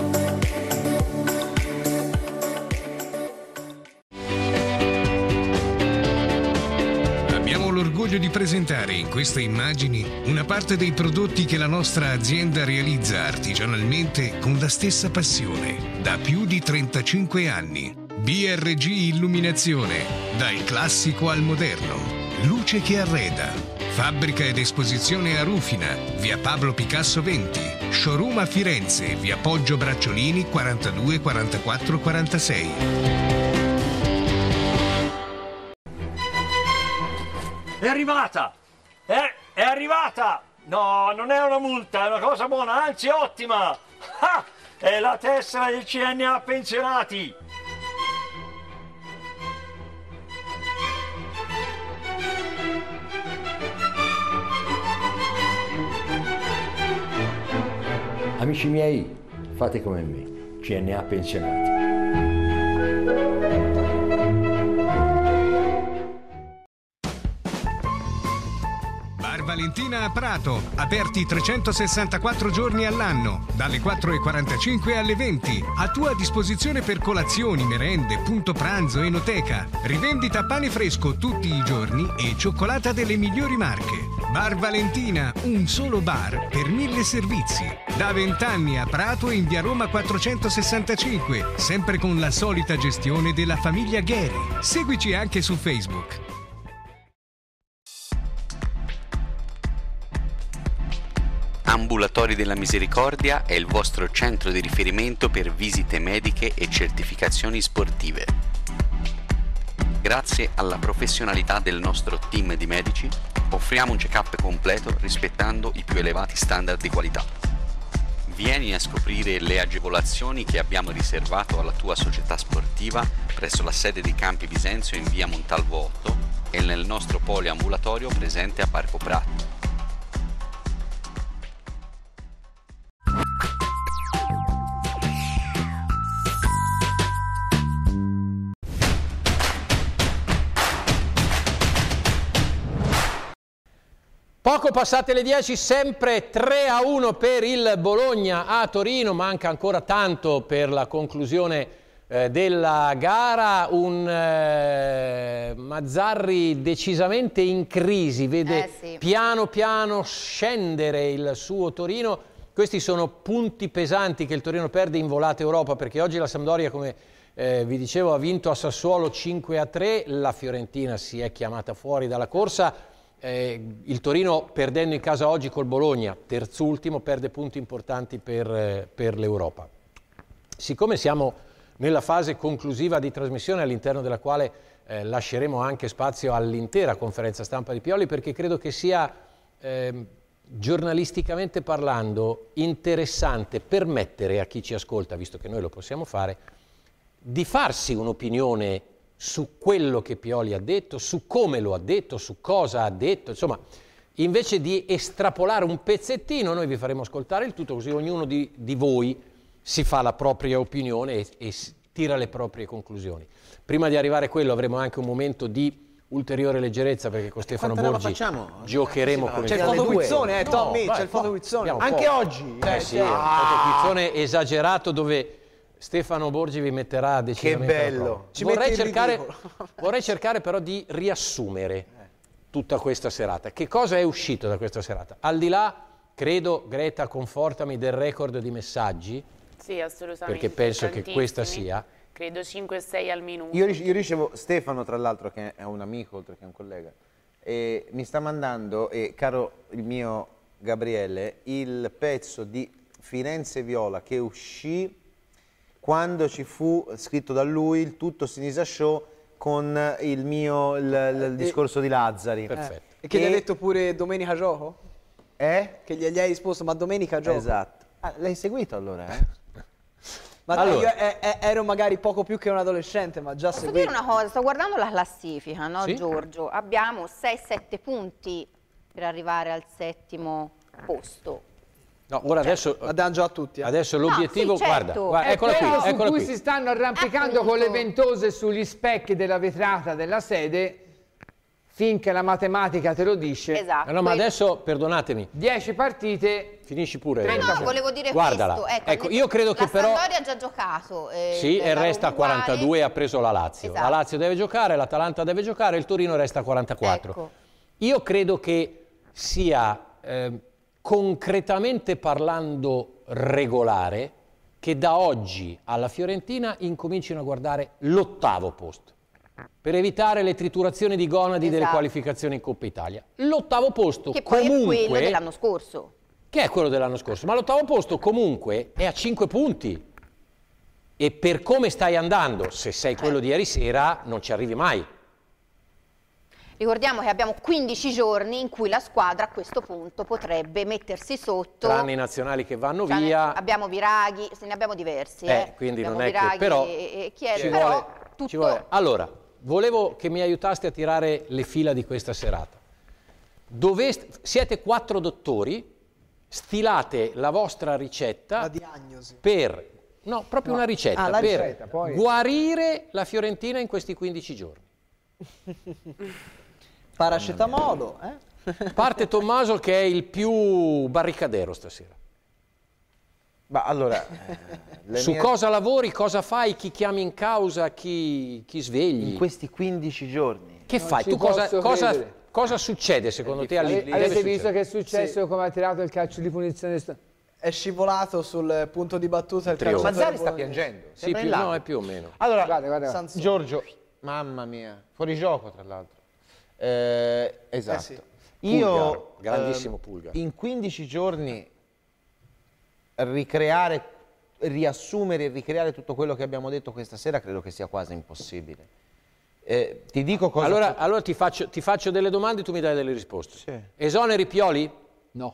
Abbiamo l'orgoglio di presentare in queste immagini una parte dei prodotti che la nostra azienda realizza artigianalmente con la stessa passione da più di 35 anni. BRG Illuminazione, dal classico al moderno. Luce che arreda. Fabbrica ed esposizione a Rufina, via Pablo Picasso 20. Showroom a Firenze, via Poggio Bracciolini 42 44 46. È arrivata! È arrivata! No, non è una multa, è una cosa buona, anzi ottima! Ah, è la tessera del CNA pensionati! Amici miei, fate come me, CNA pensionati. Bar Valentina a Prato, aperti 364 giorni all'anno, dalle 4:45 alle 20, a tua disposizione per colazioni, merende, punto pranzo, enoteca, rivendita pane fresco tutti i giorni e cioccolata delle migliori marche. Bar Valentina, un solo bar per 1000 servizi. Da 20 anni a Prato e in via Roma 465, sempre con la solita gestione della famiglia Gheri. Seguici anche su Facebook. Ambulatori della Misericordia è il vostro centro di riferimento per visite mediche e certificazioni sportive. Grazie alla professionalità del nostro team di medici, offriamo un check-up completo rispettando i più elevati standard di qualità. Vieni a scoprire le agevolazioni che abbiamo riservato alla tua società sportiva presso la sede di Campi Bisenzio in via Montalvo 8 e nel nostro poliambulatorio presente a Parco Prato. Poco passate le 10, sempre 3-1 per il Bologna a Torino, manca ancora tanto per la conclusione della gara. Un Mazzarri decisamente in crisi, vede sì, piano piano scendere il suo Torino. Questi sono punti pesanti che il Torino perde in volata Europa, perché oggi la Sampdoria, come vi dicevo, ha vinto a Sassuolo 5-3, la Fiorentina si è chiamata fuori dalla corsa. Il Torino, perdendo in casa oggi col Bologna, terzultimo, perde punti importanti per l'Europa. Siccome siamo nella fase conclusiva di trasmissione, all'interno della quale lasceremo anche spazio all'intera conferenza stampa di Pioli, perché credo che sia giornalisticamente parlando interessante permettere a chi ci ascolta, visto che noi lo possiamo fare, di farsi un'opinione su quello che Pioli ha detto, su come lo ha detto, su cosa ha detto, insomma, invece di estrapolare un pezzettino, noi vi faremo ascoltare il tutto, così ognuno di voi si fa la propria opinione e tira le proprie conclusioni. Prima di arrivare a quello avremo anche un momento di ulteriore leggerezza, perché con Stefano Borgi giocheremo come c'è il fondo quizzone, Tommy, c'è il fondo quizzone. Anche oggi. Sì, un fondo quizzone esagerato dove Stefano Borgi vi metterà decisamente Che bello. Vorrei cercare però di riassumere tutta questa serata. Che cosa è uscito da questa serata? Al di là, credo, Greta, confortami, del record di messaggi. Sì, assolutamente. Perché penso che questa sia. Credo 5-6 al minuto. Io ricevo Stefano, tra l'altro, che è un amico oltre che un collega, e mi sta mandando, caro il mio Gabriele, il pezzo di Firenze Viola che uscì quando ci fu scritto da lui il Tutto Sinisa Show con il discorso di Lazzari. Perfetto. E che gli ha detto pure domenica gioco? Che gli hai risposto, ma domenica gioco? Esatto. L'hai seguito allora, Ma allora, io ero magari poco più che un adolescente, ma già seguito. Posso dire una cosa? Sto guardando la classifica, no, Sì? Giorgio? Abbiamo 6-7 punti per arrivare al 7° posto. No, ora adesso abbiamo già tutti. Adesso l'obiettivo, sì, certo. guarda, eccola qui, quello su eccola cui qui. si stanno arrampicando con le ventose sugli specchi della vetrata della sede finché la matematica te lo dice. Esatto. No, ma adesso, perdonatemi, 10 partite, finisci pure. No, volevo dire Guardala. questo. Ecco, io credo che però... La Sampdoria ha già giocato. Sì, e la resta a uguale. 42 e ha preso la Lazio. Esatto. La Lazio deve giocare, l'Atalanta deve giocare, il Torino resta a 44. Ecco. Io credo che sia concretamente parlando regolare che da oggi alla Fiorentina incomincino a guardare l'8° posto per evitare le triturazioni di gonadi delle qualificazioni in Coppa Italia. L'8° posto Che poi comunque... è quello dell'anno scorso. Che è quello dell'anno scorso, ma l'8° posto comunque è a 5 punti e per come stai andando, se sei quello di ieri sera, non ci arrivi mai. Ricordiamo che abbiamo 15 giorni in cui la squadra a questo punto potrebbe mettersi sotto. Tranne i nazionali che vanno via. Abbiamo Viraghi, se ne abbiamo diversi. Quindi abbiamo non è Viraghi che però, e Chiesa, ci però vuole, tutto... ci vuole. Allora, volevo che mi aiutaste a tirare le fila di questa serata. Siete 4 dottori, stilate la vostra ricetta. La diagnosi. Per... No, proprio una ricetta, la per ricetta, poi... guarire la Fiorentina in questi 15 giorni. Paracetamolo, Parte Tommaso che è il più barricadero stasera. Ma allora, su cosa lavori, cosa fai, chi chiami in causa, chi svegli? In questi 15 giorni. Che fai? Tu cosa succede secondo te? Avete visto che è successo come ha tirato il calcio di punizione? È scivolato sul punto di battuta il calcio. Mazzari sta piangendo. Sì, no, è più o meno. Allora, guarda. Giorgio, mamma mia, fuori gioco tra l'altro. Esatto. Sì. Io, grandissimo Pulgar. In 15 giorni riassumere e ricreare tutto quello che abbiamo detto questa sera credo che sia quasi impossibile. Ti dico cosa... Allora ti faccio delle domande e tu mi dai delle risposte. Sì. Esoneri Pioli? No.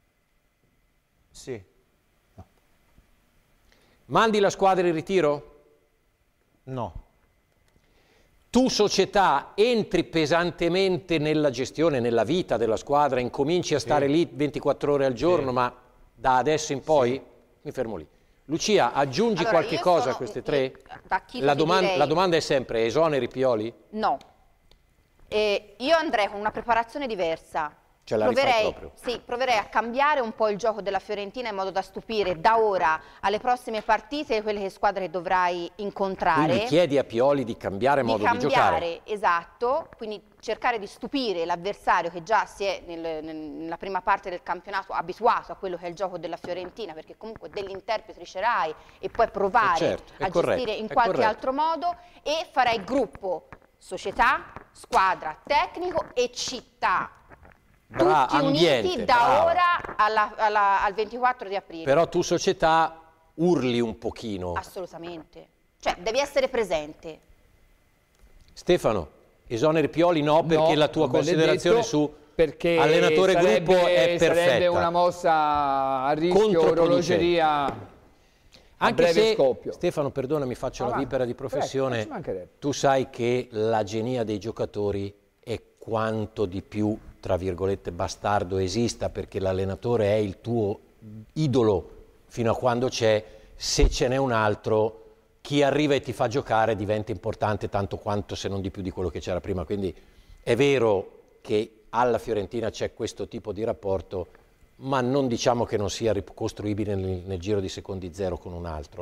Sì. No. Mandi la squadra in ritiro? No. Tu società entri pesantemente nella gestione, nella vita della squadra, incominci a stare lì 24 ore al giorno, ma da adesso in poi? Mi fermo lì. Lucia, aggiungi qualche cosa a queste tre? La domanda è sempre, esoneri Pioli? No. Io andrei con una preparazione diversa. Ce la rifai proprio? Sì, proverei a cambiare un po' il gioco della Fiorentina in modo da stupire da ora alle prossime partite quelle che squadre che dovrai incontrare. Quindi chiedi a Pioli di cambiare modo di giocare. Esatto, quindi cercare di stupire l'avversario che già si è nella prima parte del campionato abituato a quello che è il gioco della Fiorentina, perché comunque degli interpreti riceverai e puoi provare a gestire in qualche altro modo, e farei gruppo, società, squadra, tecnico e città. Tutti uniti da ora al 24 di aprile. Però tu società urli un pochino. Assolutamente. Cioè, devi essere presente. Stefano, esoneri Pioli no, perché la tua considerazione su allenatore gruppo è perfetta. Sarebbe una mossa a rischio, orologeria anche se, scoppio. Stefano, perdonami, faccio la vipera di professione. Tu sai che la genia dei giocatori è quanto di più, tra virgolette, bastardo esista, perché l'allenatore è il tuo idolo fino a quando c'è. Se ce n'è un altro, chi arriva e ti fa giocare diventa importante tanto quanto, se non di più, di quello che c'era prima. Quindi è vero che alla Fiorentina c'è questo tipo di rapporto, ma non diciamo che non sia ricostruibile nel giro di secondi zero con un altro.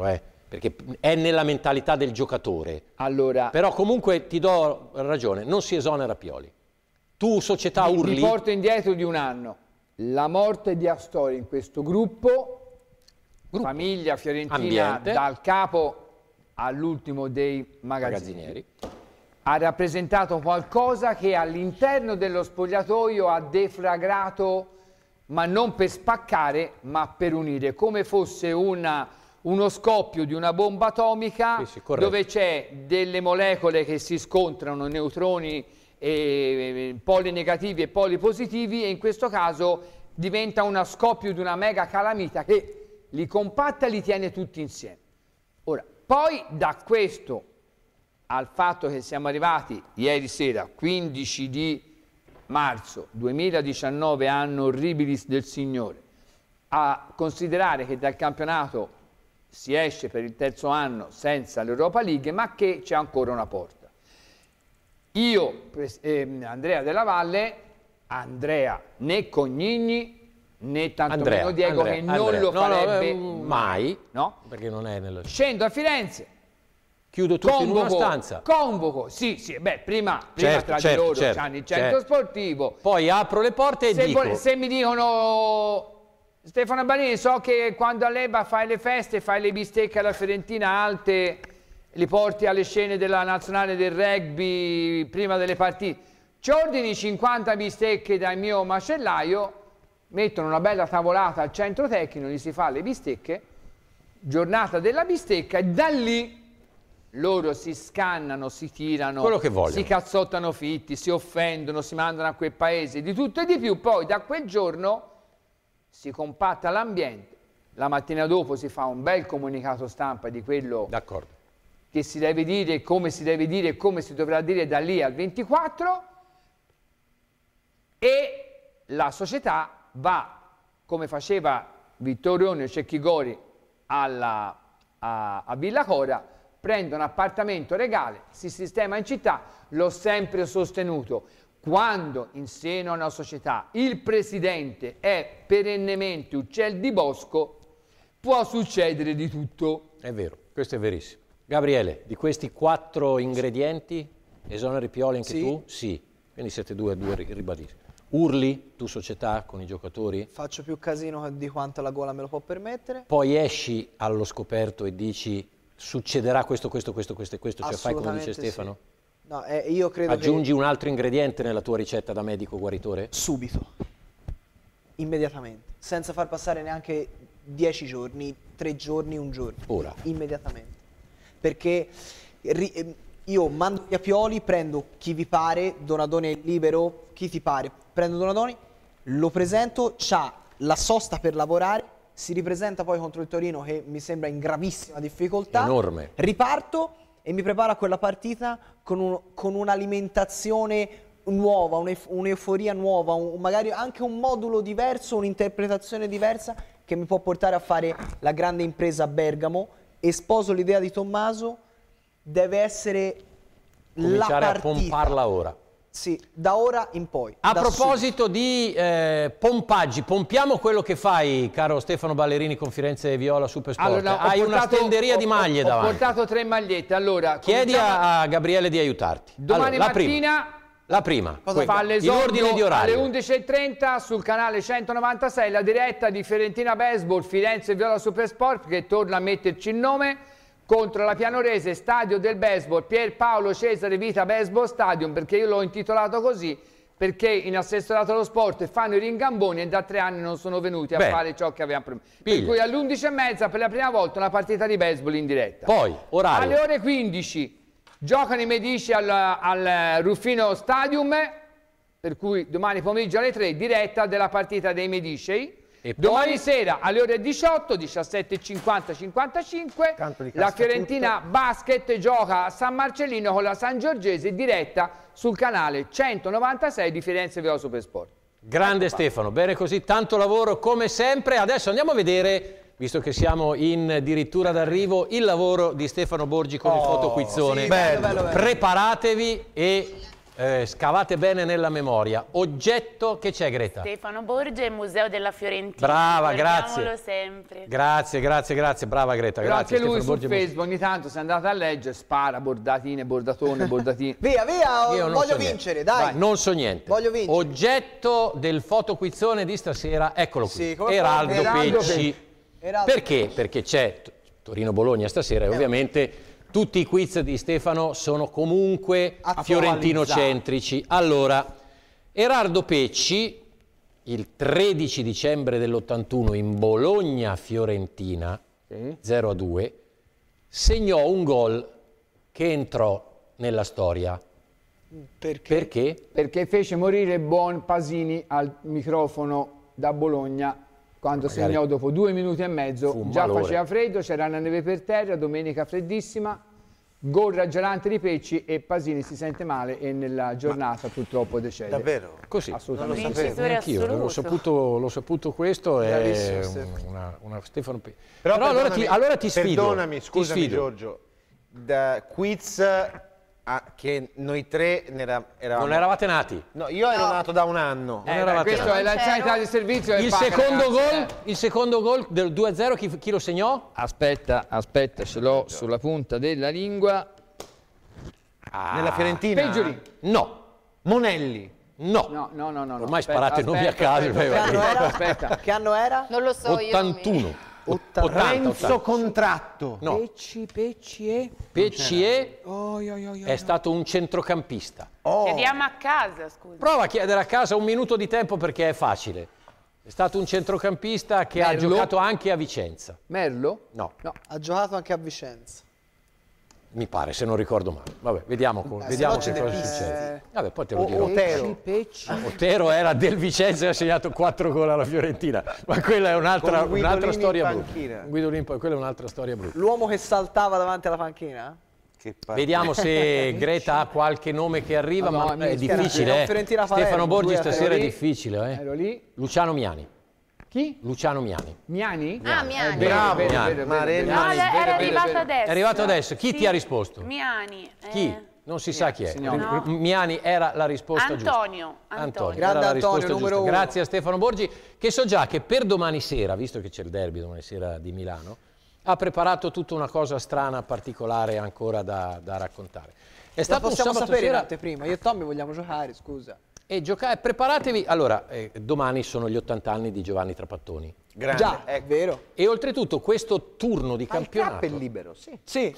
perché è nella mentalità del giocatore. Allora, però comunque ti do ragione, non si esonera Pioli. Tu società urli... Mi porto indietro di un anno. La morte di Astori in questo gruppo, famiglia fiorentina, ambiente, dal capo all'ultimo dei magazzinieri, ha rappresentato qualcosa che all'interno dello spogliatoio ha deflagrato, ma non per spaccare, ma per unire, come fosse uno scoppio di una bomba atomica, dove c'è delle molecole che si scontrano, neutroni, poli negativi e poli positivi, e in questo caso diventa uno scoppio di una mega calamita che li compatta e li tiene tutti insieme. Ora, poi da questo al fatto che siamo arrivati ieri sera, 15 di marzo 2019, anno orribilis del Signore, a considerare che dal campionato si esce per il terzo anno senza l'Europa League, ma che c'è ancora una porta. Io, Andrea Della Valle, né Cognigni né tantomeno Diego, che non lo farebbe mai, no? Perché non è nello... Scendo a Firenze, chiudo tutto in una stanza, convoco, prima tra di loro c'hanno il centro sportivo, poi apro le porte e dico... Se mi dicono... Stefano Balini, so che quando all'Eba fai le feste, fai le bistecche alla Fiorentina alte, li porti alle scene della nazionale del rugby prima delle partite, ci ordini 50 bistecche dal mio macellaio, mettono una bella tavolata al centro tecnico, gli si fa le bistecche, giornata della bistecca, e da lì loro si scannano, si tirano, quello che vogliono, si cazzottano fitti, si offendono, si mandano a quel paese, di tutto e di più. Poi da quel giorno si compatta l'ambiente, la mattina dopo si fa un bel comunicato stampa di quello che si deve dire, come si deve dire e come si dovrà dire da lì al 24, e la società va, come faceva Vittorio e Cecchi Gori a Villa Cora, prende un appartamento regale, si sistema in città. L'ho sempre sostenuto. Quando in seno a una società il presidente è perennemente uccel di bosco, può succedere di tutto. È vero, questo è verissimo. Gabriele, di questi 4 ingredienti, esoneri Pioli anche tu? Sì. Quindi siete due ribaditi. Urli, tu società, con i giocatori? Faccio più casino di quanto la gola me lo può permettere. Poi esci allo scoperto e dici succederà questo, cioè fai come dice Stefano? Sì. No, io credo aggiungi un altro ingrediente nella tua ricetta da medico guaritore? Subito, immediatamente, senza far passare neanche 10 giorni, 3 giorni, 1 giorno. Ora? Immediatamente. Perché io mando via Pioli, prendo chi vi pare, Donadoni è libero, chi ti pare, prendo Donadoni, lo presento, c'ha la sosta per lavorare, si ripresenta poi contro il Torino che mi sembra in gravissima difficoltà. Enorme. Riparto e mi preparo a quella partita con un'alimentazione nuova, un'euforia nuova, magari anche un modulo diverso, un'interpretazione diversa che mi può portare a fare la grande impresa a Bergamo. E sposo l'idea di Tommaso, deve essere cominciare la partita. A pomparla ora. Sì, da ora in poi. A proposito di pompaggi, pompiamo quello che fai, caro Stefano Ballerini con Firenze Viola Supersport. Allora, hai una stenderia di maglie davanti. Ho portato 3 magliette, allora... Chiedi a Gabriele di aiutarti. Domani allora, mattina... La prima, fa l'esordio alle 11:30 sul canale 196, la diretta di Fiorentina Baseball, Firenze Viola Supersport, che torna a metterci il nome, contro la Pianorese, stadio del baseball, Pier Paolo Cesare Vita Baseball Stadium, perché io l'ho intitolato così, perché in assessorato allo sport fanno i ringamboni e da 3 anni non sono venuti a fare ciò che avevamo promesso. Per cui alle 11:30 per la prima volta una partita di baseball in diretta. Poi, orario. Alle ore 15 giocano i Medici al Ruffino Stadium, per cui domani pomeriggio alle 3 diretta della partita dei Medici. E domani poi... sera alle ore 18, 17:50, 55, la Fiorentina Basket gioca a San Marcellino con la San Giorgese, diretta sul canale 196 di Firenze Viola Supersport. Grande Stefano, bene così, tanto lavoro come sempre. Adesso andiamo a vedere, visto che siamo in dirittura d'arrivo, il lavoro di Stefano Borgi con il fotoquizzone. Sì, bello. Preparatevi e scavate bene nella memoria. Oggetto, che c'è Greta? Stefano Borgia e Museo della Fiorentina. Brava, grazie. Sempre. Grazie, brava Greta. Però grazie. anche lui Stefano su Borgia. Facebook ogni tanto se andate a leggere spara bordatine, bordatone. Via, Io non voglio so vincere, niente. dai. Vai, non so niente. Voglio vincere. Oggetto del fotoquizzone di stasera, eccolo qui. Sì, come Eraldo Eraldo Pecci. Eraldo. Perché? Perché c'è Torino-Bologna stasera e ovviamente tutti i quiz di Stefano sono comunque fiorentino-centrici. Allora, Eraldo Pecci, il 13 dicembre dell'81 in Bologna-Fiorentina, 0-2, segnò un gol che entrò nella storia. Perché? Perché fece morire Buon Pasini al microfono da Bologna quando Magari segnò dopo 2 minuti e mezzo. fu un Già malore. faceva freddo, c'era la neve per terra, domenica freddissima, gol raggiolante di Pecci e Pasini si sente male e nella giornata purtroppo decede. Davvero? Così. Assolutamente. Non lo sapevo. Anch'io l'ho saputo questo, è una Stefano Pecci. Però allora ti sfido. Perdonami, scusami ti sfido. Giorgio, da quiz che noi tre eravamo... Non eravate nati? No, io ero nato da un anno. Questo è l'anzianità di servizio. Il secondo gol del 2-0 chi lo segnò? Aspetta, ce l'ho sulla punta della lingua. Nella Fiorentina? Peggiori. No. Monelli? No. No. Ormai sparate nomi a caso. Aspetta. Che anno era? Non lo so io. 81. Renzo Contratto. No. Pecci è stato un centrocampista. Chiediamo a casa, scusa. Prova a chiedere a casa un minuto di tempo perché è facile. È stato un centrocampista che ha giocato anche a Vicenza. Merlo? No. Ha giocato anche a Vicenza. Mi pare, se non ricordo male. Vabbè, vediamo che cosa succede. Vabbè, poi te lo dirò. Otero era del Vicenza e ha segnato 4 gol alla Fiorentina. Ma quella è un'altra storia brutta. Guidolin, quella è un'altra storia brutta. L'uomo che saltava davanti alla panchina? Vediamo se Greta ha qualche nome che arriva, ma è difficile. Stefano Borgia stasera è difficile. Ero lì. Luciano Miani. Chi? Luciano Miani. Miani? Ah, Miani. Bravo. No, era arrivato adesso. È arrivato adesso. Chi ti ha risposto? Miani. Chi? Non si sa chi è. No. Miani era la risposta Antonio. giusta. Grande era la Antonio, risposta numero giusta. 1. Grazie a Stefano Borgi, che so già che per domani sera, visto che c'è il derby domani sera di Milano, ha preparato tutta una cosa strana, particolare ancora da raccontare. È stato possiamo un sabato sapere in sera... anteprima. Io e Tommy vogliamo giocare, scusa. E giocare, preparatevi. Allora, domani sono gli 80 anni di Giovanni Trapattoni. Grande. Già, è vero. E oltretutto questo turno di campionato... Il è libero, sì. Sì.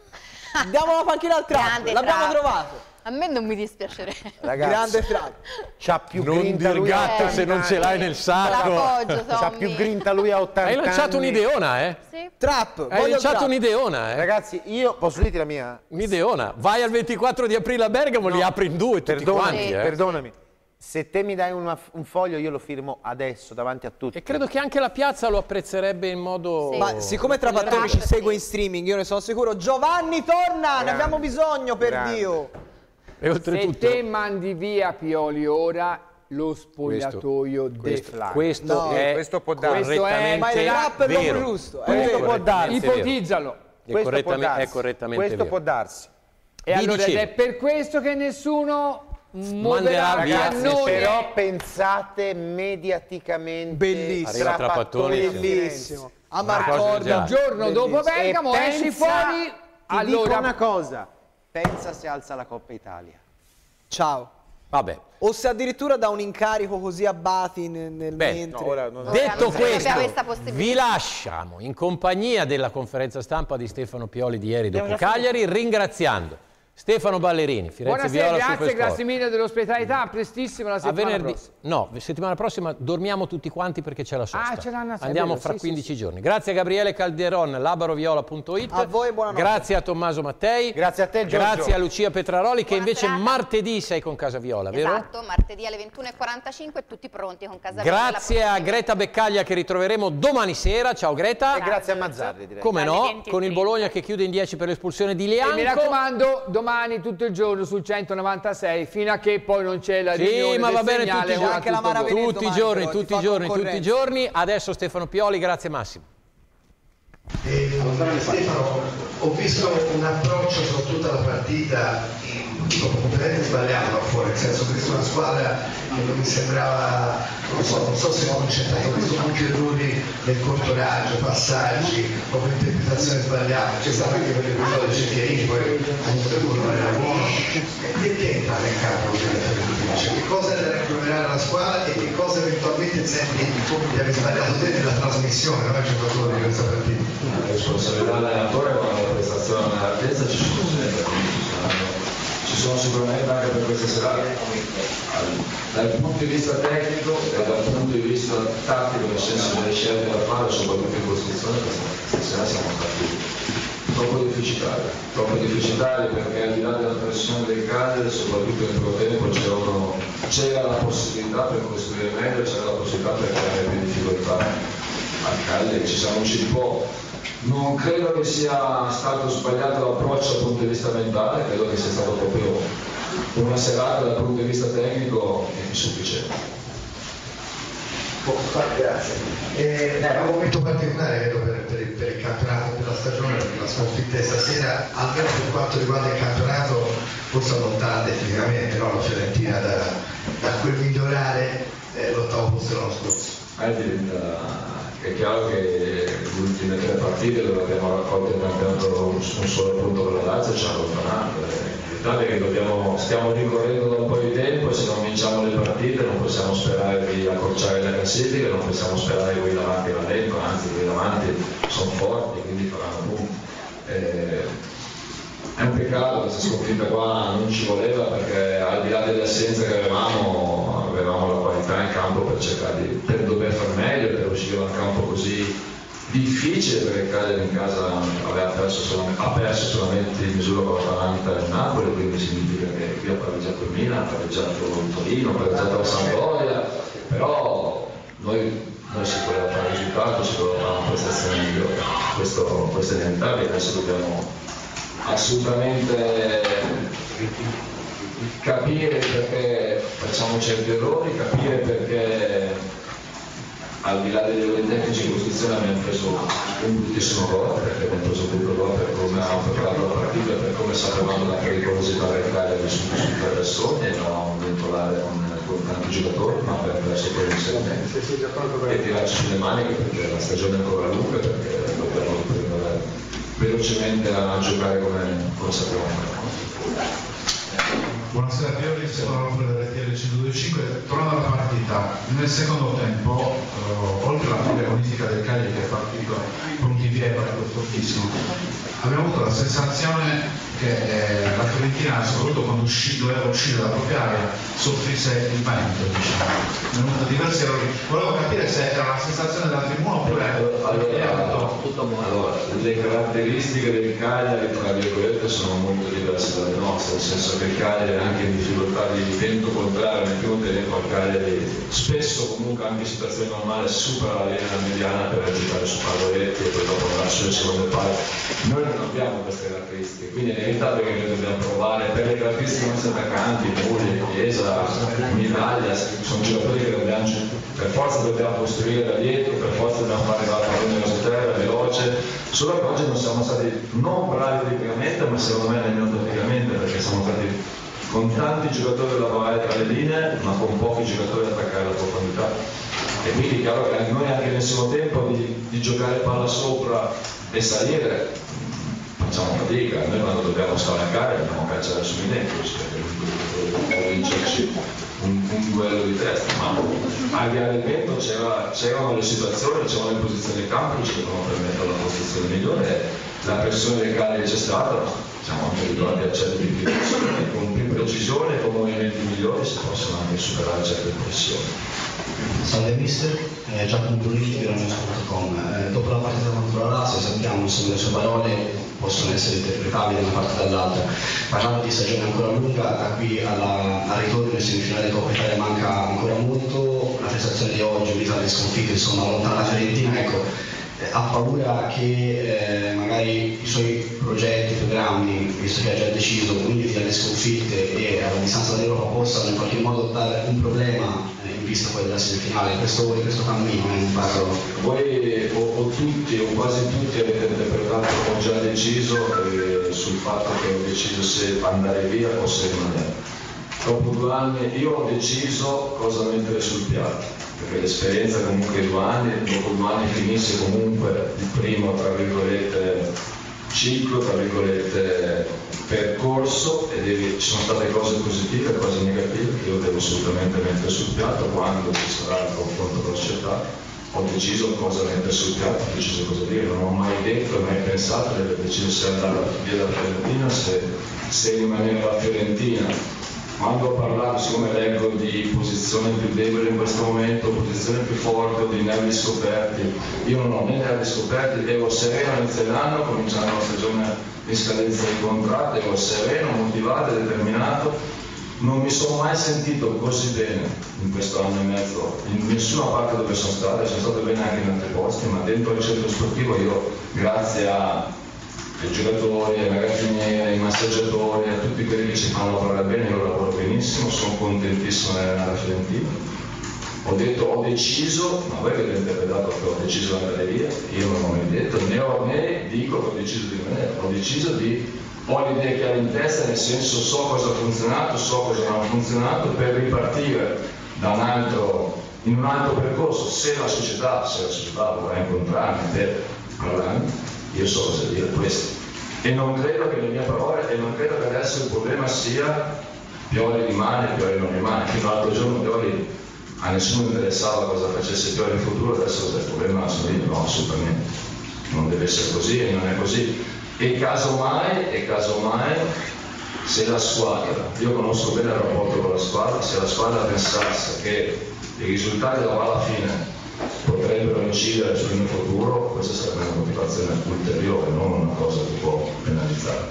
Diamo la panchina al trap. L'abbiamo trovato. A me non mi dispiacerebbe. Ragazzi, Grande trap. c'ha più Non grinta dir lui a gatto 80 se non ce l'hai nel sacco. L'appoggio, C'ha Tommy. più grinta lui a 80 Hai anni. lanciato un'ideona, eh? Sì. Trap. Hai lanciato un'ideona, Ragazzi, io posso dirti la mia? Un'ideona. Vai al 24 di aprile a Bergamo, li apri in due tutti quanti. Perdonami. Se te mi dai un foglio io lo firmo adesso davanti a tutti. E credo che anche la piazza lo apprezzerebbe in modo... Sì. Ma siccome Trapattoni ci segue in streaming, io ne sono sicuro. Giovanni, torna! Ne abbiamo bisogno, per Dio! E oltretutto... Se te mandi via Pioli ora, lo spogliatoio deflagra. Questo può darsi. Ma il rap è vero. l'uomo giusto. Questo può darsi. Ipotizzalo. È correttamente Questo vero. può darsi. E Vi allora dicevo. è per questo che nessuno Manderà via. Ragazzi, però pensate mediaticamente. Bellissimo. Arriva Trapattoni. Bellissimo. A Una cosa Marcorda. del il giorno dopo Bergamo E esci pensa- fuori. Ti Allora dico una cosa. Pensa se alza la Coppa Italia. Ciao. Vabbè. O se addirittura dà un incarico così a Bati nel mentre. No, ora non Detto non so se questo, abbiamo questa possibilità. vi lasciamo in compagnia della conferenza stampa di Stefano Pioli di ieri dopo Cagliari, ringraziando Stefano Ballerini, Firenze buonasera, Viola, grazie, Supersport. grazie mille dell'ospitalità, a prestissimo la A settimana venerdì, prossima. no, settimana prossima dormiamo tutti quanti perché c'è la sosta. Ah, ce l'hanno, è Andiamo vero, fra sì, 15 sì. giorni. Grazie a Gabriele Calderon, labaroviola.it. A voi, buonanotte. Grazie a Tommaso Mattei. Grazie a te, Giorgio. Grazie a Lucia Petraroli, che Buona invece serata. martedì sei con Casa Viola, vero? Esatto, martedì alle 21:45 tutti pronti con Casa Grazie Viola. a Greta Beccaglia che ritroveremo domani sera. Ciao Greta. E grazie a Mazzarri, direi. Come Dalle no, 23. con il Bologna che chiude in 10 per l'espulsione di E Lianco. mi raccomando, domani tutto il giorno sul 196 fino a che poi non c'è la riunione Sì, ma va del bene segnale, tutti i con anche la Mara tutto Venezia. tutti i domani, giorni, però, ti tutti i fa giorni, tutti i concorrenza. giorni. Adesso Stefano Pioli, grazie Massimo. Stefano, ho visto un approccio su tutta la partita completamente sbagliato là fuori, nel senso che una squadra che non mi sembrava, non so se ho concentrato, ho visto anche errori nel corto raggio, passaggi, proprio interpretazione sbagliata, c'è stato anche per l'episodio di Cecchierini, poi comunque non era buono. Perché entrare in campo così alla Fiorentina? Cioè, che cosa è da recuperare la squadra e che cosa eventualmente senti di aver sbagliato te nella trasmissione, non è giocatore di questa partita? La responsabilità dell'allenatore quando la prestazione all'altezza ci sono sempre. Ci sono sicuramente anche per questa serata dal punto di vista tecnico e dal punto di vista tattico, nel senso delle scelte da fare, soprattutto in costruzione, questa sera siamo stati troppo deficitari perché al di là della pressione del Cagliari, soprattutto nel primo tempo c'era la possibilità per costruire meglio, c'era la possibilità per creare più difficoltà al Cagliari, ci siamo usciti poco. Non credo che sia stato sbagliato l'approccio dal punto di vista mentale, credo che sia stato proprio una serata dal punto di vista tecnico insufficiente. Grazie. È un momento particolare vedo per il campionato, per la stagione, perché la sconfitta stasera, almeno per quanto riguarda il campionato, forse allontana definitivamente, no? La Fiorentina da quel migliorare l'ottavo posto l'anno scorso. È chiaro che le ultime 3 partite dove abbiamo raccolto il campionato un solo punto con la Lazio ci ha allontanato. L'Italia che stiamo ricorrendo da un po' di tempo e se non vinciamo le partite non possiamo sperare di accorciare le classifiche, non possiamo sperare che quelli davanti rallentano, anzi quelli davanti sono forti, quindi faranno punti. È un peccato questa sconfitta qua, non ci voleva perché al di là delle assenze che avevamo la qualità in campo per dover far meglio, per uscire da un campo così difficile, perché il Cagliari in casa ha perso solamente in misura con l'Atalanta e il Napoli, quindi significa che qui ha pareggiato il Milan, ha pareggiato il Torino, ha pareggiato la Sampdoria, però noi si voleva fare il risultato, si voleva fare una prestazione migliore, questo è inevitabile, adesso dobbiamo assolutamente capire perché facciamo certi errori, capire perché al di là degli errori tecnici in costruzione abbiamo preso un bruttissimo gol, perché abbiamo preso un brutto gol per come abbiamo preparato la partita, per come sapevamo la pericolosità del Cagliari su 3 persone e non vincolare con tanti giocatori, ma per perso poi l'inserimento e tirarci sulle maniche perché la stagione è ancora lunga, perché dobbiamo riprendere velocemente a giocare come sappiamo fare. Buonasera Pioli, secondo l'opera dell'RTL 102.5. Tornando alla partita, nel secondo tempo, oltre alla figlia agonistica del Cagliari che è partito pronti via per questo fortissimo, abbiamo avuto la sensazione che la Fiorentina, soprattutto quando doveva uscire dalla propria area, soffrisse il vento, diciamo. Diversi errori. Volevo capire se era la sensazione della tribuna oppure allora, le caratteristiche del Cagliari, tra virgolette, sono molto diverse dalle nostre, nel senso che il Cagliari anche in difficoltà di vento contrario nel primo tempo, il Cagliari spesso comunque anche in situazione normale supera la linea mediana per giocare su palloretti e poi dopo andare sulle seconde palle. Noi non abbiamo queste caratteristiche, quindi è inevitabile che noi dobbiamo provare per le caratteristiche dei nostri attaccanti, Muli, Chiesa, Miraglia, sono giocatori che dobbiamo, per forza dobbiamo costruire da dietro, per forza dobbiamo fare la pallone nella terra, veloce, solo che oggi non siamo stati non bravi tecnicamente, ma secondo me nemmeno tecnicamente, perché siamo stati con tanti giocatori da lavorare tra le linee, ma con pochi giocatori da attaccare la profondità. E quindi è chiaro che noi anche nel secondo tempo di giocare palla sopra e salire facciamo fatica, noi quando dobbiamo spalancare dobbiamo cacciare su i Necros per vincerci un duello di testa, ma al di là del vento c'erano le situazioni, c'erano le posizioni del campo che ci dovevano permettere la posizione migliore, la pressione del Cagliari c'è stata, ma siamo anche ritrovati a certe difficoltà, con più precisione e con movimenti migliori si possono anche superare certe pressioni. Salve mister, Giacomo Burritti di Rognos.com. Dopo la partita contro la Lazio sappiamo insomma le sue parole possono essere interpretabili da una parte e dall'altra. Parlando di stagione ancora lunga, da qui al ritorno in semifinale di Coppa Italia manca ancora molto, la prestazione di oggi, unita alle sconfitte, insomma lontana la Fiorentina, ecco, ha paura che magari i suoi progetti, programmi, visto che ha già deciso, quindi alle sconfitte e alla distanza dall'Europa possano in qualche modo dare un problema in visto poi della semifinale, in questo cammino, non parlo. Voi o tutti o quasi tutti avete interpretato come già deciso sul fatto che ho deciso se andare via o se rimanere. Dopo 2 anni io ho deciso cosa mettere sul piatto, perché l'esperienza comunque di 2 anni, dopo 2 anni finisce comunque il primo, tra virgolette, ciclo, tra virgolette, percorso, e ci sono state cose positive e cose negative che io devo assolutamente mettere sul piatto. Quando ci sarà il confronto con la società ho deciso cosa mettere sul piatto, ho deciso cosa dire, non ho mai detto, mai pensato di aver deciso se andare via dalla Fiorentina, se rimanere alla Fiorentina. Quando ho parlato, siccome leggo di posizione più debole in questo momento, posizione più forte, di nervi scoperti, io non ho né nervi scoperti, ero sereno all'inizio dell'anno, cominciando la stagione di scadenza di contratto, ero sereno, motivato e determinato. Non mi sono mai sentito così bene in questo anno e mezzo, in nessuna parte dove sono stato bene anche in altri posti, ma dentro il centro sportivo io, grazie ai giocatori, ai magazzinieri, ai massaggiatori, a tutti quelli che ci fanno lavorare bene, io lavoro benissimo, sono contentissimo di andare alla Fiorentina. Ho deciso, ma voi avete interpretato che ho deciso di andare via, io non ho mai detto, né dico che ho deciso di rimanere, ho deciso ho l'idea chiara in testa, nel senso so cosa ha funzionato, so cosa non ha funzionato, per ripartire in un altro percorso. Se la società vorrà incontrarmi per parlarmi, io so cosa dire questo. E non credo che le mie parole, e non credo che adesso il problema sia Pioli rimane, Pioli non rimane. Fino all'altro giorno Pioli a nessuno interessava cosa facesse Pioli in futuro, adesso il problema sono io, no, assolutamente. Non deve essere così e non è così. E casomai, se la squadra, io conosco bene il rapporto con la squadra, se la squadra pensasse che i risultati alla fine potrebbero incidere sul mio futuro, questa sarebbe una motivazione ulteriore, non una cosa che può penalizzare.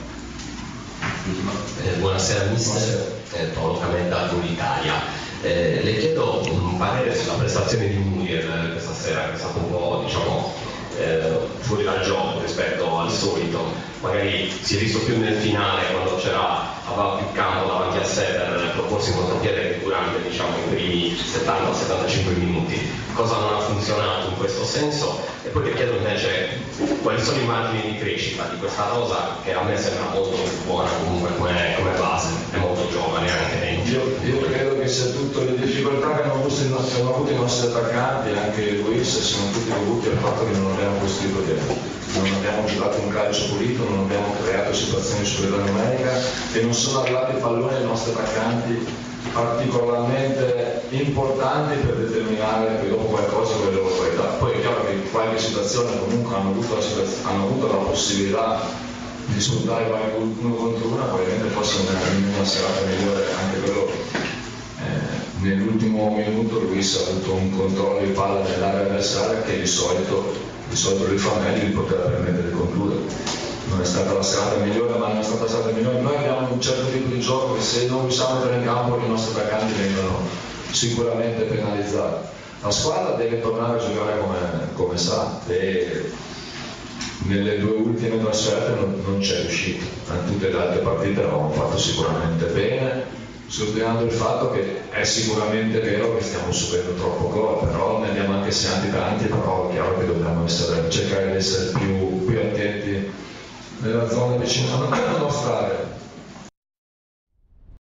Buonasera mister, Paolo Camenda dell'Italia. Le chiedo un parere sulla prestazione di Muriel questa sera, che è stato un po', diciamo, fuori dal gioco rispetto al solito. Magari si è visto più nel finale, quando aveva più campo davanti a sé per proporsi un contropiede, che durante, diciamo, i primi 70-75 minuti. Cosa non ha funzionato in questo senso? E poi le chiedo invece quali sono i margini di crescita di questa rosa, che a me sembra molto buona comunque come base, è molto giovane anche. Io credo che sia tutte le difficoltà che hanno avuto i nostri attaccanti, anche Luis, siano tutti dovuti al fatto che non abbiamo costruito dietro, non abbiamo giocato un calcio pulito, non abbiamo creato situazioni di superiorità numerica e non sono arrivati i palloni ai nostri attaccanti particolarmente importanti per determinare poi dopo qualcosa con le loro qualità. Poi è chiaro che in qualche situazione comunque hanno avuto la possibilità di sfruttare qualche uno contro uno, probabilmente possono andare in una serata migliore anche per loro. Nell'ultimo minuto Luis ha avuto un controllo di palla nell'area avversaria che di solito lui fa meglio di poter permettere di concludere. Non è stata la serata migliore, ma non è stata la serata migliore. Noi abbiamo un certo tipo di gioco che se non riusciamo a mettere in campo i nostri attaccanti vengono sicuramente penalizzati. La squadra deve tornare a giocare come sa e nelle 2 ultime trasferte non c'è riuscito. In tutte le altre partite avevamo fatto sicuramente bene, sottolineando il fatto che è sicuramente vero che stiamo subendo troppo gol, però ne abbiamo anche segnati tanti, però è chiaro che dobbiamo cercare di essere più attenti nella zona vicina alla nostra area.